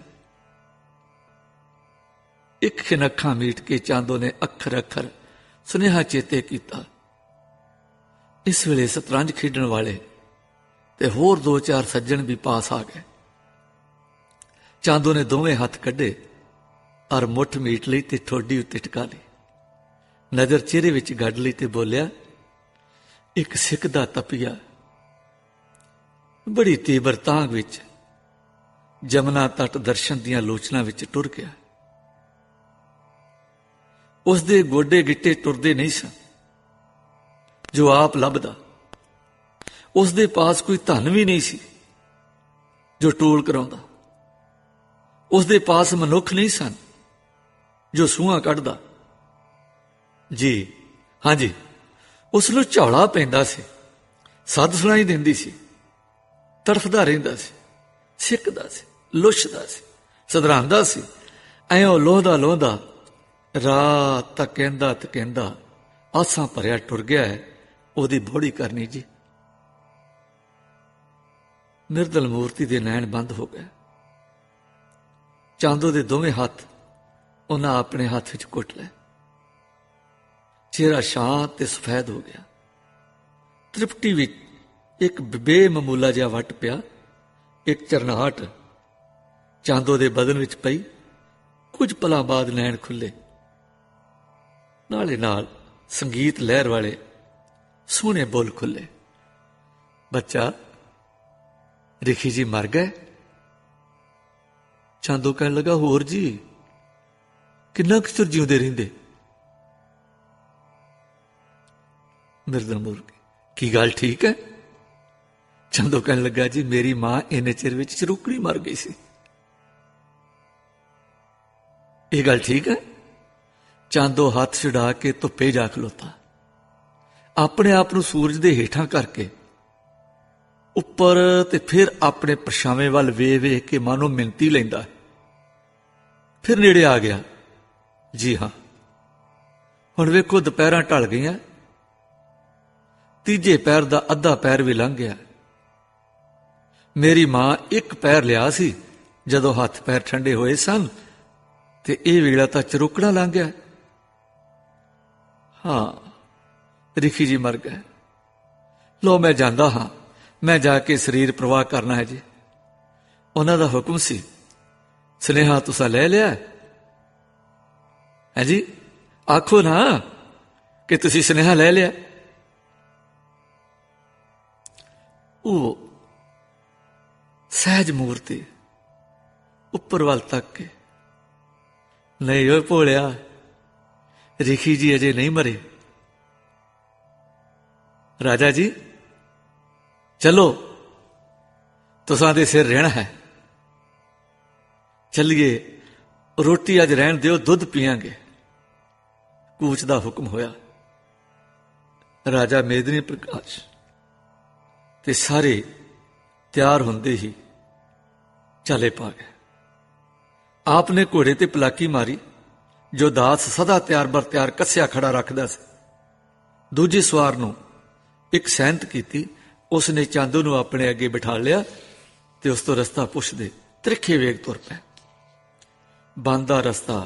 ਇੱਕ ਖਿਣ ਅੱਖਾਂ ਮੀਟ ਕੇ ਚਾਂਦੋ ਨੇ ਅੱਖਰ ਅੱਖਰ ਸੁਨੇਹਾ ਚੇਤੇ ਕੀਤਾ। ਇਸ ਵੇਲੇ ਸ਼ਤਰੰਜ ਖੇਡਣ ਵਾਲੇ ਤੇ ਹੋਰ 2-4 ਸੱਜਣ ਵੀ ਪਾਸ ਆ ਗਏ। ਚਾਂਦੋ ਨੇ ਦੋਵੇਂ ਹੱਥ ਕੱਢੇ ਔਰ ਮੁੱਠ ਮੀਟ ਲਈ ਤੇ ਠੋਡੀ ਉੱਤੇ ਟਿਕਾ ਲਈ। ਨਜ਼ਰ ਚਿਹਰੇ ਵਿੱਚ ਗੱਡ ਲਈ ਤੇ ਬੋਲਿਆ, ਇੱਕ ਸਿੱਖ ਦਾ ਤਪੀਆ ਬੜੀ ਤੀਬਰ ਤਾਂਘ ਵਿੱਚ जमुना तट दर्शन दियां लोचना विच टुर गया। उसदे गोडे गिट्टे टुरदे नहीं सन जो आप लभदा। उसदे पास कोई धन भी नहीं सी जो टोल कराउंदा। उसदे पास मनुख नहीं सन जो सूहां कढदा। जी हाँ जी, उसनूं झौला पैंदा सी, सद सुनाई दिंदी सी, तड़फदा रहिंदा सी, सिकदा सी, लुछदा सी, सधरांदा सी। ऐं लोहदा लोहदा रात तक कहंदा आसां भरिया टुर गया है, ओहदी बौड़ी करनी जी। निर्दल मूर्ति दे नैण बंद हो गए। चांदो दे दोवें हत्थ उन्हां अपने हत्थ विच घुट लए। चेहरा शांत ते सफेद हो गया। तृप्ति विच एक बेममूला जिहा वट पिया, एक झरनाहट चांदो दे बदन विच पई। कुछ पलां बाद नैण खुले, नाले नाल संगीत लहर वाले सोहणे बुल खुले। बच्चा, रिखी जी मर गए? चांदो कहन लगा, होर जी, किन्ना कुछ चिर जिउंदे रहिंदे। निर्दल मूर्ति, की गल ठीक है? चांदो कहन लगा, जी मेरी मां इन्ने चिर विच चरूकड़ी मर गई सी। ये गल ठीक है? चांदो हाथ छुड़ा के धुप्पे जा खलोता, अपने आप नूं सूरज दे हेठां करके उपर ते फिर अपने परछावें वल वे वेख के मानो मिनती लैंदा। फिर नेड़े आ गया। जी हाँ, हुण वेखो दुपहरां ढल गईआं, तीजे पैर दा अद्धा पैर भी लंघ गया। मेरी मां एक पैर लिया सी जदों हत्थ पैर ठंडे होए सन, ते इह वेला तां चरोकड़ा लंघ गया। हाँ, रिखी जी मर गए। लो मैं जांदा हां, मैं जाके शरीर प्रवाह करना है जी। उन्हां दा हुक्म सी, सुनेहा तुसां ले लिया है जी? आखो ना कि तुसीं सुनेहा ले लिया। वो सहज मूर्ति उपर वल तक के, नहीं ओ भोलिया, रिखी जी अजे नहीं मरे। राजा जी चलो, तुसां दे सिर रहना है। चलिए, रोटी अज रहन दिओ, दुध पियांगे। कूच दा हुक्म होया। राजा मेदनी प्रकाश ते सारे तैयार होंदे ही चाले पा गए। आपने घोड़े ते पलाकी मारी, जो दास सदा तैयार बर तैयार कस्या खड़ा रखदा सी। दूजे सवार नूं एक सैनत कीती। उसने चांदो नूं अपने अगे बिठा लिया ते उस तो रस्ता पुछदे त्रिखे वेग तुर पै। बांदा रस्ता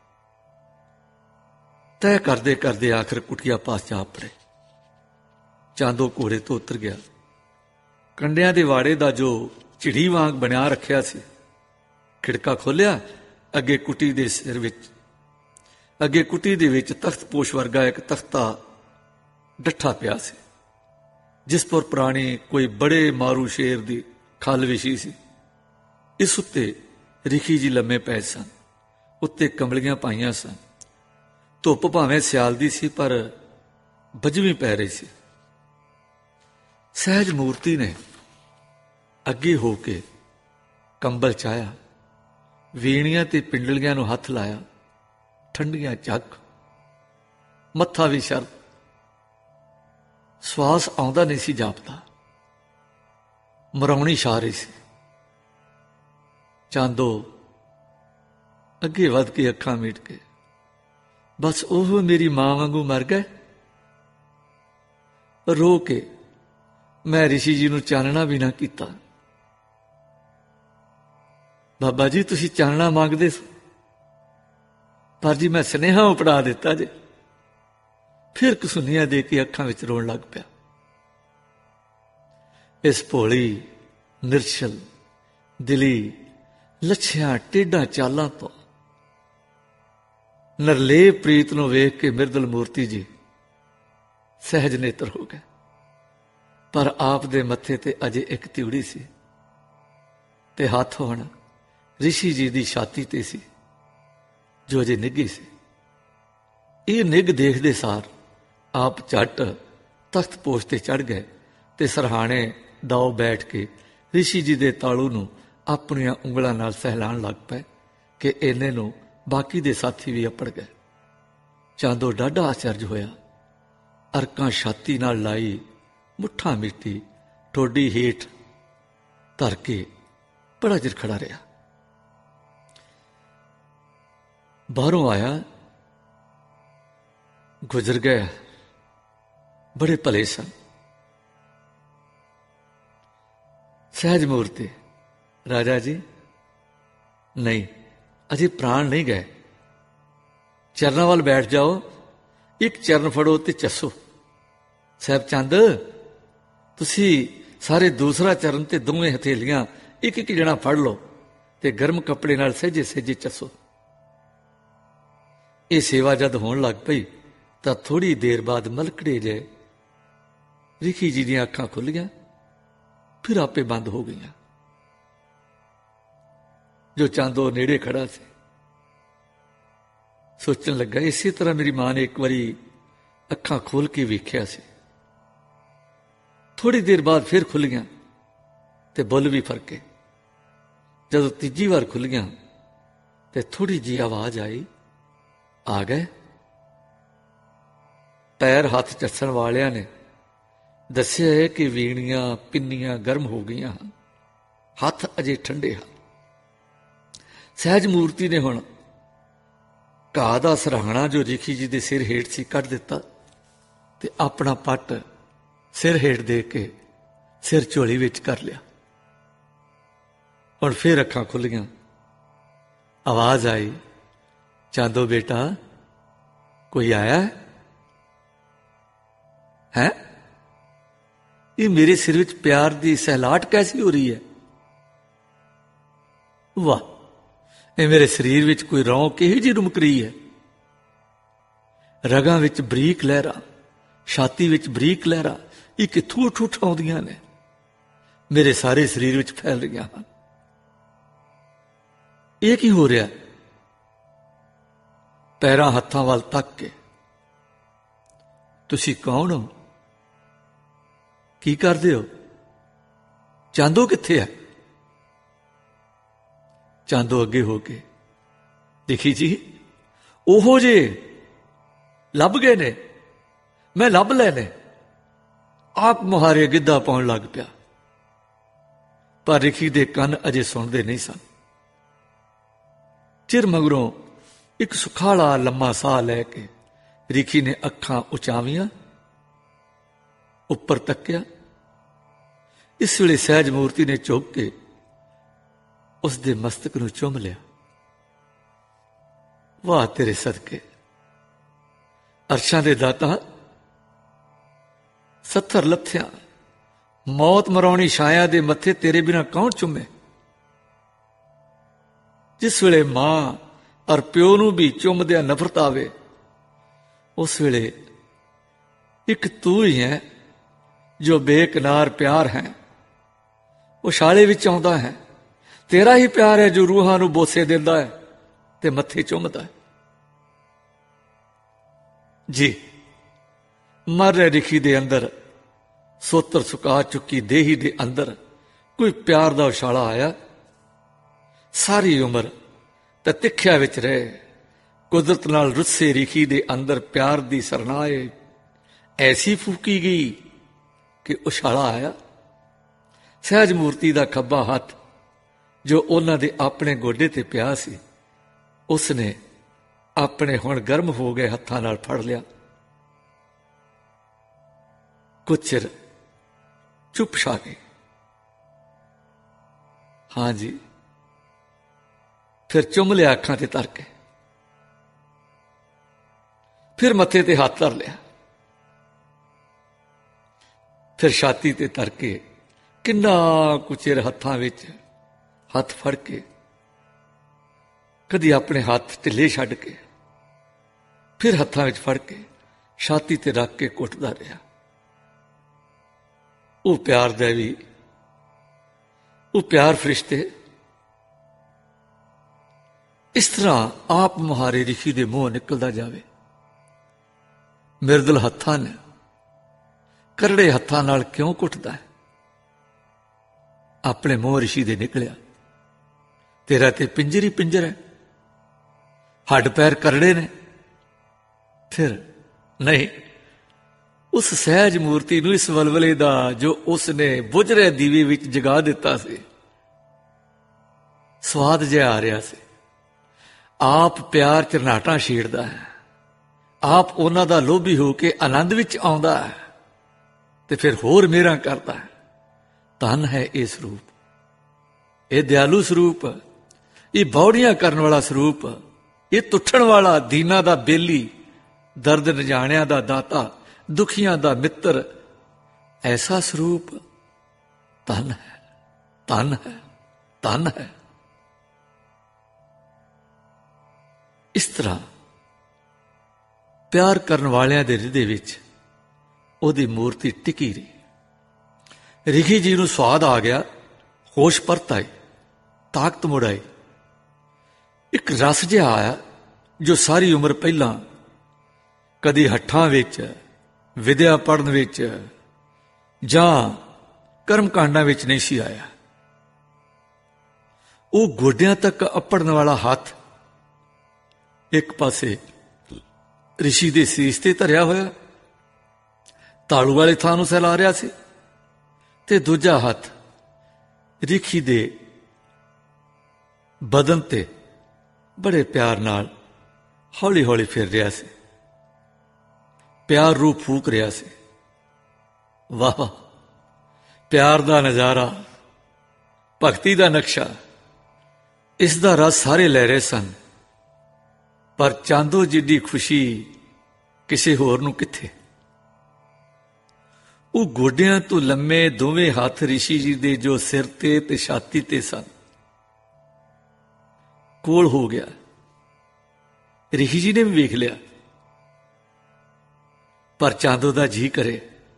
तय करदे करदे आखिर कुटिया पास जा पड़े। चांदो घोड़े तो उतर गया। कंडियां दे वाड़े दा जो झिड़ी वांग बनिया रखिया सी, खिड़का खोलिया। अगे कुटी दे सिर विच, अगे कुटी दे विच तख्तपोश वर्गा एक तख्ता डठा पिया सी, जिस पर पुरानी कोई बड़े मारू शेर दी खल विछी सी। इस उत्ते रिखी जी लम्मे पै सन। उत्ते कंबलियां पाईयां सन। धुप भावें सियाल दी सी, पर बजवी पै रही सी। सहज मूर्ति ने अगे होके कंबल चाया, वीणियां ते पिंडलियां नूं हथ लाया। ठंडियां झग, मत्था भी शर्त, श्वास आउंदा नहीं सी जापदा। मराउणी छा रही सी। चांदो अगे वध के अखां मीट के, बस ओह मेरी मां वांगू मर गए। रो के मैं ऋषि जी नूं चानना भी ना कीता। बाबा जी तुसीं चानना मांगदे सो, पर जी मैं सुनेहा उपड़ा दिता जे। फिर कसुनिया दे के अखां विच रोण लग पिया। इस भोली निरछल दिली लछियां टेढ़ां चालां तो नरलेप प्रीत नूं वेख के मिर्दल मूर्ति जी सहज नेत्र हो गए। पर आप दे मत्थे ते अजे एक तिउड़ी सी ते हाथ होण ऋषि जी की छाती ते सी, जो अजे निघी सी। ये निघ देखते सार आप झट तख्त पोश ते चढ़ गए ते सरहाणे दाओ बैठ के ऋषि जी के तालू नूं अपनियां उंगलां नाल सहलाण लग पए कि इन्ने नूं बाकी दे साथी भी अपड़ गए। चांदो डाढा आश्चर्य होया, अरकां छाती नाल लाई मुठा मिट्टी ठोडी हेठ धर के बड़ा चिर खड़ा रहा। बाहरों आया, गुजर गया, बड़े भले सन। सहज मूर्ति, राजा जी नहीं, अजे प्राण नहीं गए, चरणों वाल बैठ जाओ, एक चरण फड़ो ते चसो। साहब चंद तुसी सारे दूसरा चरण ते दोवें हथेलियां एक एक जना फड़ लो ते गर्म कपड़े नाल सहजे सहजे चसो। ये सेवा जद होण लग पई तां थोड़ी देर बाद मलकड़े जे ऋषि जी दी अखां खुलियां, फिर आपे बंद हो गईयां। जो चांदो नेड़े खड़ा सी सोचन लगा, इसी तरह मेरी मां ने एक बारी अखां खोल के वेख्या सी, थोड़ी देर बाद फिर खुलियां ते बुल भी फरके। जदों तीजी बार खुलियां ते थोड़ी जी आवाज आई, आ गए। पैर हाथ चस्सण वालियां ने दस्सिया है कि वीणियां पिन्नियां गर्म हो गई हैं, हाथ अजे ठंडे हैं। सहज मूर्ति ने हुण घाह दा सरहाणा जो ऋषि जी दे सिर हेठ सी कढ दिता ते अपना पट सिर हेठ दे के सिर झोली विच कर लिया। हुण फिर अखां खुलियां, आवाज आई, चांदो बेटा कोई आया है? ये मेरे सिर विच प्यार दी सहलाट कैसी हो रही है? वाह, ये मेरे शरीर विच कोई रौं किही जी रुमक रही है। रगां विच बरीक लहरां, छाती विच बरीक लहरां, ये कित्थों उठ उठ आउंदियां ने, मेरे सारे शरीर विच फैल रही हैं। ये की हो रहा? पैरां हत्थां वाल तक के, तुसी कौन हो? की करदे हो? चांदो कित्थे है? चांदो अगे हो के, देखी जी ओहो जे लभ गए ने, मैं लभ लेने। आप मुहारे गिद्धा पाउण लग पिया, पर ऋषि दे कन अजे सुणदे नहीं सन। चिर मगरों एक सुखाला लम्मा साह लैके ऋषि ने अखां उचावियां, उपर तकिया। इस वेले सहज मूर्ति ने झुक के उसके मस्तक नूं चुम लिया। वाह तेरे सदके, अरशां दे दाता, सत्थर लथिया मौत मराउणी छाया दे मत्थे तेरे बिना कौन चुमे? जिस वेले मां और प्यो नूं भी चुमदिया नफरत आवे, उस वेले एक तू ही है जो बेकनार प्यार है, वो छाले विच आउंदा है। तेरा ही प्यार है जो रूहां नूं बोसे देंदा है ते मत्थे चुमदा है। जी मर रहे ऋषि दे अंदर, सोतर सुका चुकी देही दे अंदर कोई प्यार दा उछाला आया। सारी उम्र ते तिख्या विच रहे कुदरत नाल रुस्से ऋषि दे अंदर प्यार दी सरनाए ऐसी फूकी गई कि उछाला आया। सहज मूर्ति दा खब्बा हथ जो उन्हां दे अपने गोडे ते पिया सी, उसने अपने हुण गर्म हो गए हत्थां नाल फड़ लिया। कुछ चिर चुप छा गई। हां जी, फिर चुम लिया अखां ते तर के, फिर मत्थे ते हाथ धर लिया, फिर छाती ते तर के किन्ना कुछ चिर हत्थां विच हथ फड़ के, कदी अपने हाथ ढिले छड्ड के, फिर हत्थां विच फड़ के छाती ते रख के कुटदा रहा। वो प्यार देवी, वो प्यार फरिश्ते इस तरह आप मुहारे ऋषि दे मूंह निकलदा जावे। मिर्दल हत्थां ने करड़े हत्थां नाल क्यों कुटदा है? अपने मूंह ऋषि दे निकलिया। तेरा ते पिंजर ही पिंजर है, हड्ड पैर करड़े ने। फिर नहीं, उस सहज मूर्ति नूं इस वलवले दा जो उसने बुझ रहे दीवे विच जगा दिता सी, स्वाद जिहा आ रहा सी। आप प्यार चरनाटा छेड़दा है, आप उन्हां दा लोभी हो के आनंद विच आउंदा है ते फिर होर मेहरां करदा है। धन है ये स्वरूप, ये दयालु स्वरूप, ये बौड़ियां करने वाला स्वरूप, ये तुठण वाला, दीना दा बेली, दर्द नजाणिया दा दाता, दुखियां दा मित्र। ऐसा स्वरूप धन है, धन है, धन है। इस तरह प्यार करने वालियां दे हृदय विच ओदी मूर्ति टिकी रही। ऋषि जी नूं स्वाद आ गया, होश परत आई, ताकत मुड़ आई। एक रस जिहा आया जो सारी उम्र पहलां कदी हੱਠਾਂ विच, विद्या पढ़न विच जां कर्म कांडां विच नहीं सी आया। वो गोडियां तक अपड़न वाला हाथ एक पासे ऋषि दे सीस ते धरिया होया, तालू वाले थां नूं सहला रहा सी, ते दूजा हथ ऋषि दे बदन ते बड़े प्यार नाल हौली हौली फिर रहा सी, प्यार रूप फूक रहा सी। वाह वाह, प्यार दा नजारा, भगती दा नक्शा, इसदा रस सारे ले रहे सन। पर चांदो जिड्डी खुशी किसी होर नूं किथे। वो गोडियां तो लम्मे दोवें हाथ ऋषि जी दे जो सिर ते ते छाती ते सन, कोल हो गया। ऋषि जी ने भी वेख लिया, पर चांदो दा जी करे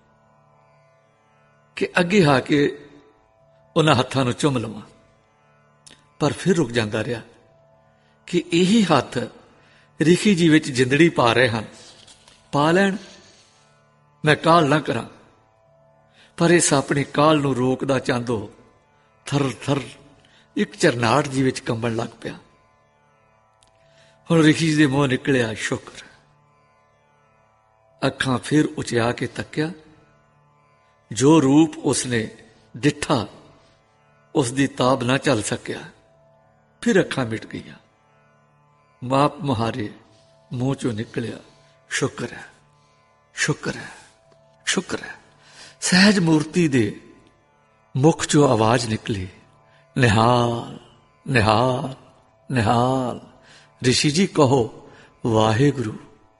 कि अगे आ के उन्हां हत्थां नूं चुम लवां, पर फिर रुक जांदा रहा कि यही हथ ऋषि जी विच जिंदड़ी पा रहे हैं। पा लैण, मैं काल ना करा। पर इस अपनी काल नूं रोकदा चांदो थर थर एक चरनाट जी विच कंबण लग पिया। हुण ऋषि जी दे मूंह निकलिया शुक्र। अखां फिर उचिया के तक्या, जो रूप उसने डिठा उसकी ताब ना चल सकिया। फिर अखां मिट गईयां। माप मुहारे मुंह चो निकलिया शुक्र है, शुक्र है, शुक्र है। सहज मूर्ति दे मुख चो आवाज निकली, निहाल निहाल निहाल। ऋषि जी कहो वाहेगुरु।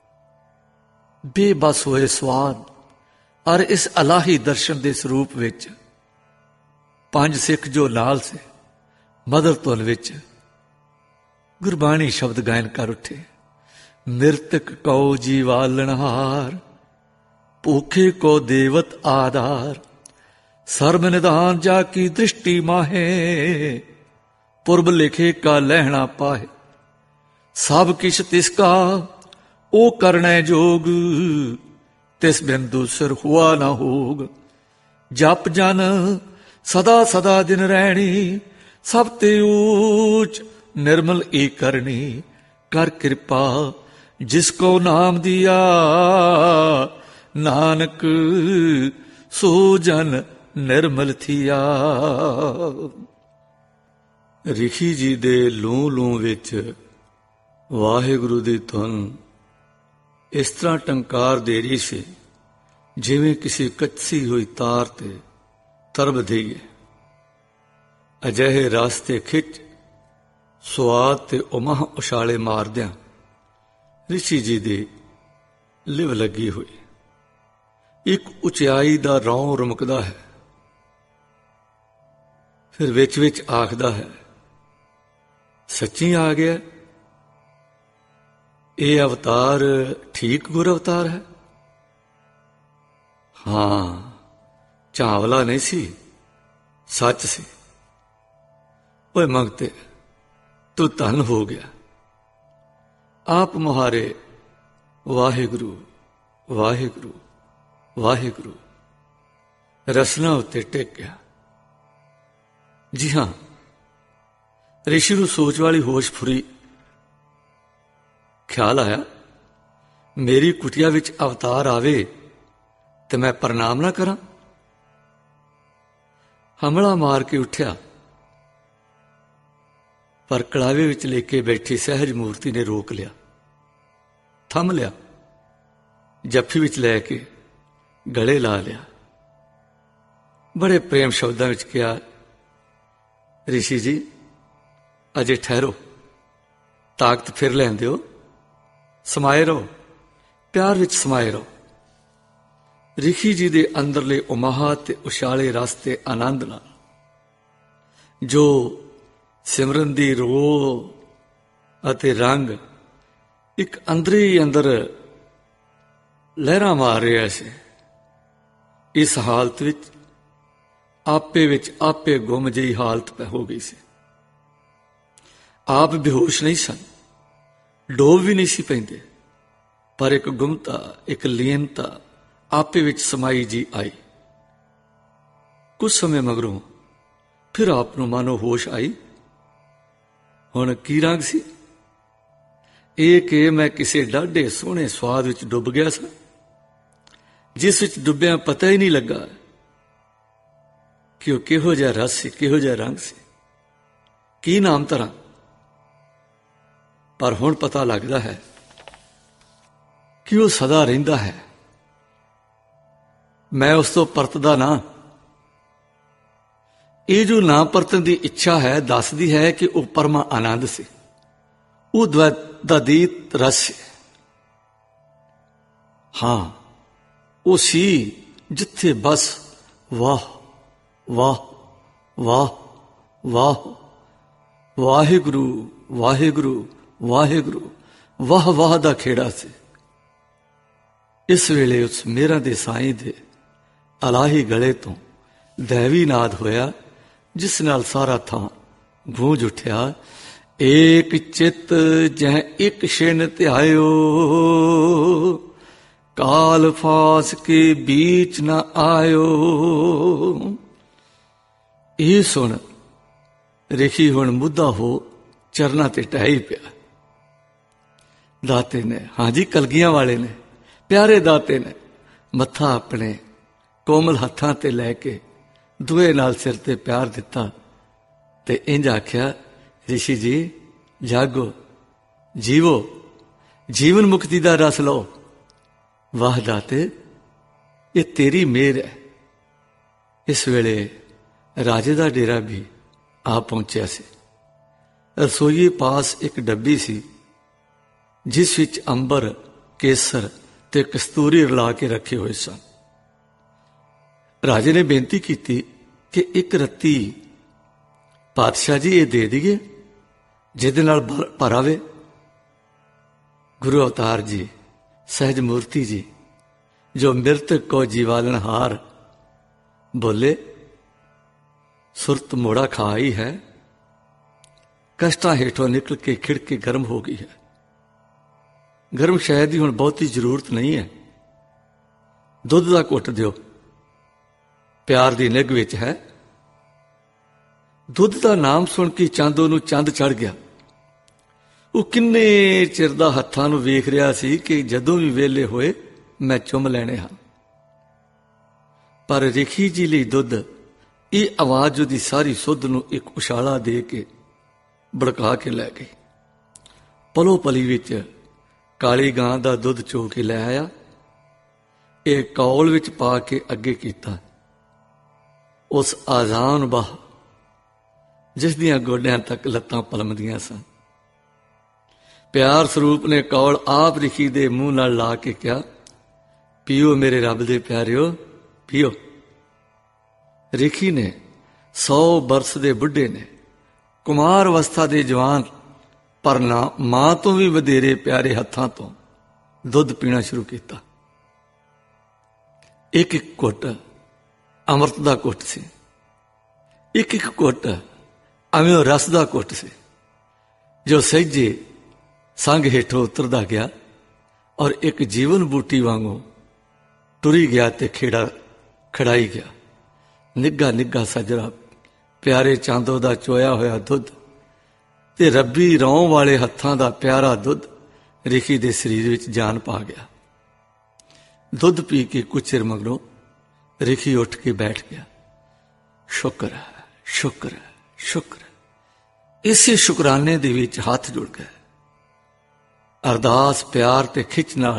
बेबस होए स्वाद और इस अलाही दर्शन के स्वरूप विच पंज सिख जो नाल से मदर धुन विच गुरबाणी शब्द गायन कर उठे। मृतक को जीवालनहार, भूखे को देवत आधार, सर्व निधान जाकी दृष्टि माहे, पुरब लिखे का लहना पाहे, सब किश तिसका ओ करने जोग, तिस बिन दूसर हुआ ना होग। जप जन सदा सदा दिन रहनी, सब ते ऊच निर्मल ए करनी। कर कृपा जिसको नाम दिया, नानक सो जन निर्मल थिया। ऋषि जी दे लूं लूं विच वाहिगुरु दी धुन इस तरह टंकार दे रही से जिवें किसी कच्ची हुई तार ते तरब देईए। अजिहे रास्ते खिच स्वाद ते उमह उछाले मारदियां ऋषि जी दी लिव लगी हुई। एक उचियाई दा रौं रुमकदा है, फिर विच विच आखदा है सच्ची आ गया। ये अवतार ठीक गुर अवतार है? हां, झावला नहीं सी, सच सी। ओए मंगते तू धन हो गया, आप मुहारे वाहिगुरु वाहिगुरु वाहिगुरु रसना उत्ते टेक गया। जी हां, ऋषि नूं सोच वाली होश फुरी। ख्याल आया, मेरी कुटिया विच अवतार आवे ते मैं प्रणाम ना करा। हमला मार के उठ्या, पर कड़ावे विच लेके बैठी सहज मूर्ति ने रोक लिया, थम लिया, जफ्फी विच लैके गले ला लिया। बड़े प्रेम शब्दों विच कहा, ऋषि जी अजे ठहरो, ताकत फिर लैन दिओ, समाए रहो, प्यार विच समाए रहो। ऋषि जी दे अंदरले उमाह ते उछाले रस ते आनंद नाल जो सिमरन दी रोह अते रंग एक अंदर ही अंदर लहरां मार रहा से। इस हालत विच विच आपे गुम जी हालत हो गई सी। आप बेहोश नहीं सन, डोब भी नहीं सी पैंदे, पर एक गुमता, एक लीनता आपे विच समाई जी आई। कुछ समय मगरों फिर आप नूं मानो होश आई। हुण की रंग सी? ਇਹ कि मैं किसी डाढे सोहने स्वाद विच डुब गया सा, जिस विच डुब्बिया पता ही नहीं लगा कि वह किहो जिहा रस सी, किहो जिहा रंग सी, की नाम धरां। पर हुण पता लगदा है कि वह सदा रहिंदा है। मैं उस तो परतदा ना। ये जो ना परतन की इच्छा है दसदी है कि वह परमा आनंद से, वह द्वैतातीत रस है। हां, वो सी जिथे बस वाह वाह वाह वाह वाहिगुरु वाहिगुरु वाहिगुरु वाह वाह दा खेड़ा से। इस वेले उस मेरा दे साईं दे अलाही गले तो दैवी नाद होया, जिस नाल सारा थां गूंज उठ्या। एक चित जह एक छिन ध्यायो, काल फास के बीच न आयो। ये सुन ऋषि हुण मुद्दा हो चरना ते टह ही पिया। दाते ने, हां जी कलगियां वाले ने, प्यारे दाते ने मत्था अपने कोमल हत्थां ते लैके दुए नाल सिर ते प्यार दिता ते इंज आख्या, ऋषि जी जागो, जीवो, जीवन मुक्ति दा रस लो। वाह दाते, ये तेरी मेहर है। इस वेले राजे दा डेरा भी आ पहुंचा सी। रसोईए पास एक डब्बी सी, जिस विच अंबर, केसर ते कस्तूरी रला के रखे हुए सन। राजे ने बेनती की कि एक रत्ती पातशाह जी ये दे दीए, जिहदे नाल भर आवे। गुरु अवतार जी, सहज मूर्ति जी, जो मृतक को जीवालनहार, बोले सुरत मोड़ा खा आई है, कष्टां हेठों निकल के खिड़के गर्म हो गई है। गर्म शहद की हुण बहुती जरूरत नहीं है, दुध का घुट दिओ, प्यार की निग विच है। दुध का नाम सुन के चांदो नूं चंद चढ़ गया। वो किन्ने चिर दा हत्थां नूं वेख रहा सी कि जदों भी वेले होए मैं चुम लैणे हां। पर ऋषि जी लई दुध, ये आवाज उहदी सारी सुध नूं एक उछाला दे के भड़का के लै गई। पलो पली विच काली गां दा दुध चो के लै आया। एक कौल विच पा के अगे कीता। उस आजान बाह जिस दियां गोडियां तक लत्तां पलमदियां सन। प्यार स्वरूप ने कौल आप ऋषि दे मुंह नाल ला के कहा, पीओ मेरे रब दे प्यारिओ, पीओ। ऋषि ने 100 बरस दे बुढ़े ने, कुमार अवस्था दे जवान, पर ना मां तो भी वधेरे प्यारे हत्थां तो दुध पीना शुरू किया। एक एक घुट अमृत का घुट से, एक घुट अव्यों रस का घुट से, जो सहजे संग हेठों उतरदा गया और एक जीवन बूटी वांगू टुरी गया ते खेड़ा खड़ाई गया। निग्गा निग्गा सजरा प्यारे चांदो दा चोया होया दुध ते रब्बी रौं वाले हत्थां दा प्यारा दुध रिखी दे शरीर विच जान पा गया। दुध पी के कुछ चिर मगरों रिखी उठ के बैठ गया। शुक्र है, शुक्र है, शुक्र है। इसे शुकराने दे विच हाथ जुड़ गए। अरदास प्यार ते खिच नाल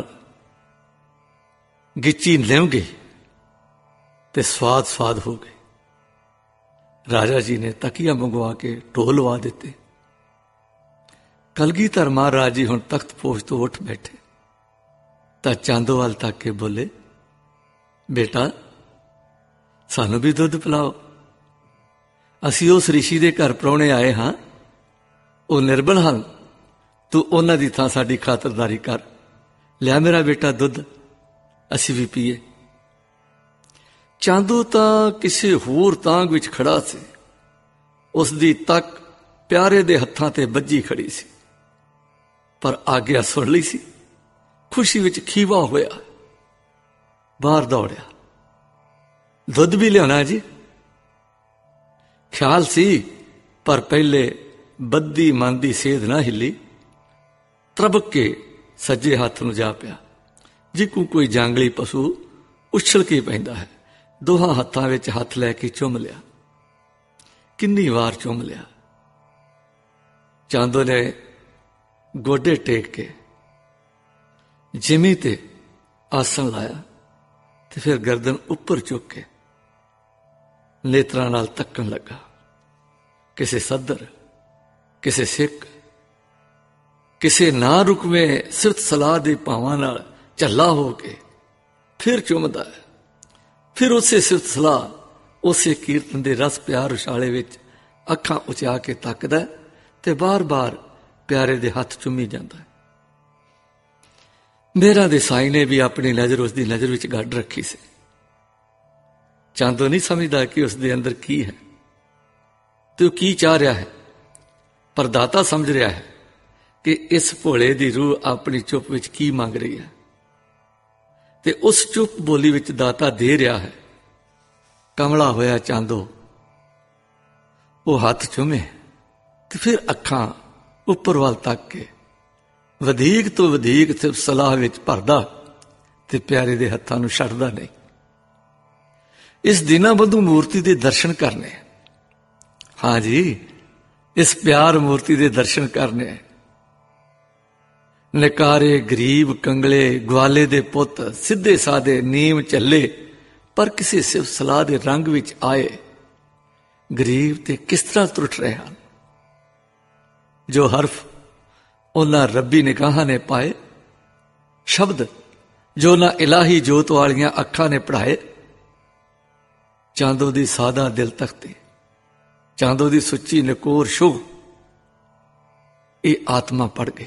गिची लिम गई ते स्वाद स्वाद हो गए। राजा जी ने तकिया मंगवा के ढोल वा दिते। कलगीधर महाराज जी हुण तख्त पोश तो उठ बैठे तां चांदोवाल तक के बोले, बेटा सानू भी दुध पिलाओ। असी उस ऋषि दे घर प्राहुणे आए हां, वो निर्बल हन, तू उन्हां दी थां साडी खातरदारी कर। लिया मेरा बेटा दुध, असी भी पीए। चांदो तां किसी होर तांग विच खड़ा सी। उसदी तक प्यारे दे हत्थां ते बज्जी खड़ी सी, पर आग्या सुन लई सी। खुशी विच खीवा होया बाहर दौड़िया, दुध भी लियाना जी। ख्याल सी, पर पहले बद्दी मन दी सेध ना हिली। त्रबक के सज्जे हाथ नूं जा पिया, जिकू कोई जांगली पशु उछल के पैंदा है। दोहां हत्थां विच हथ लैके चुम लिया। किन्नी वार चुम लिया। चांदो ने गोडे टेक के जिमी ते आसन लाया ते फिर गर्दन उपर चुक के नेत्रां नाल तक्कण लगा। किसे सदर, किसे सिख, किसे ना रुकवे सिरत सलाह दे भावां नाल झल्ला हो के फिर चुमदा है। फिर उसे सिरत सलाह, उसे कीर्तन दे रस प्यार उछाले विच अखां उचा के तकदा ते बार बार प्यारे दे हथ चुमी जांदा है। मेरा दे साई ने भी अपनी नजर उसकी नजर विच गढ़ रखी सी। चांदो नहीं समझदा कि उसके अंदर की है तो की चाह रहा है, पर दाता समझ रहा है कि इस भोले दी रूह अपनी चुप विच की मंग रही है। ते उस चुप बोली विच दाता दे रहा है। कमला होया चांदो वो हाथ चुमे ते फिर अखां उपर वाल तक के वधीक तो वधीक सिर्फ सलाह विच भरदा ते प्यारे दे हत्थां नूं छड्डदा नहीं। इस दीना बंधु मूर्ति दे दर्शन करने, हाँ जी, इस प्यार मूर्ति दे दर्शन करने। निकारे गरीब कंगले ग्वाले दे पुत सीधे सादे नीम चले, पर किसी सिर्फ सलाह दे रंग विच आए। गरीब ते किस तरह त्रुट रहे हैं। जो हरफ उन्हां रब्बी निगाहां ने पाए, शब्द जो ना इलाही जोत वालियां अखां ने पढ़ाए। चांदो दी सादा दिल तख्ती, चांदो दी सुच्ची नकोर शुभ, ये आत्मा पड़ गई।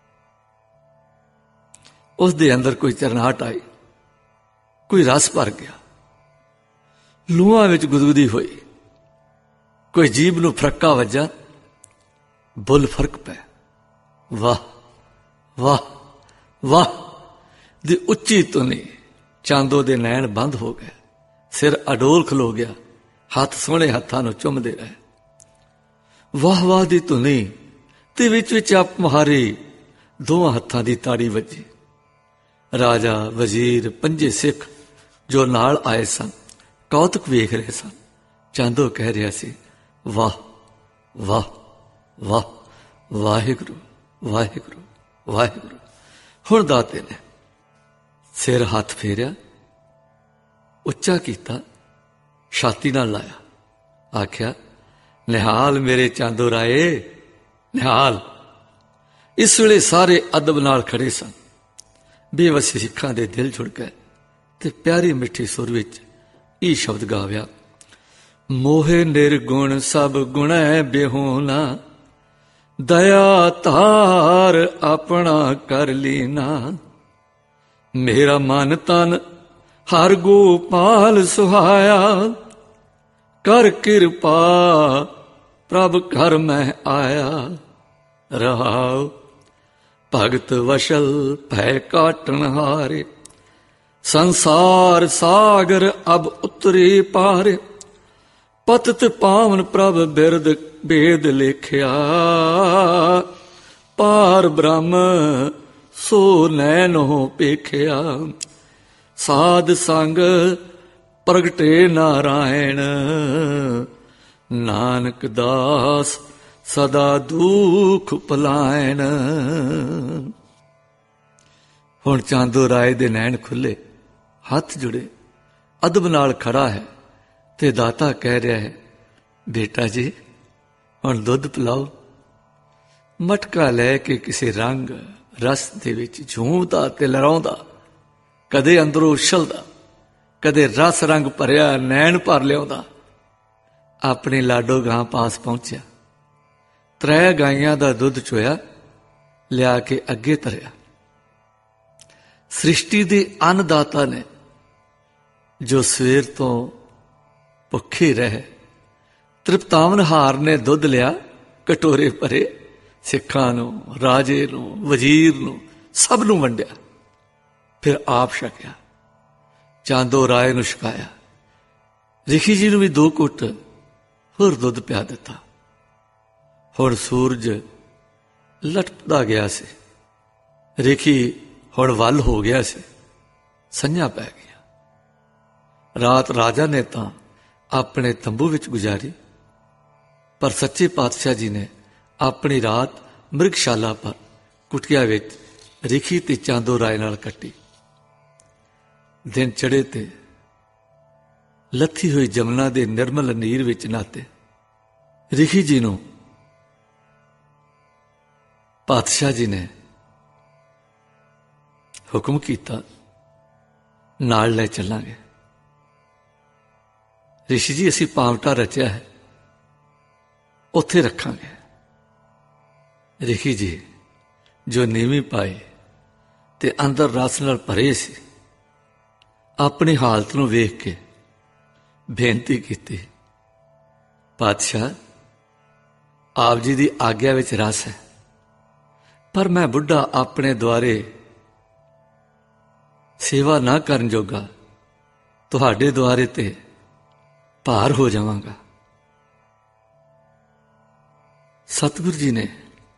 उस दे अंदर कोई चरनाहट आई, कोई रस भर गया। लूहां विच गुदगुदी हुई, कोई जीभ नूं फरक्का वज्जा, बुल फर्क पै। वाह वाह वाह दी उच्ची धुनी। चांदो दे नैन बंद हो गए, सिर अडोल खलो गया, हाथ सोहणे हत्थां नूं चुमदे रहे। वाह वाह दी धुनी ते विच विच आप मुहारी दोवां हत्थां दी ताड़ी वजी। राजा वजीर पंजे सिख जो नाल आए सन कौतक वेख रहे सन। चांदो कह रहा सी, वाह वाह वाह, वाहिगुरु वाहिगुरु वाहिगुरु। हुण दाते ने सिर हाथ फेरिया, उच्चा किया, छाती नाल लाया, आख्या, निहाल मेरे चांदो राए निहाल। इस वेले सारे अदब नाल खड़े सन। बेवसी सिखां दे दिल जुड़ गए ते प्यारी मिठी सुर विच ई शब्द गाव्या, मोहे निर्गुण सब गुणै बेहोना, दया तार अपना कर लीना। मेरा मन तन हर गोपाल सुहाया, कर कृपा प्रभ घर मैं आया। रहाओ भगत वशल भय काटन हारे, संसार सागर अब उतरे पारे, पतत पावन प्रभ बिरद भेद लेख्या, पार ब्रह्म सो नैनो पेख्या, साध संग प्रगटे नारायण, नानक दास सदा दुख पलायन। हुण चांदो राय दे नैन खुले, हथ जुड़े, अदब नाल खड़ा है ते दाता कह रहा है, बेटा जी हुण दुध पिलाओ। मटका लैके किसी रंग रस दे विच झूमदा ते लहराउंदा, कदे अंदरों उछलदा, कदे रस रंग भरिया नैन भर लिआउंदा। अपने लाडो गां पास पहुंचा, त्रै गाइयां दा दुध चोया, लिया के अगे धरिया। सृष्टि दे अन्नदाता ने जो सवेर तो भुखे रहे, तृप्तावन हार ने दुध लिया, कटोरे भरे, सिखां नूं, राजे नूं, वजीर नूं, सब नूं वंडिया, फिर आप छकिया। चांदो राय नूं छकाया, रिखी जी नूं भी 2 घुट होर दुध पिया दिता। हुण सूरज लटकदा गया से, रिखी हुण वल हो गया से, संझा पै गया। रात राजा ने तां अपने तंबू विच गुजारी, पर सच्चे पातशाह जी ने अपनी रात मृगशाला पर कुटिया विच रिखी ते चांदो राय नाल कट्टी। दिन चढ़े ते लथी हुई जमुना दे निर्मल नीर विच नाते रिखी जी नूं पातशाह जी ने हुक्म किया, नाल ले चलांगे। ऋषि जी असीं पावटा रचिया है, उत्थे रखांगे। रिखी जी जो नीवी पाए ते अंदर रस नाल भरे सी, अपनी हालत नूं वेख के बेनती की, पातशाह आप जी की आग्या विच रस है, पर मैं बुढ़ा अपने द्वारे सेवा ना करन जोगा, तुहाडे द्वारे ते भार हो जावांगा। सतगुरु जी ने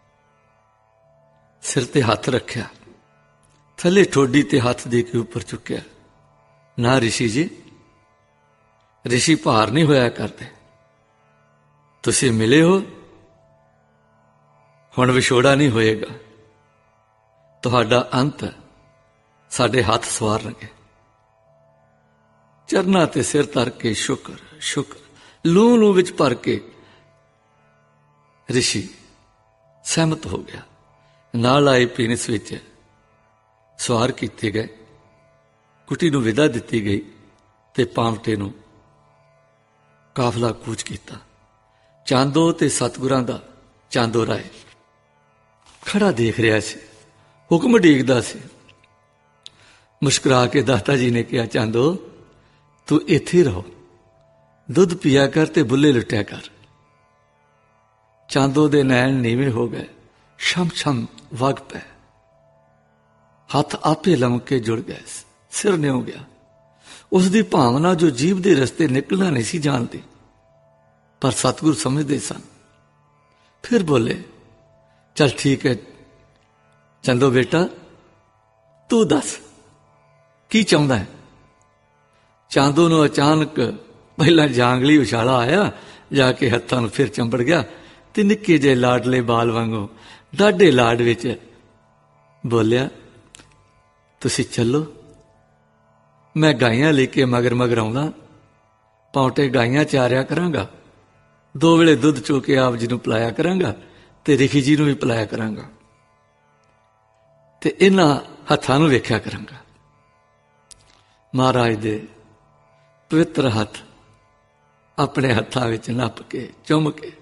सिर ते हाथ रखा, थले ठोडी ते हाथ दे के ऊपर चुक्या। ना ऋषि जी, ऋषि भार नहीं होया करते, तुसी मिले हो, हुण विछोड़ा नहीं होएगा, तुहाडा अंत साडे हाथ सवारनगे। चरना ते सिर धर के शुक्र शुक्र लू लू विच भर के ऋषि सहमत हो गया। नाल आए पीनस विच सवार किए गए, कुटी नूं विदा दिती गई ते पावटे नूं काफला कूच किया। चांदो ते सतगुरां दा चांदो राय खड़ा देख रहा से, हुक्म उडीकदा से। मुस्कुरा के दाता जी ने कहा, चांदो तू इत्थे रहो, दुध पिया कर ते बुले लुटिया कर। चांदो दे नैन नीवे हो गए, छम छम वग पै, हाथ आपे लमके जुड़ गए, सिर न्यो गया। उसकी भावना जो जीव के रस्ते निकलना नहीं सी जानती, पर सतगुरु समझते सन। फिर बोले, चल ठीक है चंदो बेटा, तू दस की चाहता है। चांदो नूं अचानक पहला जांगली उछाला आया, जाके हत्थां नूं फिर चंबड़ गया ते निक्के जे लाडले बाल वांगू डाढे लाड विच बोलिया, तुसी चलो, मैं गाइयां लेके मगर मगर आउंदा, पाउटे गाइयां चारिया करांगा, 2 वेले दुध चो के आप जी नूं पिलाया करांगा ते रिखी जी नूं भी पिलाया करांगा, ते इन्हां हत्थां नूं वेख्या करांगा। महाराज दे पवित्र हथ अपने हत्थां विच नप के चुम के,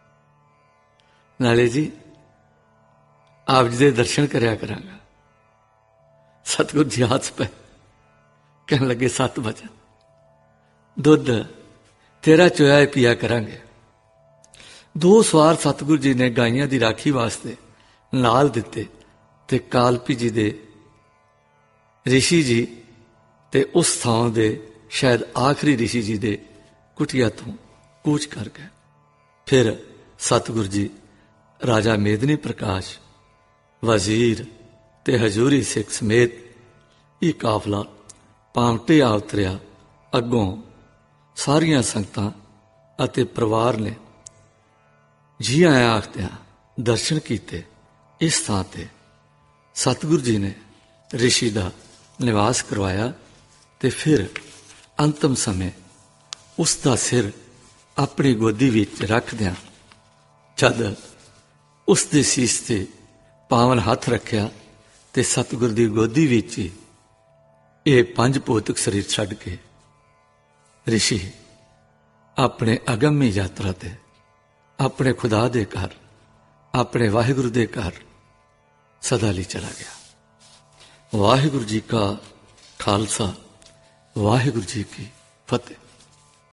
नाले जी आप जी दे दर्शन करया करांगा। सतगुरु जी हस पे कहन लगे, 7 वचन दुध तेरा चोया पिया करांगे। 2 सवार सतगुरु जी ने गाइयां दी राखी वास्ते नाल दिते ਤੇ ਕਾਲਪੀ ਜੀ ਦੇ ਰਿਸ਼ੀ ਜੀ ਤੇ ਉਸ ਥਾਂ ਦੇ ਸ਼ਾਇਦ ਆਖਰੀ ਰਿਸ਼ੀ ਜੀ ਦੇ ਕੁਟੀਆ ਤੋਂ ਕੂਚ ਕਰ ਗਏ। ਫਿਰ ਸਤਿਗੁਰੂ ਜੀ ਰਾਜਾ ਮੇਦਨੀ ਪ੍ਰਕਾਸ਼, ਵਜ਼ੀਰ ਤੇ ਹਜ਼ੂਰੀ ਸਿੱਖ ਸਮੇਤ ਇਹ ਕਾਫਲਾ ਪਾਵਟੇ ਆ ਉਤਰਿਆ। ਅੱਗੋਂ ਸਾਰੀਆਂ ਸੰਗਤਾਂ ਅਤੇ ਪਰਿਵਾਰ ਨੇ ਜੀ ਆਇਆਂ ਆਖਦਿਆਂ ਦਰਸ਼ਨ ਕੀਤੇ। ਇਸ ਥਾਂ ਤੇ ਸਤਿਗੁਰੂ ਜੀ ਨੇ ਰਿਸ਼ੀ ਦਾ ਨਿਵਾਸ ਕਰਵਾਇਆ ਤੇ ਫਿਰ ਅੰਤਮ ਸਮੇਂ ਉਸ ਦਾ ਸਿਰ ਆਪਣੀ ਗੋਦੀ ਵਿੱਚ ਰੱਖਦਿਆਂ ਜਦ ਉਸ ਦੇ ਸੀਸ ਤੇ ਪਾਵਨ ਹੱਥ ਰੱਖਿਆ ਤੇ ਸਤਿਗੁਰ ਦੀ ਗੋਦੀ ਵਿੱਚ ਹੀ ਇਹ ਪੰਜ ਭੌਤਿਕ ਸਰੀਰ ਛੱਡ ਕੇ ਰਿਸ਼ੀ ਆਪਣੇ ਅਗੰਮੀ ਯਾਤਰਾ ਤੇ ਆਪਣੇ ਖੁਦਾ ਦੇ ਘਰ, ਆਪਣੇ ਵਾਹਿਗੁਰੂ ਦੇ ਘਰ ਸਦਾ ਲਈ ਚਲਾ ਗਿਆ। ਵਾਹਿਗੁਰੂ ਜੀ ਕਾ ਖਾਲਸਾ, ਵਾਹਿਗੁਰੂ ਜੀ ਕੀ ਫਤਿਹ।